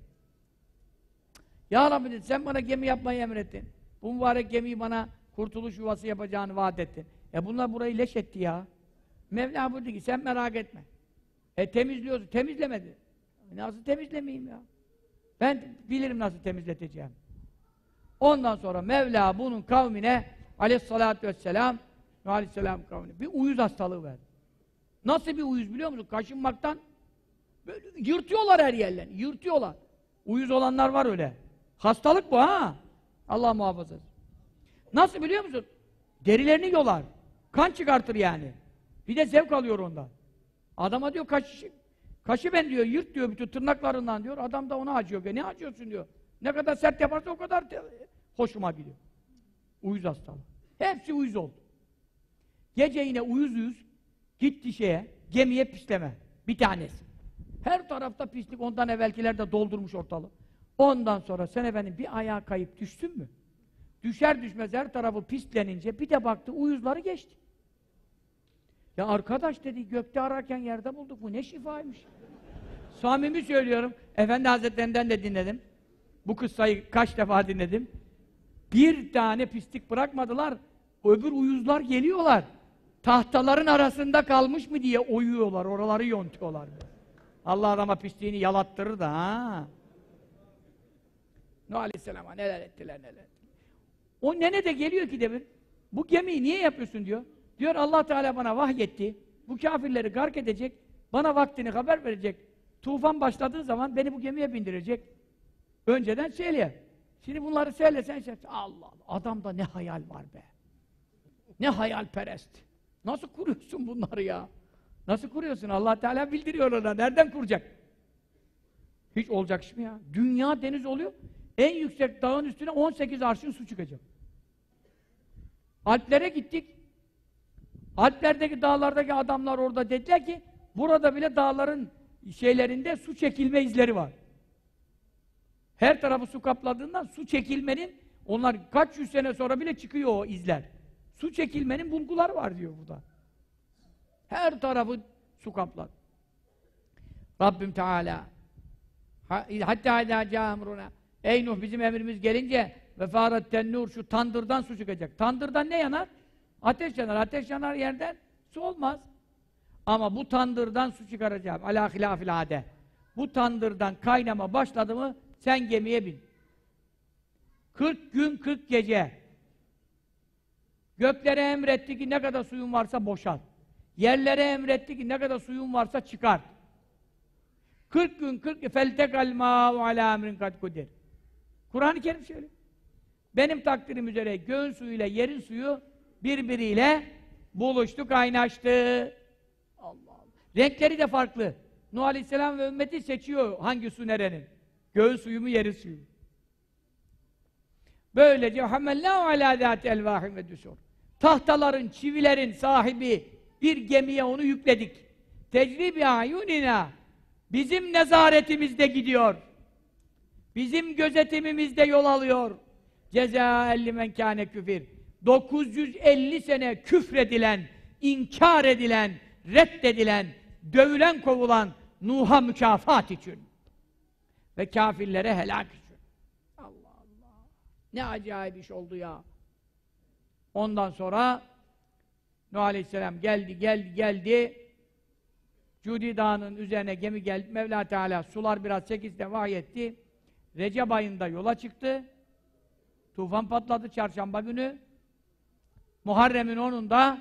Ya Rabbi dedi, sen bana gemi yapmayı emrettin. Bu mübarek gemiyi bana kurtuluş yuvası yapacağını vaat ettin. Bunlar burayı leş etti ya. Mevla buyurdu ki sen merak etme. Temizliyorsun. Temizlemedi. Nasıl temizlemeyeyim ya? Ben bilirim nasıl temizleteceğim. Ondan sonra Mevla bunun kavmine aleyhissalâtu vesselâm Nuh Aleyhisselam kavmine bir uyuz hastalığı verdi. Nasıl bir uyuz biliyor musun? Kaşınmaktan böyle yırtıyorlar her yerlerini. Yırtıyorlar. Uyuz olanlar var öyle. Hastalık bu ha. Allah muhafaza etsin. Nasıl biliyor musun? Derilerini yolar. Kan çıkartır yani. Bir de zevk alıyor ondan. Adama diyor kaşı ben diyor yırt diyor bütün tırnaklarından diyor. Adam da ona acıyor. Ne acıyorsun diyor. Ne kadar sert yaparsa o kadar hoşuma gidiyor. Uyuz hastalığı. Hepsi uyuz oldu. Gece yine uyuz gitti gemiye pisleme. Bir tanesi. Her tarafta pislik. Ondan evvelkiler de doldurmuş ortalığı. Ondan sonra sen efendim bir ayağa kayıp düştün mü? Düşer düşmez her tarafı pislenince bir de baktı uyuzları geçti. Ya arkadaş dedi gökte ararken yerde bulduk. Bu ne şifaymış. Samimi söylüyorum. Efendi Hazretlerinden de dinledim. Bu kıssayı kaç defa dinledim. Bir tane pislik bırakmadılar. Öbür uyuzlar geliyorlar. Tahtaların arasında kalmış mı diye oyuyorlar, oraları yontuyorlar. Allah adama pisliğini yalattırır da ha. Nuh Aleyhisselam'a neler ettiler neler ettiler. O nene de geliyor ki de bir, bu gemiyi niye yapıyorsun diyor. Diyor Allah Teala bana vahyetti. Bu kafirleri gark edecek, bana vaktini haber verecek. Tufan başladığı zaman beni bu gemiye bindirecek. Önceden söyle. Şimdi bunları söylesen Allah Allah, adamda ne hayal var be. Ne hayalperest. Nasıl kuruyorsun bunları ya? Nasıl kuruyorsun? Allah Teala bildiriyor ona. Nereden kuracak? Hiç olacak iş mi ya? Dünya deniz oluyor. En yüksek dağın üstüne 18 arşın su çıkacak. Alplere gittik. Alplerdeki dağlardaki adamlar orada dediler ki burada bile dağların şeylerinde su çekilme izleri var. Her tarafı su kapladığından su çekilmenin onlar kaç yüz sene sonra bile çıkıyor o izler. Su çekilmenin bulguları var diyor burada. Her tarafı su kapladı. Rabbim Teala hatta idâ câ emruna ey Nuh bizim emrimiz gelince ve fâretten nur şu tandırdan su çıkacak. Tandırdan ne yanar? Ateş yanar. Ateş yanar yerden su olmaz. Ama bu tandırdan su çıkaracağım. Alâ hilâfil âde. Bu tandırdan kaynama başladı mı sen gemiye bin. 40 gün 40 gece göklere emretti ki ne kadar suyun varsa boşalt. Yerlere emretti ki ne kadar suyun varsa çıkart. 40 gün 40 feltekal mâ'u alâ emrin kad kudir. Kur'an-ı Kerim söylüyor. Benim takdirim üzere göğün suyuyla yerin suyu birbiriyle buluştu, kaynaştı. Allah Allah. Renkleri de farklı. Nuh Aleyhisselam ve ümmeti seçiyor hangi su nerenin. Göğün suyu mu, yerin suyu mu? Böylece hamellâhu alâ zâti elvâhim ve düsûr. Tahtaların, çivilerin sahibi bir gemiye onu yükledik. Tecribi a'yunina. Bizim nezaretimizde gidiyor. Bizim gözetimimizde yol alıyor. Cezâen limen kâne küfir. 950 sene küfredilen, inkar edilen, reddedilen, dövülen, kovulan Nuh'a mükafat için. Ve kafirlere helak için. Allah Allah! Ne acayip iş oldu ya! Ondan sonra Nuh Aleyhisselam geldi. Cudi Dağı'nın üzerine gemi geldi. Mevla Teala sular biraz çekildi, vahyetti. Recep ayında yola çıktı. Tufan patladı çarşamba günü. Muharrem'in 10'unda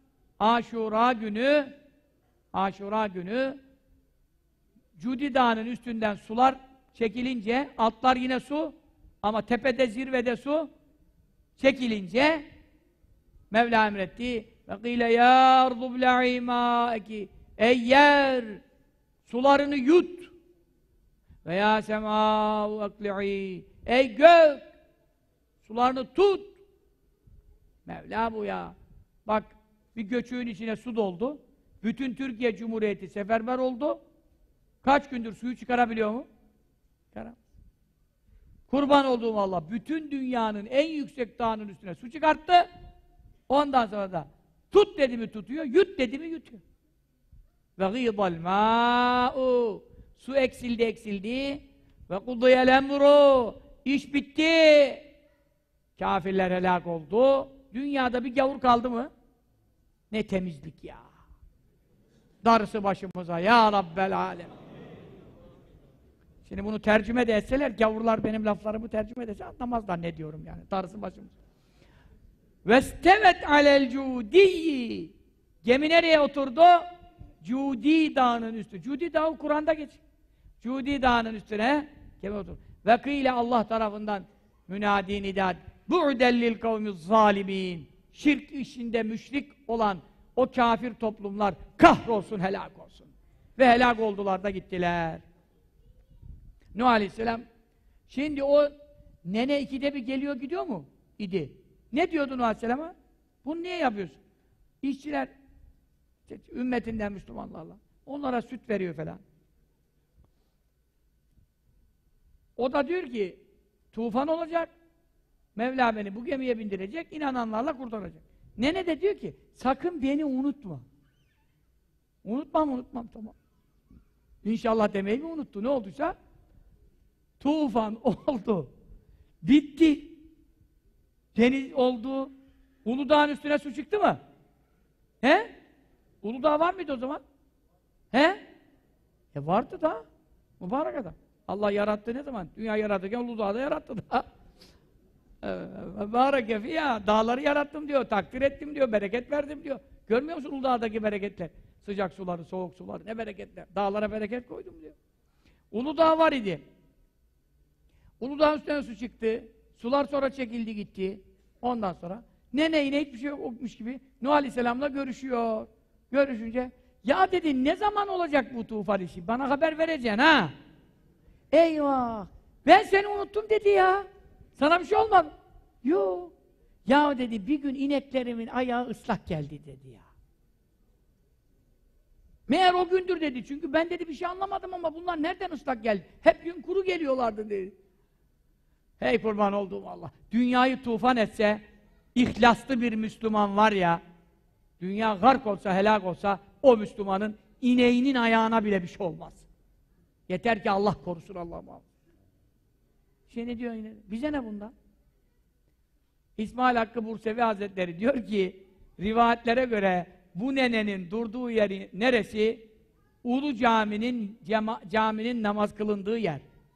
Aşura günü Cudi Dağı'nın üstünden sular çekilince, altlar yine su ama tepede, zirvede su çekilince Mevla emretti. Ve kîle yâ ardu blâ'i mâeki. Ey yer! Sularını yut! Ve yâ semâ'u ekli'i. Ey gök! Sularını tut! Mevla bu ya! Bak, bir göçüğün içine su doldu. Bütün Türkiye Cumhuriyeti seferber oldu. Kaç gündür suyu çıkarabiliyor mu? Çıkaramaz. Kurban olduğum Allah, bütün dünyanın en yüksek dağının üstüne su çıkarttı. Ondan sonra da tut dedi mi tutuyor, yut dedi mi yutuyor. Ve gîdal mâ'u. Su eksildi. Ve kudiyel emru. İş bitti. Kafirler helak oldu. Dünyada bir gavur kaldı mı? Ne temizlik ya! Darısı başımıza ya Rabbel alem. Şimdi bunu tercüme de etseler, gavurlar benim laflarımı tercüme etse anlamazlar ne diyorum yani. Darısı başımıza. Vestevet alel cudiyyi. Gemi nereye oturdu? Cudi Dağı'nın üstü. Cudi Dağı Kur'an'da geçiyor. Cudi Dağı'nın üstüne gemi oturdu. Ve kıyle Allah tarafından münadi nidat. Bu'dellil kavmiz zalimin. Şirk işinde müşrik olan o kafir toplumlar kahrolsun, helak olsun. Ve helak oldular da gittiler. Nuh Aleyhisselam, şimdi o nene ikide bir geliyor gidiyor mu? İdi. Ne diyordu Nuh Aleyhisselam'a? Bunu niye yapıyorsun? İşçiler, ümmetinden Müslümanlarla, onlara süt veriyor falan. O da diyor ki, tufan olacak, Mevla beni bu gemiye bindirecek, inananlarla kurtaracak. Nene de diyor ki, sakın beni unutma. Unutmam, tamam. İnşallah demeyi mi unuttu, ne olduysa? Tufan oldu. Bitti. Deniz oldu. Uludağ'ın üstüne su çıktı mı? He? Uludağ var mıydı o zaman? He? Vardı da. Mübarek adam. Allah yarattı ne zaman? Dünya yaratırken Uludağ'da yarattı da. Mübarek ya. Dağları yarattım diyor. Takdir ettim diyor. Bereket verdim diyor. Görmüyor musun Uludağ'daki bereketler? Sıcak suları, soğuk suları. Ne bereketler. Dağlara bereket koydum diyor. Uludağ var idi. Uludağ'ın üstüne su çıktı. Sular sonra çekildi gitti. Ondan sonra yine hiçbir şey yokmuş gibi Nuh Aleyhisselam'la görüşüyor. Görüşünce ya dedi ne zaman olacak bu tufan işi? Bana haber vereceksin ha. Eyvah! Ben seni unuttum dedi ya. Sana bir şey olmadı. Yok. Ya dedi bir gün ineklerimin ayağı ıslak geldi dedi ya. Meğer o gündür dedi. Çünkü ben dedi bir şey anlamadım ama bunlar nereden ıslak geldi? Hep gün kuru geliyorlardı dedi. Hey kurban olduğum Allah! Dünyayı tufan etse, ihlaslı bir Müslüman var ya, dünya gark olsa, helak olsa, o Müslümanın ineğinin ayağına bile bir şey olmaz. Yeter ki Allah korusun Allah'ım. Şey ne diyor yine? Bize ne bundan? İsmail Hakkı Bursevi Hazretleri diyor ki, rivayetlere göre bu nenenin durduğu yeri neresi? Ulu caminin namaz kılındığı yer.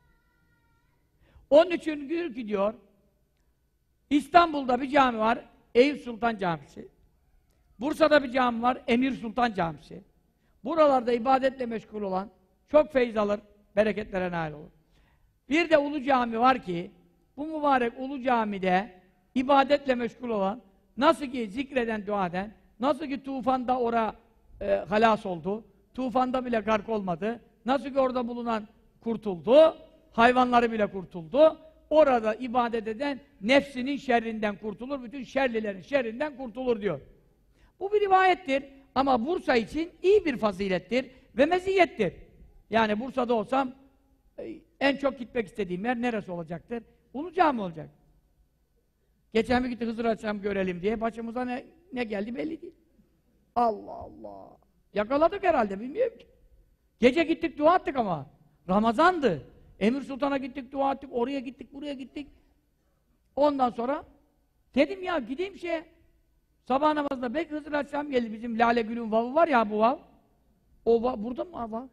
Onun için diyor ki diyor, İstanbul'da bir cami var, Eyüp Sultan Camisi. Bursa'da bir cami var, Emir Sultan Camisi. Buralarda ibadetle meşgul olan, çok feyz alır, bereketlere nail olur. Bir de Ulu Cami var ki, bu mübarek Ulu Cami'de ibadetle meşgul olan, nasıl ki zikreden, dua eden, nasıl ki tufanda halas oldu, tufanda bile gark olmadı, nasıl ki orada bulunan kurtuldu, hayvanları bile kurtuldu, orada ibadet eden nefsinin şerrinden kurtulur, bütün şerlilerin şerrinden kurtulur diyor. Bu bir rivayettir ama Bursa için iyi bir fazilettir ve meziyettir. Yani Bursa'da olsam en çok gitmek istediğim yer neresi olacaktır? Ulu Cami olacak. Geçen bir gitti Hızır Aleyhisselam görelim diye başımıza ne geldi belli değil. Allah Allah! Yakaladık herhalde bilmiyorum ki. Gece gittik dua ettik ama Ramazan'dı. Emir Sultan'a gittik dua ettik, oraya gittik, buraya gittik. Ondan sonra dedim ya gideyim sabah namazında belki Hızır Aleyhisselam geldi, bizim Lale Gül'ün vavı var ya bu vav. O vav, burada mı vav?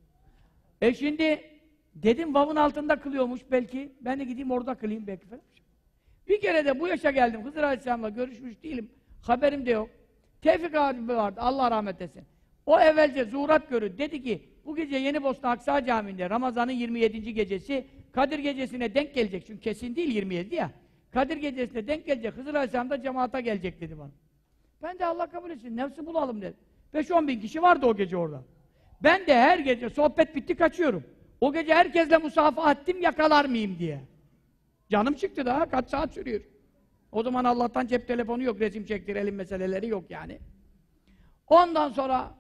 Şimdi dedim vavın altında kılıyormuş belki, ben de gideyim orada kılayım belki falan. Bir kere de bu yaşa geldim, Hızır Aleyhisselam'la görüşmüş değilim, haberim de yok. Tevfik abi vardı, Allah rahmet etsin. O evvelce zuhurat görür, dedi ki bu gece Yenibosna Aksa Camii'nde Ramazan'ın 27. gecesi Kadir Gecesi'ne denk gelecek, çünkü kesin değil 27 ya. Kadir Gecesi'ne denk gelecek, Hızır Aleyhisselam da cemaata gelecek dedi bana. Ben de Allah kabul etsin, nefsi bulalım dedi. 5-10 bin kişi vardı o gece orada. Ben de her gece sohbet bitti kaçıyorum. O gece herkesle musafaha ettim, yakalar mıyım diye. Canım çıktı daha, kaç saat sürüyor. O zaman Allah'tan cep telefonu yok, resim çektirelim meseleleri yok yani. Ondan sonra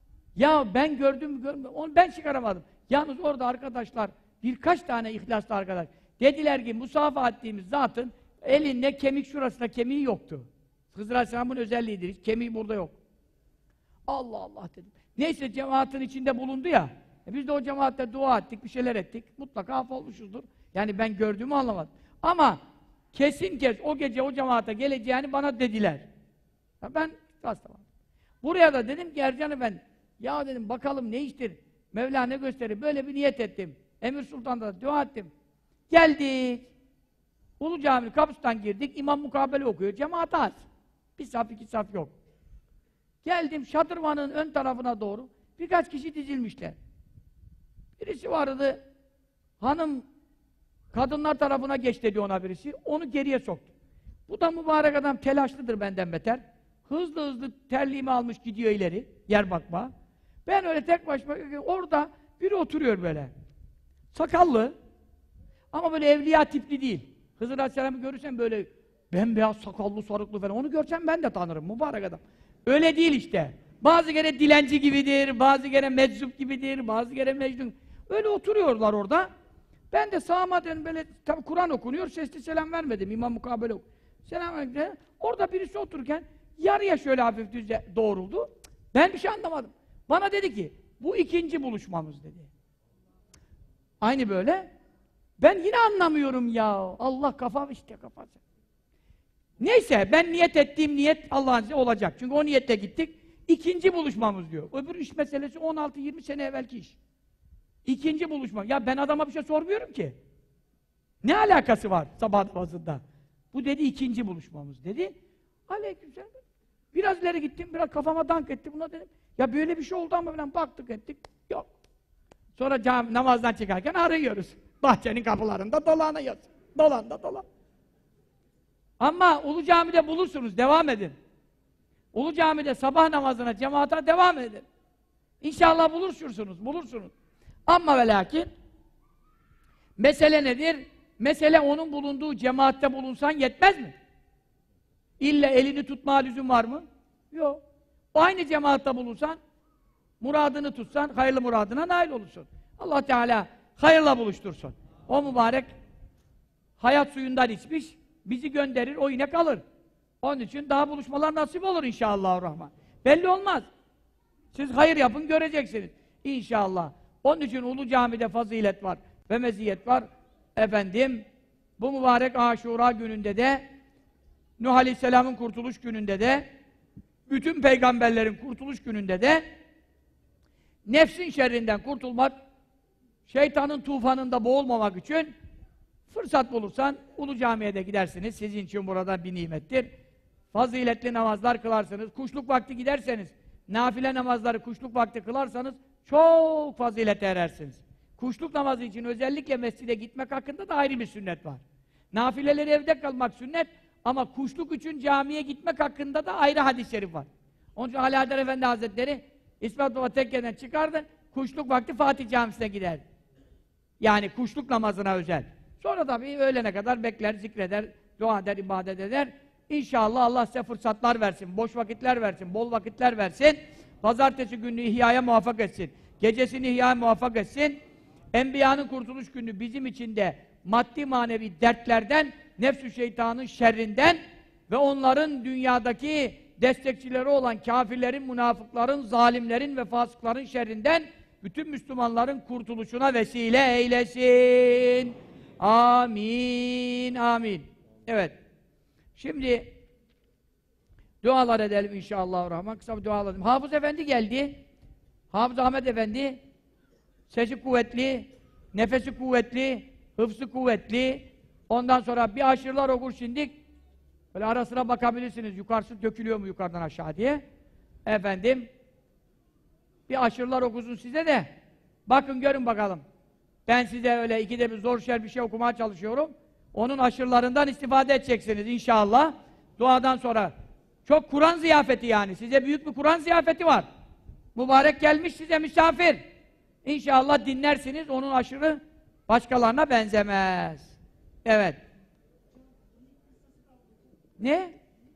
ya ben gördüm, onu ben çıkaramadım. Yalnız orada arkadaşlar, birkaç tane ihlaslı arkadaş dediler ki musafaha ettiğimiz zatın elinde kemik şurasında kemiği yoktu. Hızır Aleyhisselam'ın özelliğidir, hiç kemiği burada yok. Allah Allah dedim. Neyse cemaatin içinde bulundu ya, biz de o cemaatte dua ettik, bir şeyler ettik, mutlaka affolmuşuzdur. Yani ben gördüğümü anlamadım. Ama kesin o gece o cemaate geleceğini bana dediler. Ya ben rastlamadım. Buraya da dedim ki Ercan Efendi, ya dedim bakalım ne iştir, Mevla ne gösterir, böyle bir niyet ettim. Emir Sultan'da dua ettim. Geldik. Ulu Cami'nin kapısından girdik, imam mukabele okuyor, cemaat az. Bir saf, iki saf yok. Geldim, şadırvanın ön tarafına doğru, birkaç kişi dizilmişler. Birisi vardı, hanım, kadınlar tarafına geç dedi ona birisi, onu geriye soktu. Bu da mübarek adam telaşlıdır benden beter. Hızlı hızlı terliğimi almış gidiyor ileri, yer bakma. Ben öyle tek başıma, orada biri oturuyor böyle. Sakallı, ama böyle evliya tipli değil. Hızır Aleyhisselam'ı görürsen böyle bembeyaz, sakallı, sarıklı falan, onu görsem ben de tanırım, mübarek adam. Öyle değil işte. Bazı kere dilenci gibidir, bazı kere meczup gibidir, bazı kere mecnun. Öyle oturuyorlar orada. Ben de sağıma dönüp böyle, tabi Kur'an okunuyor, sesli selam vermedim, imam mukabele okuyor. Selam verdim. Orada birisi otururken, yarıya şöyle hafif düzce doğruldu. Ben bir şey anlamadım. Bana dedi ki, bu ikinci buluşmamız dedi. Aynı böyle. Ben yine anlamıyorum ya. Allah kafam işte kafası. Neyse ben niyet ettiğim niyet Allah'ın izniyle olacak. Çünkü o niyetle gittik. İkinci buluşmamız diyor. Öbür iş meselesi 16-20 sene evvelki iş. İkinci buluşma. Ya ben adama bir şey sormuyorum ki. Ne alakası var sabah namazında? Bu dedi ikinci buluşmamız dedi. Aleykümselam. Biraz ileri gittim, biraz kafama dank etti. Buna dedim, ya böyle bir şey oldu ama falan baktık ettik. Yok. Sonra namazdan çıkarken arıyoruz. Bahçenin kapılarında dolanıyoruz. Dolan. Ama Ulu Cami'de bulursunuz, devam edin. Ulu Cami'de sabah namazına, cemaate devam edin. İnşallah bulursunuz. Ama ve lakin mesele nedir? Mesele onun bulunduğu cemaatte bulunsan yetmez mi? İlla elini tutma lüzum var mı? Yok. O aynı cemaatte bulunsan, muradını tutsan, hayırlı muradına nail olursun. Allah Teala hayırla buluştursun. O mübarek hayat suyundan içmiş, bizi gönderir, o yine kalır. Onun için daha buluşmalar nasip olur inşallahurrahman. Belli olmaz. Siz hayır yapın, göreceksiniz. İnşallah. Onun için Ulu Cami'de fazilet var ve meziyet var. Efendim, bu mübarek Aşura gününde de, Nuh Aleyhisselam'ın kurtuluş gününde de, bütün peygamberlerin kurtuluş gününde de, nefsin şerrinden kurtulmak, şeytanın tufanında boğulmamak için fırsat bulursan Ulu Cami'ye de gidersiniz. Sizin için burada bir nimettir. Faziletli namazlar kılarsınız. Kuşluk vakti giderseniz, nafile namazları kuşluk vakti kılarsanız çok fazilete erersiniz. Kuşluk namazı için özellikle mescide gitmek hakkında da ayrı bir sünnet var. Nafileleri evde kalmak sünnet ama kuşluk için camiye gitmek hakkında da ayrı hadis-i şerif var. Onun için Ali Haydar Efendi Hazretleri İsmet Baba tekkeden çıkardı, kuşluk vakti Fatih Camisi'ne giderdi. Yani kuşluk namazına özel. Sonra tabii öğlene kadar bekler, zikreder, dua eder, ibadet eder. İnşallah Allah size fırsatlar versin, boş vakitler versin, bol vakitler versin. Pazartesi gününü ihyaya muvaffak etsin. Gecesini ihyaya muvaffak etsin. Enbiyanın kurtuluş günü bizim için de maddi manevi dertlerden, nefs-i şeytanın şerrinden ve onların dünyadaki destekçileri olan kafirlerin, münafıkların, zalimlerin ve fasıkların şerrinden bütün Müslümanların kurtuluşuna vesile eylesin. Amin, amin. Evet. Şimdi dualar edelim inşallahurrahman. Kısa bir dua edelim. Hafız Efendi geldi. Hafız Ahmet Efendi sesi kuvvetli, nefesi kuvvetli, hıfzı kuvvetli. Ondan sonra bir aşırılar okur şimdi. Böyle ara sıra bakabilirsiniz. Yukarısı dökülüyor mu yukarıdan aşağı diye. Efendim bir aşırılar okusun size de bakın görün bakalım. Ben size öyle ikide bir zor şer bir şey okumaya çalışıyorum. Onun aşırılarından istifade edeceksiniz inşallah. Duadan sonra. Çok Kur'an ziyafeti yani. Size büyük bir Kur'an ziyafeti var. Mübarek gelmiş size misafir. İnşallah dinlersiniz. Onun aşırı başkalarına benzemez. Evet. Ne?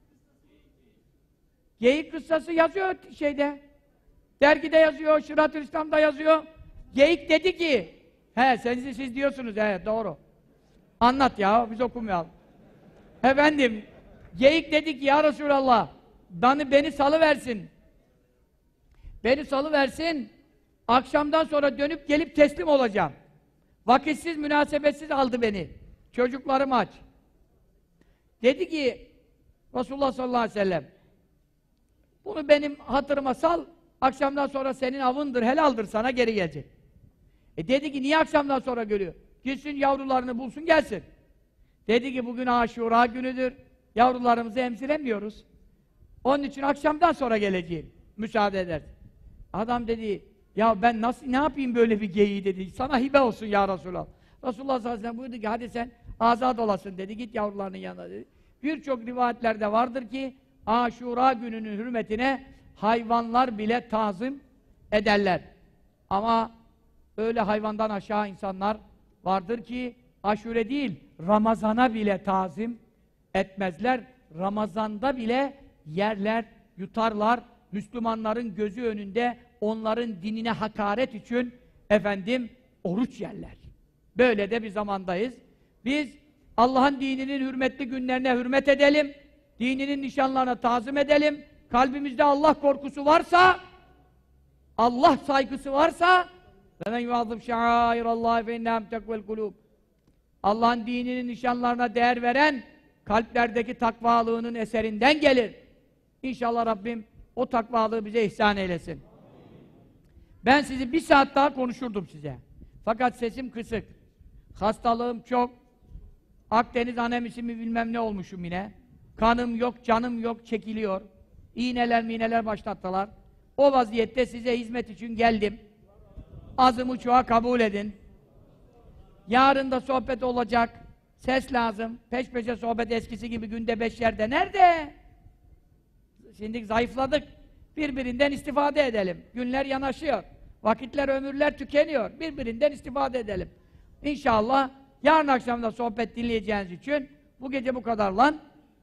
Geyik kıssası yazıyor şeyde. Dergide yazıyor, Şirat-ül İslam'da yazıyor. Geyik dedi ki, siz diyorsunuz, doğru. Anlat ya, biz okumayalım. Efendim, geyik dedi ki, ya Resulallah, beni salıversin. Beni salıversin, akşamdan sonra dönüp gelip teslim olacağım. Vakitsiz, münasebetsiz aldı beni. Çocuklarım aç. Dedi ki, Resulullah sallallahu aleyhi ve sellem, bunu benim hatırıma sal, akşamdan sonra senin avındır, helaldir sana, geri gelecek. Dedi ki, niye akşamdan sonra geliyor? Gitsin yavrularını bulsun, gelsin. Dedi ki, bugün Aşura günüdür, yavrularımızı emziremiyoruz. Onun için akşamdan sonra geleceğim, müsaade eder. Adam dedi, ya ben ne yapayım böyle bir geyiği dedi, sana hibe olsun ya Resulallah. Resulullah sallallahu aleyhi ve sellem buyurdu ki, hadi sen azad olasın dedi, git yavrularının yanına dedi. Birçok rivayetlerde vardır ki, Aşura gününün hürmetine hayvanlar bile tazim ederler. Ama öyle hayvandan aşağı insanlar vardır ki Aşure değil, Ramazan'a bile tazim etmezler. Ramazan'da bile yerler, yutarlar. Müslümanların gözü önünde onların dinine hakaret için oruç yerler. Böyle de bir zamandayız. Biz Allah'ın dininin hürmetli günlerine hürmet edelim. Dininin nişanlarına tazim edelim. Kalbimizde Allah korkusu varsa, Allah saygısı varsa وَمَنْ يُعَظِّمْ شَعَائِرَ اللّٰهِ فَاِنَّهَا مِنْ تَقْوَى الْقُلُوبِ Allah'ın dininin nişanlarına değer veren kalplerdeki takvalığının eserinden gelir. İnşallah Rabbim o takvalığı bize ihsan eylesin. Ben sizi 1 saat daha konuşurdum size. Fakat sesim kısık. Hastalığım çok. Akdeniz anemisi mi bilmem ne olmuşum yine. Kanım yok, canım yok, çekiliyor. İğneler başlattılar. O vaziyette size hizmet için geldim. Azımı çoğa kabul edin. Yarın da sohbet olacak. Ses lazım. Peş peşe sohbet eskisi gibi günde 5 yerde. Nerede? Şimdi zayıfladık. Birbirinden istifade edelim. Günler yanaşıyor. Vakitler, ömürler tükeniyor. Birbirinden istifade edelim. İnşallah yarın akşam da sohbet dinleyeceğiniz için bu gece bu kadarla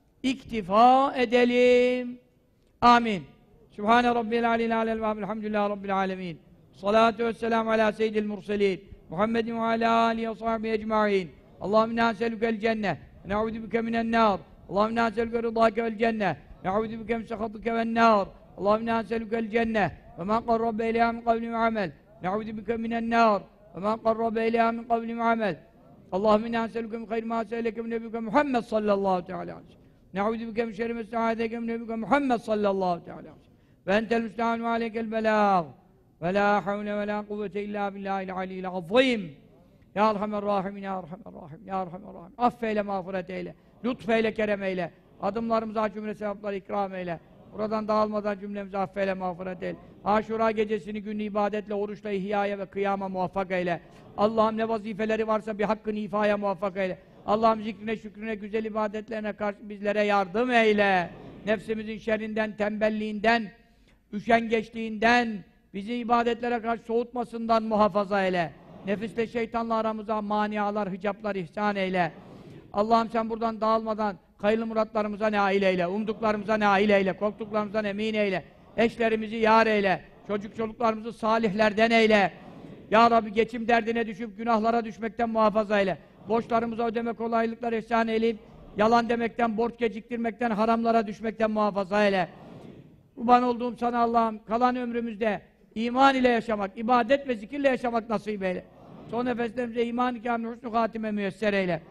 iktifa edelim. Amin. Sübhane Rabbil aleyhi alel ve elhamdülillahi Rabbil alemin. Salatu vesselamu ala seyyidil murselin. Muhammedin ve ala alihi ve sahbihi ecma'in. Allahümme inna eselükel cenneh. Ne'udu bike minen nâr. Allahümme inna eselüke rıdâke vel cenneh. Ne'udu bike min sehatike ven nâr. Allahümme inna eselükel cenneh. Ve men qarrabe ileyha min kavli ve amel. Ne'udu bike minen nâr. Ve men qarrabe ileyha min kavli ve amel. Allahümme inna eselüke min hayri ma se'eleke min nebike Muhammed sallallahu teala aleyhi ve sellem. Ne'udu bike min şerri ma sta'adeke min nebike Muhammed sallallahu teala aleyhi ve sellem. Ve entel müsta'an ve aleykel belâg. Ve la havle ve la kuvvete illa billahil aliyyil azîm. Ya Erhamer Rahimin, Ya Erhamer Rahim, Ya Erhamer Rahim. Affeyle, mağfiret eyle, lütfeyle, kerem eyle. Adımlarımıza cümle sevapları ikram eyle. Buradan dağılmadan cümlemizi affeyle, mağfiret eyle. Aşura gecesini günlü ibadetle, oruçla, ihyaya ve kıyama muvaffak eyle. Allah'ım ne vazifeleri varsa bir hakkını ifaya muvaffak eyle. Allah'ım zikrine, şükrüne, güzel ibadetlerine karşı bizlere yardım eyle. Nefsimizin şerrinden, tembelliğinden, üşengeçliğinden, bizi ibadetlere karşı soğutmasından muhafaza eyle. Nefisle şeytanla aramıza manialar, hicaplar ihsan eyle. Allah'ım sen buradan dağılmadan hayırlı muratlarımıza nail eyle, umduklarımıza nail eyle, korktuklarımızdan emin eyle. Eşlerimizi yar eyle, çocuklarımızı salihlerden eyle. Ya Rabbi geçim derdine düşüp günahlara düşmekten muhafaza eyle. Borçlarımıza ödeme kolaylıklar ihsan eyleyip yalan demekten, borç geciktirmekten, haramlara düşmekten muhafaza eyle. Kurban olduğum sana Allah'ım kalan ömrümüzde İman ile yaşamak, ibadet ve zikirle yaşamak nasip eyle. Son nefeslerimize iman-ı kâmil husnü hatime müyesser eyle.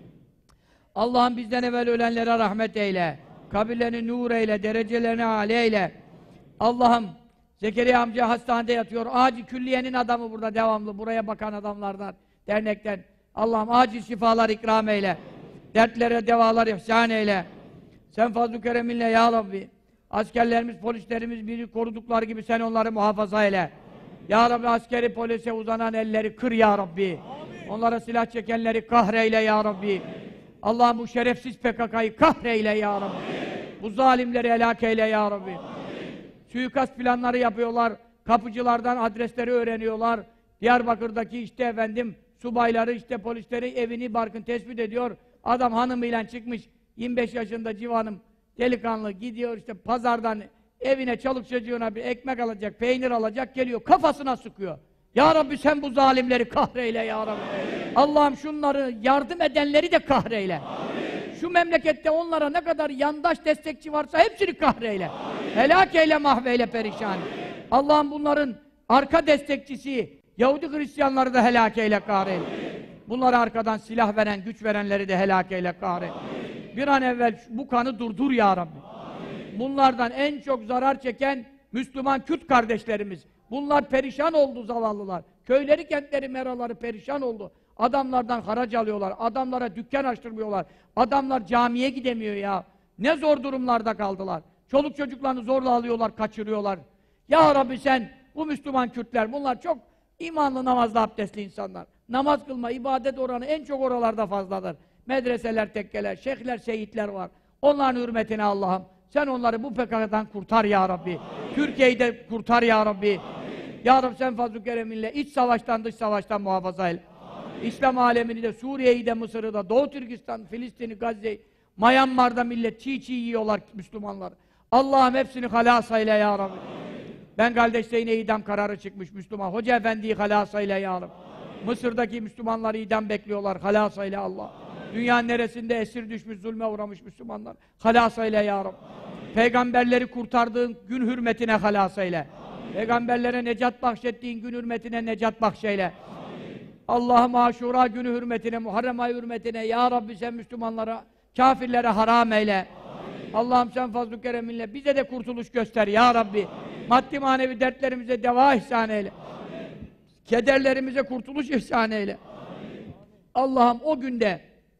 Allah'ım bizden evvel ölenlere rahmet eyle. Kabirlerini nur eyle, derecelerini âli eyle. Allah'ım Zekeriya amca hastanede yatıyor. Acil külliyenin adamı burada devamlı. Buraya bakan adamlardan, dernekten. Allah'ım acil şifalar ikram eyle. Dertlere devalar ihsan eyle. Sen fazl-ı kereminle ya Rabbi. Askerlerimiz, polislerimiz bizi korudukları gibi sen onları muhafaza eyle. Ya Rabbi askeri polise uzanan elleri kır ya Rabbi. Amin. Onlara silah çekenleri kahreyle ya Rabbi. Allah'ım bu şerefsiz PKK'yı kahreyle ya Rabbi. Amin. Bu zalimleri helak eyle ya Rabbi. Amin. Suikast planları yapıyorlar. Kapıcılardan adresleri öğreniyorlar. Diyarbakır'daki işte efendim subayları işte polisleri evini barkın tespit ediyor. Adam hanımıyla çıkmış 25 yaşında civanım. Delikanlı gidiyor işte pazardan evine çoluk çocuğuna bir ekmek alacak, peynir alacak geliyor kafasına sıkıyor. Ya Rabbi sen bu zalimleri kahreyle ya Rabbi. Allah'ım şunları yardım edenleri de kahreyle. Amin. Şu memlekette onlara ne kadar yandaş destekçi varsa hepsini kahreyle. Amin. Helak eyle, mahveyle, perişan. Allah'ım bunların arka destekçisi Yahudi Hristiyanları da helak eyle, kahreyle. Bunlara arkadan silah veren, güç verenleri de helak eyle, kahreyle. Bir an evvel bu kanı durdur ya Rabbi. Amin. Bunlardan en çok zarar çeken Müslüman Kürt kardeşlerimiz. Bunlar perişan oldu zavallılar. Köyleri, kentleri, meraları perişan oldu. Adamlardan haraç alıyorlar. Adamlara dükkan açtırmıyorlar. Adamlar camiye gidemiyor ya. Ne zor durumlarda kaldılar. Çoluk çocuklarını zorla alıyorlar, kaçırıyorlar. Ya Rabbi sen bu Müslüman Kürtler, bunlar çok imanlı, namazlı, abdestli insanlar. Namaz kılma, ibadet oranı en çok oralarda fazladır. Medreseler, tekkeler, şeyhler, şehitler var. Onların hürmetine Allah'ım sen onları bu PKK'dan kurtar ya Rabbi. Türkiye'yi de kurtar ya Rabbi. Amin. Ya Rabbi sen fazl-ı kereminle iç savaştan dış savaştan muhafaza eyle. İslam alemini de, Suriye'yi de, Mısır'ı da, Doğu Türkistan, Filistin'i, Gazze'yi, Myanmar'da millet çiğ yiyorlar Müslümanlar. Allah'ım hepsini halas eyle ya Rabbi. Ben kardeşlerine idam kararı çıkmış Müslüman. Hoca Efendi'yi halas eyle ya Rabbi. Mısır'daki Müslümanları idam bekliyorlar. Halas eyle Allah. Dünyanın neresinde esir düşmüş, zulme uğramış Müslümanlar. Halas eyle ya Rabbi. Peygamberleri kurtardığın gün hürmetine halas eyle. Peygamberlere necat bahşettiğin gün hürmetine necat bahşeyle. Allah'ım Aşura günü hürmetine, Muharrem ayı hürmetine ya Rabbi sen Müslümanlara, kafirlere haram eyle. Allah'ım sen fazl-ı kereminle bize de kurtuluş göster ya Rabbi. Maddi manevi dertlerimize deva ihsan eyle. Kederlerimize kurtuluş ihsan eyle. Allah'ım o günde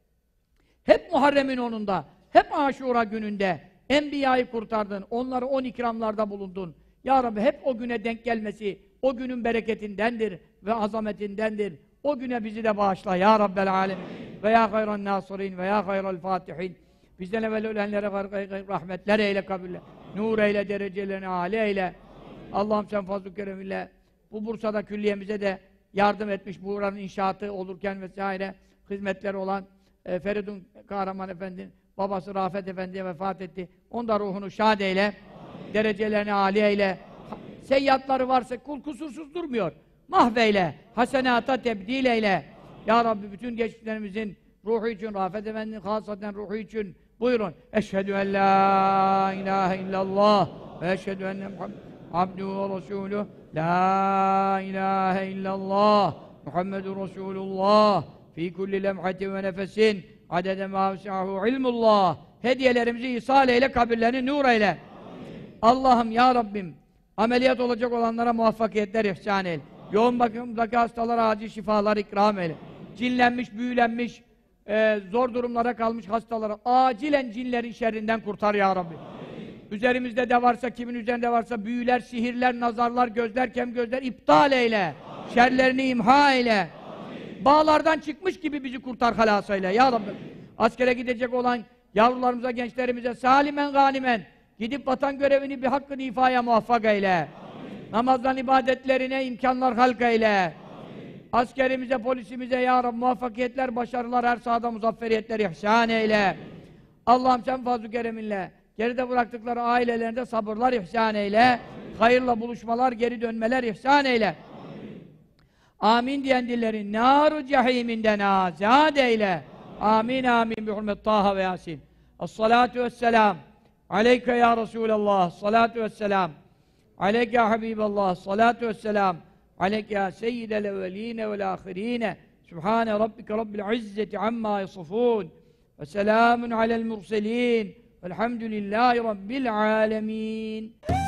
hep Muharrem'in onunda, hep Aşura gününde Enbiya'yı kurtardın, onları 10 ikramlarda bulundun. Ya Rabbi hep o güne denk gelmesi, o günün bereketindendir ve azametindendir. O güne bizi de bağışla ya Rabbel alemin. Ve ya hayran nasirin ve ya hayral fatihin. Bizden evvel ölenlere rahmetler eyle, kabule. Nur eyle, derecelerini âli eyle. Allah'ım sen fazl-ı kereminle bu Bursa'da külliyemize de yardım etmiş, buranın inşaatı olurken vesaire hizmetleri olan Feridun Kahraman Efendi, babası Rafet Efendi'ye vefat etti. Onda ruhunu şad eyle, amin. Derecelerini âli eyle. Seyyatları varsa kul kusursuz durmuyor. Mahveyle, hasenata tebdil eyle. Ya Rabbi bütün geçmişlerimizin ruhu için, Rafet Efendi'nin hasaten ruhu için buyurun. Eşhedü en la ilahe illallah ve eşhedü enne Muhammed abduhu ve resuluh. La ilahe illallah Muhammedun Resulullah fi kulli lemhatin ve nefesin adede ma vesi'ahu ilmullah. Hediyelerimizi ihsal eyle, kabirlerini nur eyle. Allah'ım ya Rabbim ameliyat olacak olanlara muvaffakiyetler ihsan eyle. Yoğun bakımdaki hastalara acil şifalar ikram eyle. Cinlenmiş, büyülenmiş, zor durumlara kalmış hastalara acilen cinlerin şerrinden kurtar ya Rabbi. Üzerimizde de varsa, kimin üzerinde varsa büyüler, sihirler, nazarlar, gözler, kem gözler iptal eyle. Şerlerini imha eyle. Bağlardan çıkmış gibi bizi kurtar, halas eyle ya Rabbi. Askere gidecek olan yavrularımıza, gençlerimize salimen ganimen gidip vatan görevini bir hakkını ifaya muvaffak eyle. Amin. Namazdan ibadetlerine imkanlar halk eyle. Amin. Askerimize, polisimize ya Rabbi muvaffakiyetler, başarılar, her sahada muzafferiyetler ihsan eyle. Allah'ım sen fazl-ı kereminle geride bıraktıkları ailelerinde sabırlar ihsan eyle. Amin. Hayırla buluşmalar, geri dönmeler ihsan eyle. Amin, amin diyen dillerin nar-ı cehiminden azad eyle. Amin amin bi hurmet Taha ve Yasin. Es-salatu vesselam aleyke ya Resulallah. Salatu vesselam aleyke ya Habiballah. Salatu vesselam aleyke ya seyyidel evveline vel ahirine. Sübhane rabbike rabbil izzeti amma yasifun. Ve selamun alel murselin. Velhamdülillahi rabbil alemin.